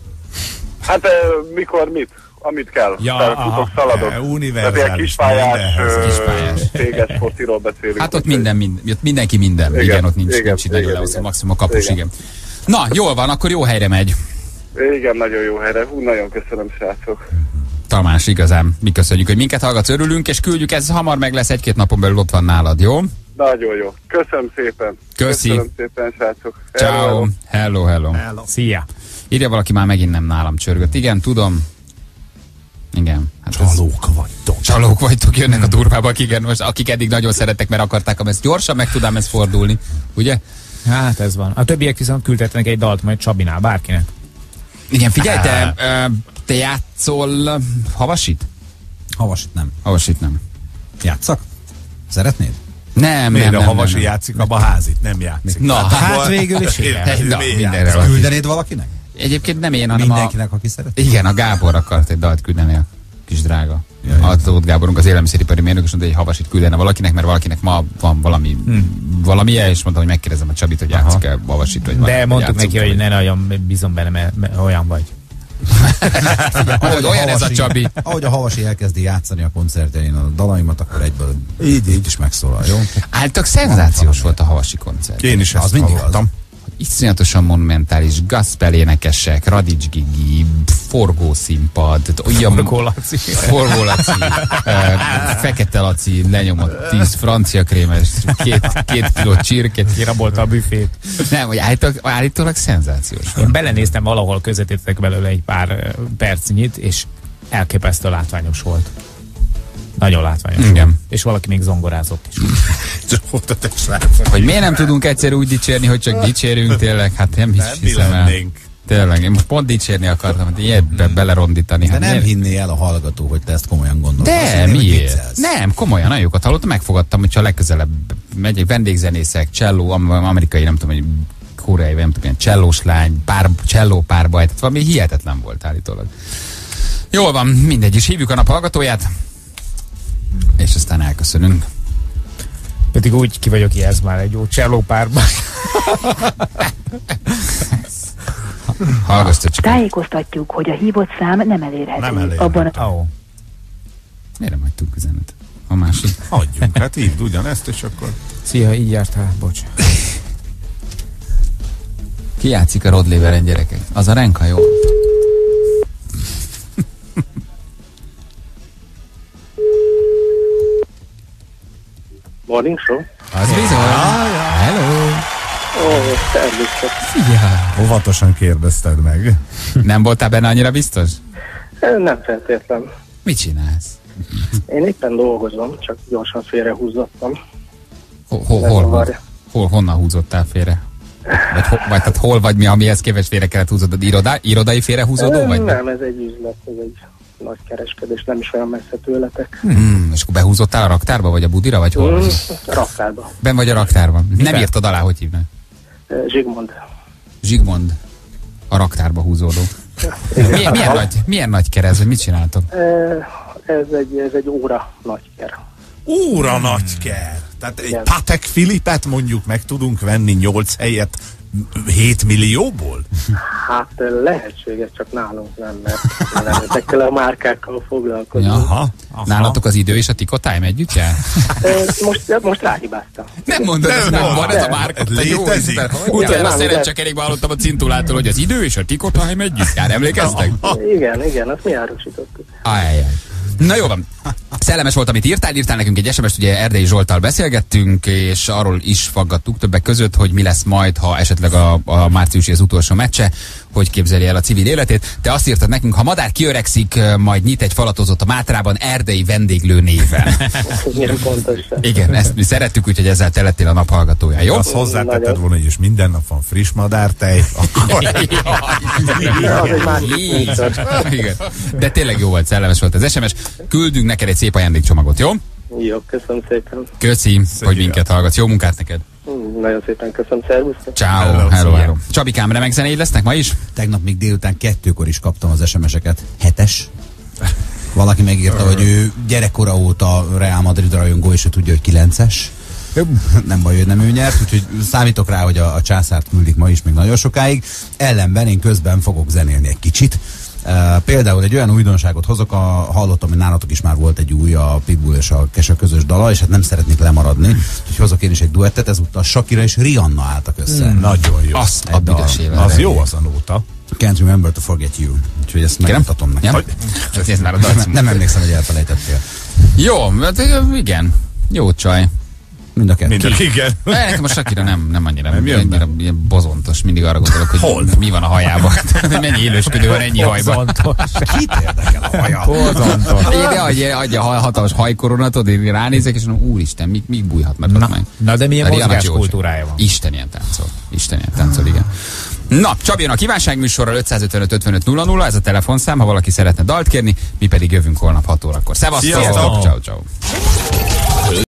Hát mikor mit? Amit kell. Ja, tehát futok, szaladok. E, univerzális. Tehát ilyen kispályás, kispályás. téges fociról beszélünk. Hát ott minden, minden, mindenki minden. Igen, igen ott nincs, igen, nincs igen, igen, igen. maximum a kapus, igen. igen. Na, jól van, akkor jó helyre megy. Igen, nagyon jó helyre. Hú, nagyon köszönöm, srácok. Tamás, igazán, mi köszönjük, hogy minket hallgatsz, örülünk, és küldjük, ez hamar meg lesz, egy-két napon belül ott van nálad, jó? Nagyon jó. Köszönöm szépen. Köszi. Köszönöm szépen, srácok. Ciao. Hello, hello. Hello. Szia. Írja valaki, már megint nem nálam csörgött. Igen, tudom. Igen. Hát Csalók ez... vagytok. Csalók vagytok, jönnek a durvábbak, igen, most akik eddig nagyon szerettek, mert akarták, ezt gyorsan meg tudám ezt fordulni, ugye? Hát ez van. A többiek viszont küldhetnek egy dalt majd Csabinál, bárkinek. Igen, figyelj, te, te játszol Havasit? Havasit nem. Havasit nem. Játszak? Szeretnéd? Nem, Miért nem, a nem, Havasi nem, játszik, abba a házit nem játszik. Na, hát, hát végül is igen. Na, mindenre küldenéd valakinek? Egyébként nem én, hanem mindenkinek, a... aki szeret. Igen, a Gábor akart egy dalt küldeni, a kis drága. A Tóth Gáborunk, az élelmiszeripari mérnök, és mondta, hogy egy Havasit küldene valakinek, mert valakinek ma van valami hmm. valamilyen, és mondta, hogy megkérdezem a Csabit, hogy játszik-e Havasit, vagy de mondtuk neki, hogy ne nagyon bízom benne, mert, mert olyan vagy. Ahogy olyan ez a Csabi. Ahogy a Havasi elkezdi játszani a koncertjein a dalaimat, akkor egyből így, így is megszólal, jó? Általában szenzációs volt a Havasi koncert. Én is ezt hallottam. Iszonyatosan monumentális, gospel énekesek, Radics Gigi, forgószínpad, olyan Forgólaci, Forgólaci Fekete Laci lenyomott tíz francia krémes, két, két kiló csirket. Kirabolta a büfét. Nem, hogy állítólag, állítólag szenzációs. Én belenéztem valahol, közvetítettek belőle egy pár percnyit, és elképesztő látványos volt. Nagyon látványos. Igen. Volt. És valaki még zongorázott is. Hogy miért nem tudunk egyszer úgy dicsérni, hogy csak dicsérünk, tényleg, hát nem is hiszem el. Tényleg, én most pont dicsérni akartam, hogy ebbe belerondítani. De hát nem miért? hinné el a hallgató, hogy te ezt komolyan gondolod. De miért? Nem, komolyan, nagyon jókat hallottam, megfogadtam, hogy ha legközelebb megyek, vendégzenészek, cselló, amerikai, nem tudom, hogy koreai, nem tudom, csellós lány, pár, cselló párbaj, tehát valami hihetetlen volt állítólag. Jól van, mindegy is, hívjuk a nap hallgatóját. És aztán elköszönünk. Pedig úgy ki vagyok jelz már egy jó csellópárban. Hallgass csak. Tájékoztatjuk, hogy a hívott szám nem elérhető. Nem elérhető. Abban a... Oh. Miért nem hagytunk üzenet? A másik. Hagyjunk, hát hívd ugyanezt, és akkor... Szia, így jártál, bocs. Ki játszik a Rod Leveren, gyerekek? Az a Renka, jó? Morning show. Az bizony. Hello. Ó, szervusztok. Szia. Óvatosan kérdezted meg. Nem voltál benne annyira biztos? Nem feltétlen. Mit csinálsz? Én éppen dolgozom, csak gyorsan félrehúzottam. Hol, hol, hol, hol, hol, honnan húzottál félre? Vagy, ho, vagy tehát hol vagy mi, amihez képest félre kellett húzod? Irodá, irodai félrehúzódó vagy? Nem, ez egy üzlet, ez egy nagy kereskedés, nem is olyan messze tőletek. Hmm, és akkor behúzottál a raktárba, vagy a budira, vagy hol? Hmm, raktárba. Ben vagy a raktárban. Nem írtad alá, hogy hívnak? Zsigmond. Zsigmond. A raktárba húzódó. milyen, milyen, nagy, milyen nagy kerez, vagy mit csináltok? Ez egy, ez egy óra nagyker. Óra nagyker! Tehát egy Patek Philippet mondjuk meg tudunk venni nyolc helyet hét millióból? Hát lehetséges, csak nálunk nem, mert nem ezekkel a márkákkal foglalkozunk. Aha, aha. Nálatok az idő és a Tico-Time együtt jár? Most, most ráhibáztam. Nem mondod, ez nem, nem van ez a márka. Létezik? Utána a szerencsekerékben hallottam a Cintulától, hogy az idő és a Tico-Time együtt jár. Emlékeztek? Igen, igen, azt mi árusítottuk. Ajjaj. Na jó van. Szellemes volt, amit írtál, írtál nekünk egy es em est, ugye Erdélyi Zsolttal beszélgettünk, és arról is faggattuk többek között, hogy mi lesz majd, ha esetleg a, a márciusi az utolsó meccse, hogy képzeli el a civil életét. Te azt írtad nekünk, ha madár kiöregszik, majd nyit egy falatozót a Mátrában erdélyi vendéglő néven. Igen, pontosan. Igen, ezt mi szerettük, úgyhogy ezzel te lettél a nap hallgatója, jó? Azt hozzátetted volna, hogy is minden nap van friss madártej, akkor... Igen. De tényleg jó volt, szellemes volt az es em es. Küldünk neked egy szép ajándékcsomagot, jó? Jó, köszönöm szépen. Köszi, hogy minket hallgatsz. Jó munkát neked. Nagyon szépen köszönöm, szervusz. Ciao, hello, hello, hello. Csabikám, remek zenéid lesznek ma is? Tegnap még délután kettőkor is kaptam az es em eseket. Hetes. Valaki megírta, hogy ő gyerekkora óta Real Madrid rajongó, és ő tudja, hogy kilences. Nem baj, hogy nem ő nyert, úgyhogy számítok rá, hogy a, a császárt küldik ma is még nagyon sokáig. Ellenben én közben fogok zenélni egy kicsit. Uh, például egy olyan újdonságot hozok, a, hallottam, hogy nálatok is már volt egy új, a Pitbull és a Kesha közös dala, és hát nem szeretnék lemaradni, úgyhogy hozok én is egy duettet, ezúttal Shakira és Rihanna álltak össze. Mm. Nagyon jó. Azt a büdös éve. Az jó az a nóta. Can't remember to forget you. Úgyhogy ezt megmutatom neked. Ja? Már a nem, nem emlékszem, hogy elfelejtettél. Jó, hát igen. Jó csaj. Mind a kettő. Mind a, igen. Nekem a Shakira nem, nem annyira, nem annyira ilyen bozontos. Mindig arra gondolok, hogy Hol? mi van a hajában. Mennyi élősködő van ennyi hajban. Kit érdekel a haja? Bozontos. Ide adja, adja a hatalmas hajkoronatot, én ránézek, és mondom, úristen, mi, mi bújhatnak na, meg? Na, de milyen mozgáskultúrája van? Isten ilyen táncol. Isten ilyen táncol, igen. Na, Csabi jön a kívánságműsorral ötszázötvenöt ötvenöt nulla nulla, ez a telefonszám, ha valaki szeretne dalt kérni, mi pedig jövünk holnap hat órakor. Szevasztok! Ciao, ciao.